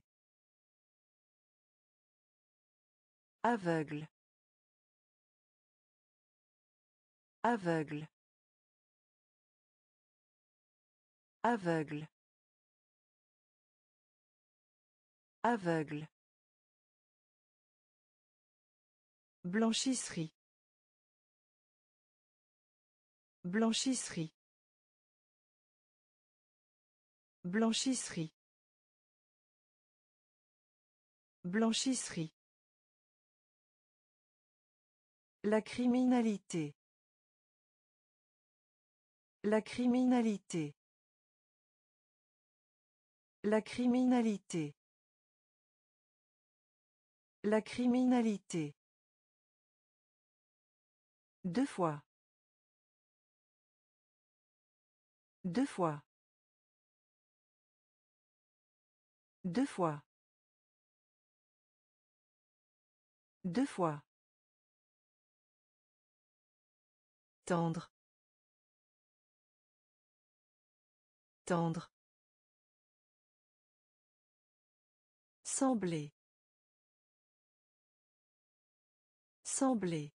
Aveugle. Aveugle. Aveugle. Aveugle. Blanchisserie. Blanchisserie. Blanchisserie. Blanchisserie. La criminalité. La criminalité. La criminalité. La criminalité. Deux fois. Deux fois. Deux fois. Deux fois. Tendre. Tendre. Sembler. Sembler.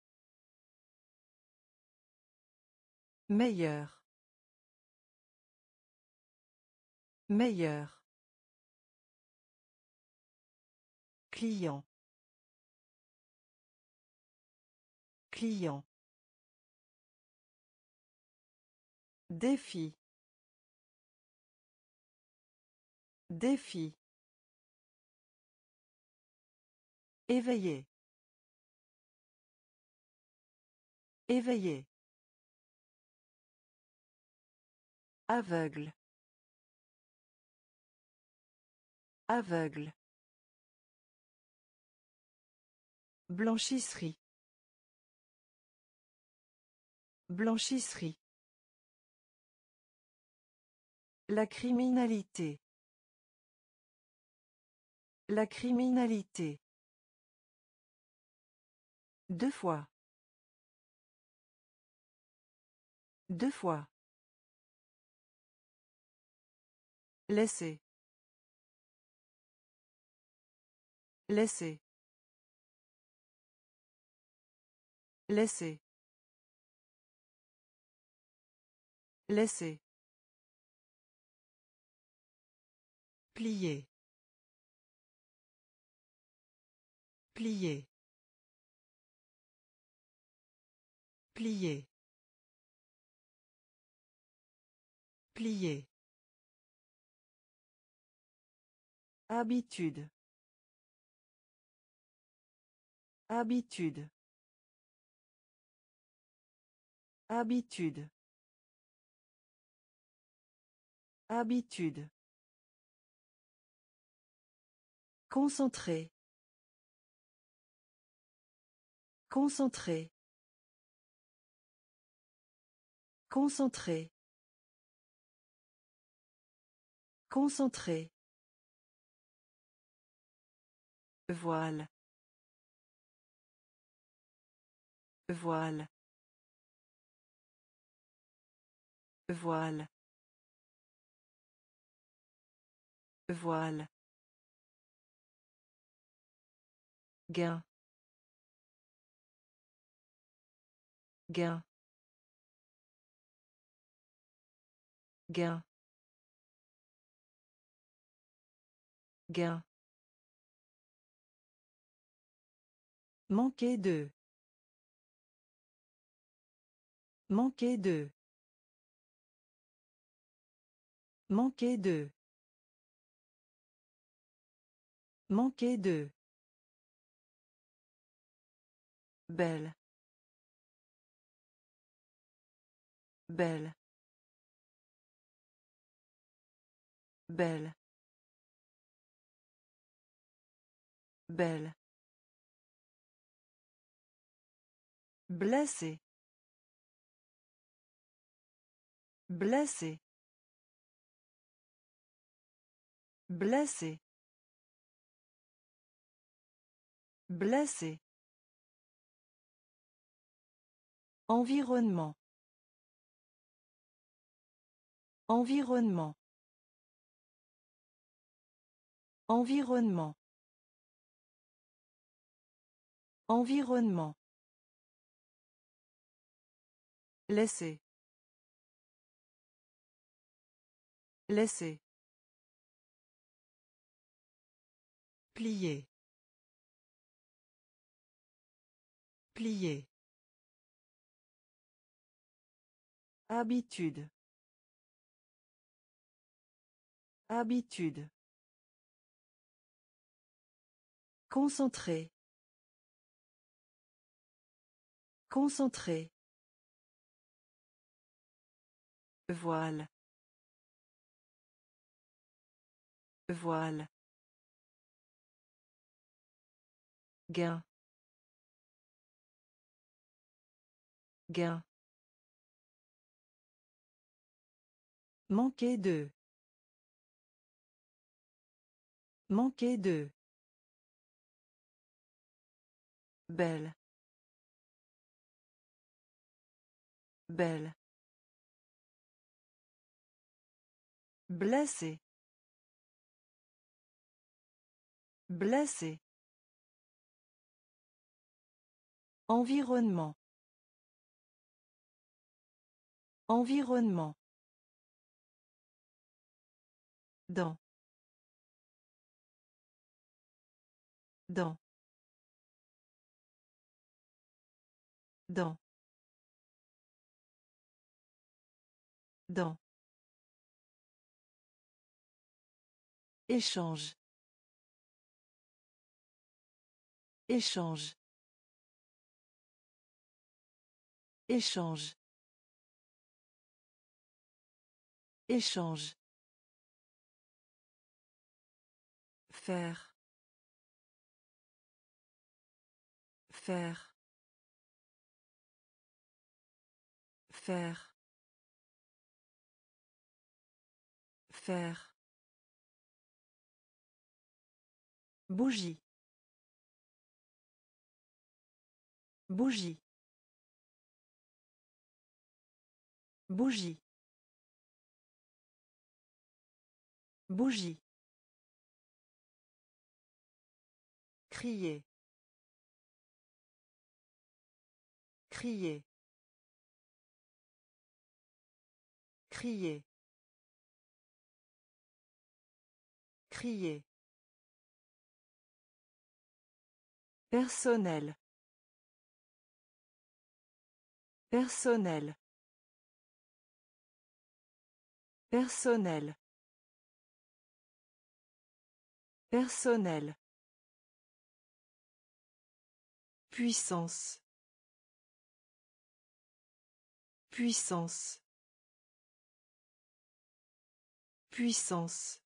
Meilleur. Meilleur. Client. Client. Défi. Défi. Éveillé. Éveillé. Aveugle. Aveugle. Blanchisserie. Blanchisserie. La criminalité. La criminalité. Deux fois. Deux fois. Laisser. Laisser. Laisser. Laisser. Plier. Plier. Plier. Plier. Habitude. Habitude. Habitude. Habitude. Concentré. Concentré. Concentré. Concentré. Voile. Voile. Voile. Voile. Gain. Gain. Gain. Gain. Manquer de. Manquer de. Manquer de. Manquer de. Belle. Belle. Belle. Belle. Blessé. Blessé. Blessé. Blessé. Environnement. Environnement. Environnement. Environnement. Laisser. Laisser. Plier. Plier. Habitude. Habitude. Concentré. Concentré. Voile. Voile. Gain. Gain. Manquer de. Manquer de. Belle. Belle. Blessé. Blessé. Environnement. Environnement. Dans. Dans. Dans. Dans. Échange. Échange. Échange. Échange. Faire. Faire. Faire. Faire. Bougie. Bougie. Bougie. Bougie. Crier. Crier. Crier. Crier. Personnel. Personnel. Personnel. Personnel. Puissance. Puissance. Puissance.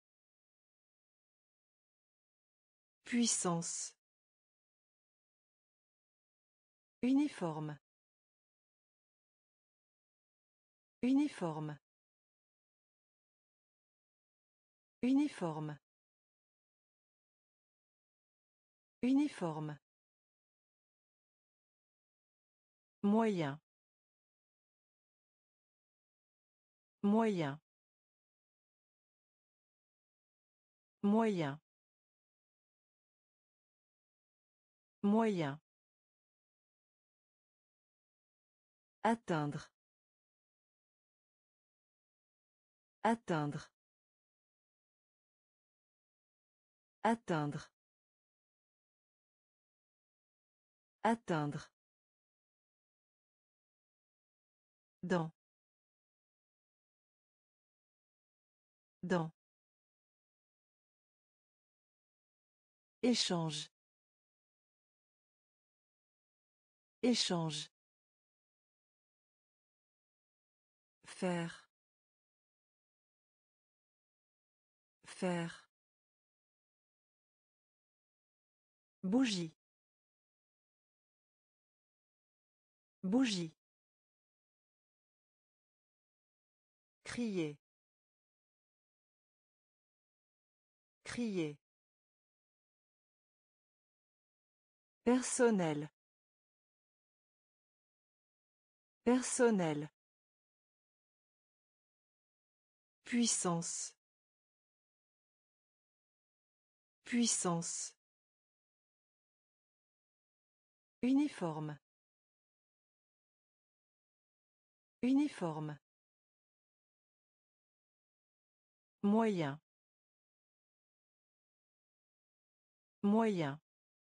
Puissance. Uniforme. Uniforme. Uniforme. Uniforme. Moyen. Moyen. Moyen. Moyen. Atteindre. Atteindre. Atteindre. Atteindre. Dans. Dans. Échange. Échange. Faire. Faire. Bougie. Bougie. Crier. Crier. Personnel. Personnel. Puissance. Puissance. Uniforme. Uniforme. Moyen. Moyen.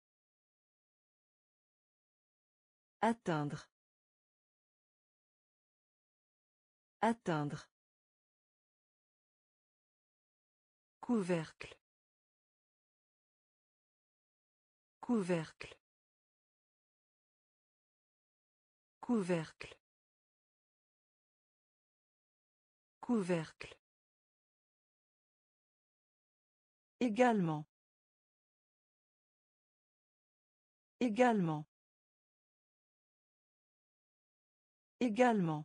Atteindre. Atteindre. Couvercle. Couvercle. Couvercle. Couvercle. Également. Également. Également.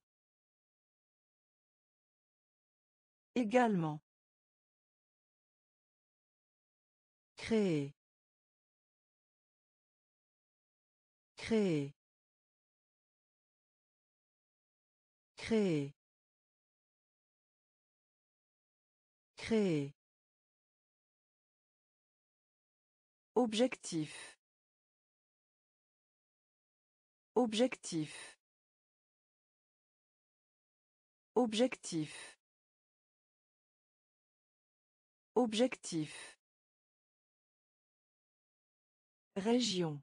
Également. Créer. Créer. Créer. Créer. Objectif. Objectif. Objectif. Objectif. Région.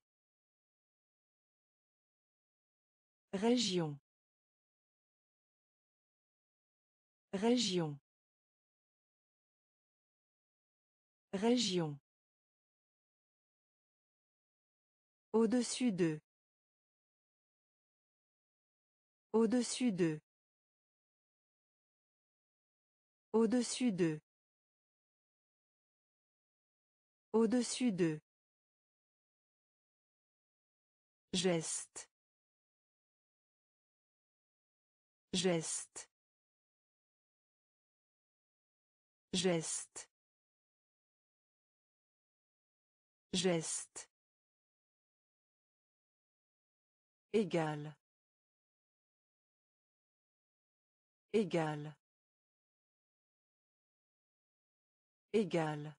Région. Région. Région. Au-dessus d'eux. Au-dessus d'eux. Au-dessus d'eux. Au-dessus d'eux. Geste. Geste. Geste. Geste. Égal. Égal. Égal.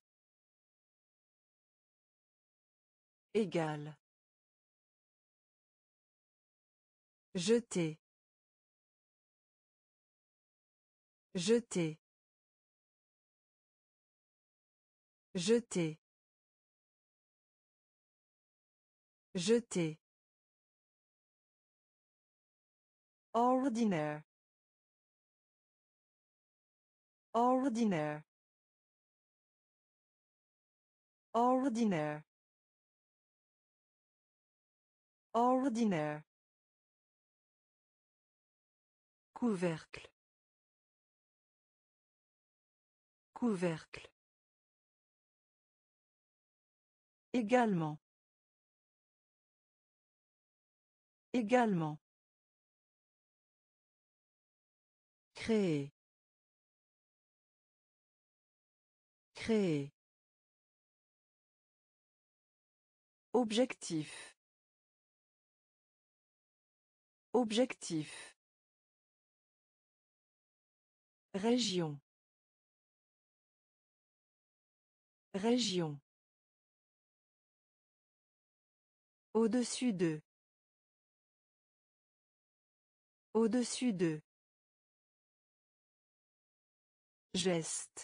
Égal. Jeter. Jeter. Jeter. Jeter. Ordinaire. Ordinaire. Ordinaire. Ordinaire. Couvercle. Couvercle. Également. Également. Créer. Créer. Objectif. Objectif. Région. Région. Au-dessus d'eux. Au-dessus d'eux. Geste.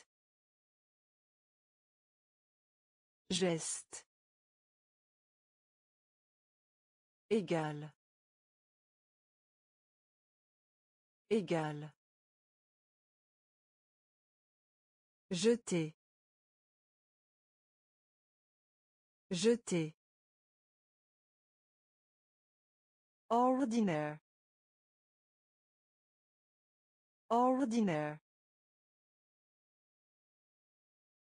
Geste. Égal. Égal. Jeter. Jeter. Ordinaire. Ordinaire.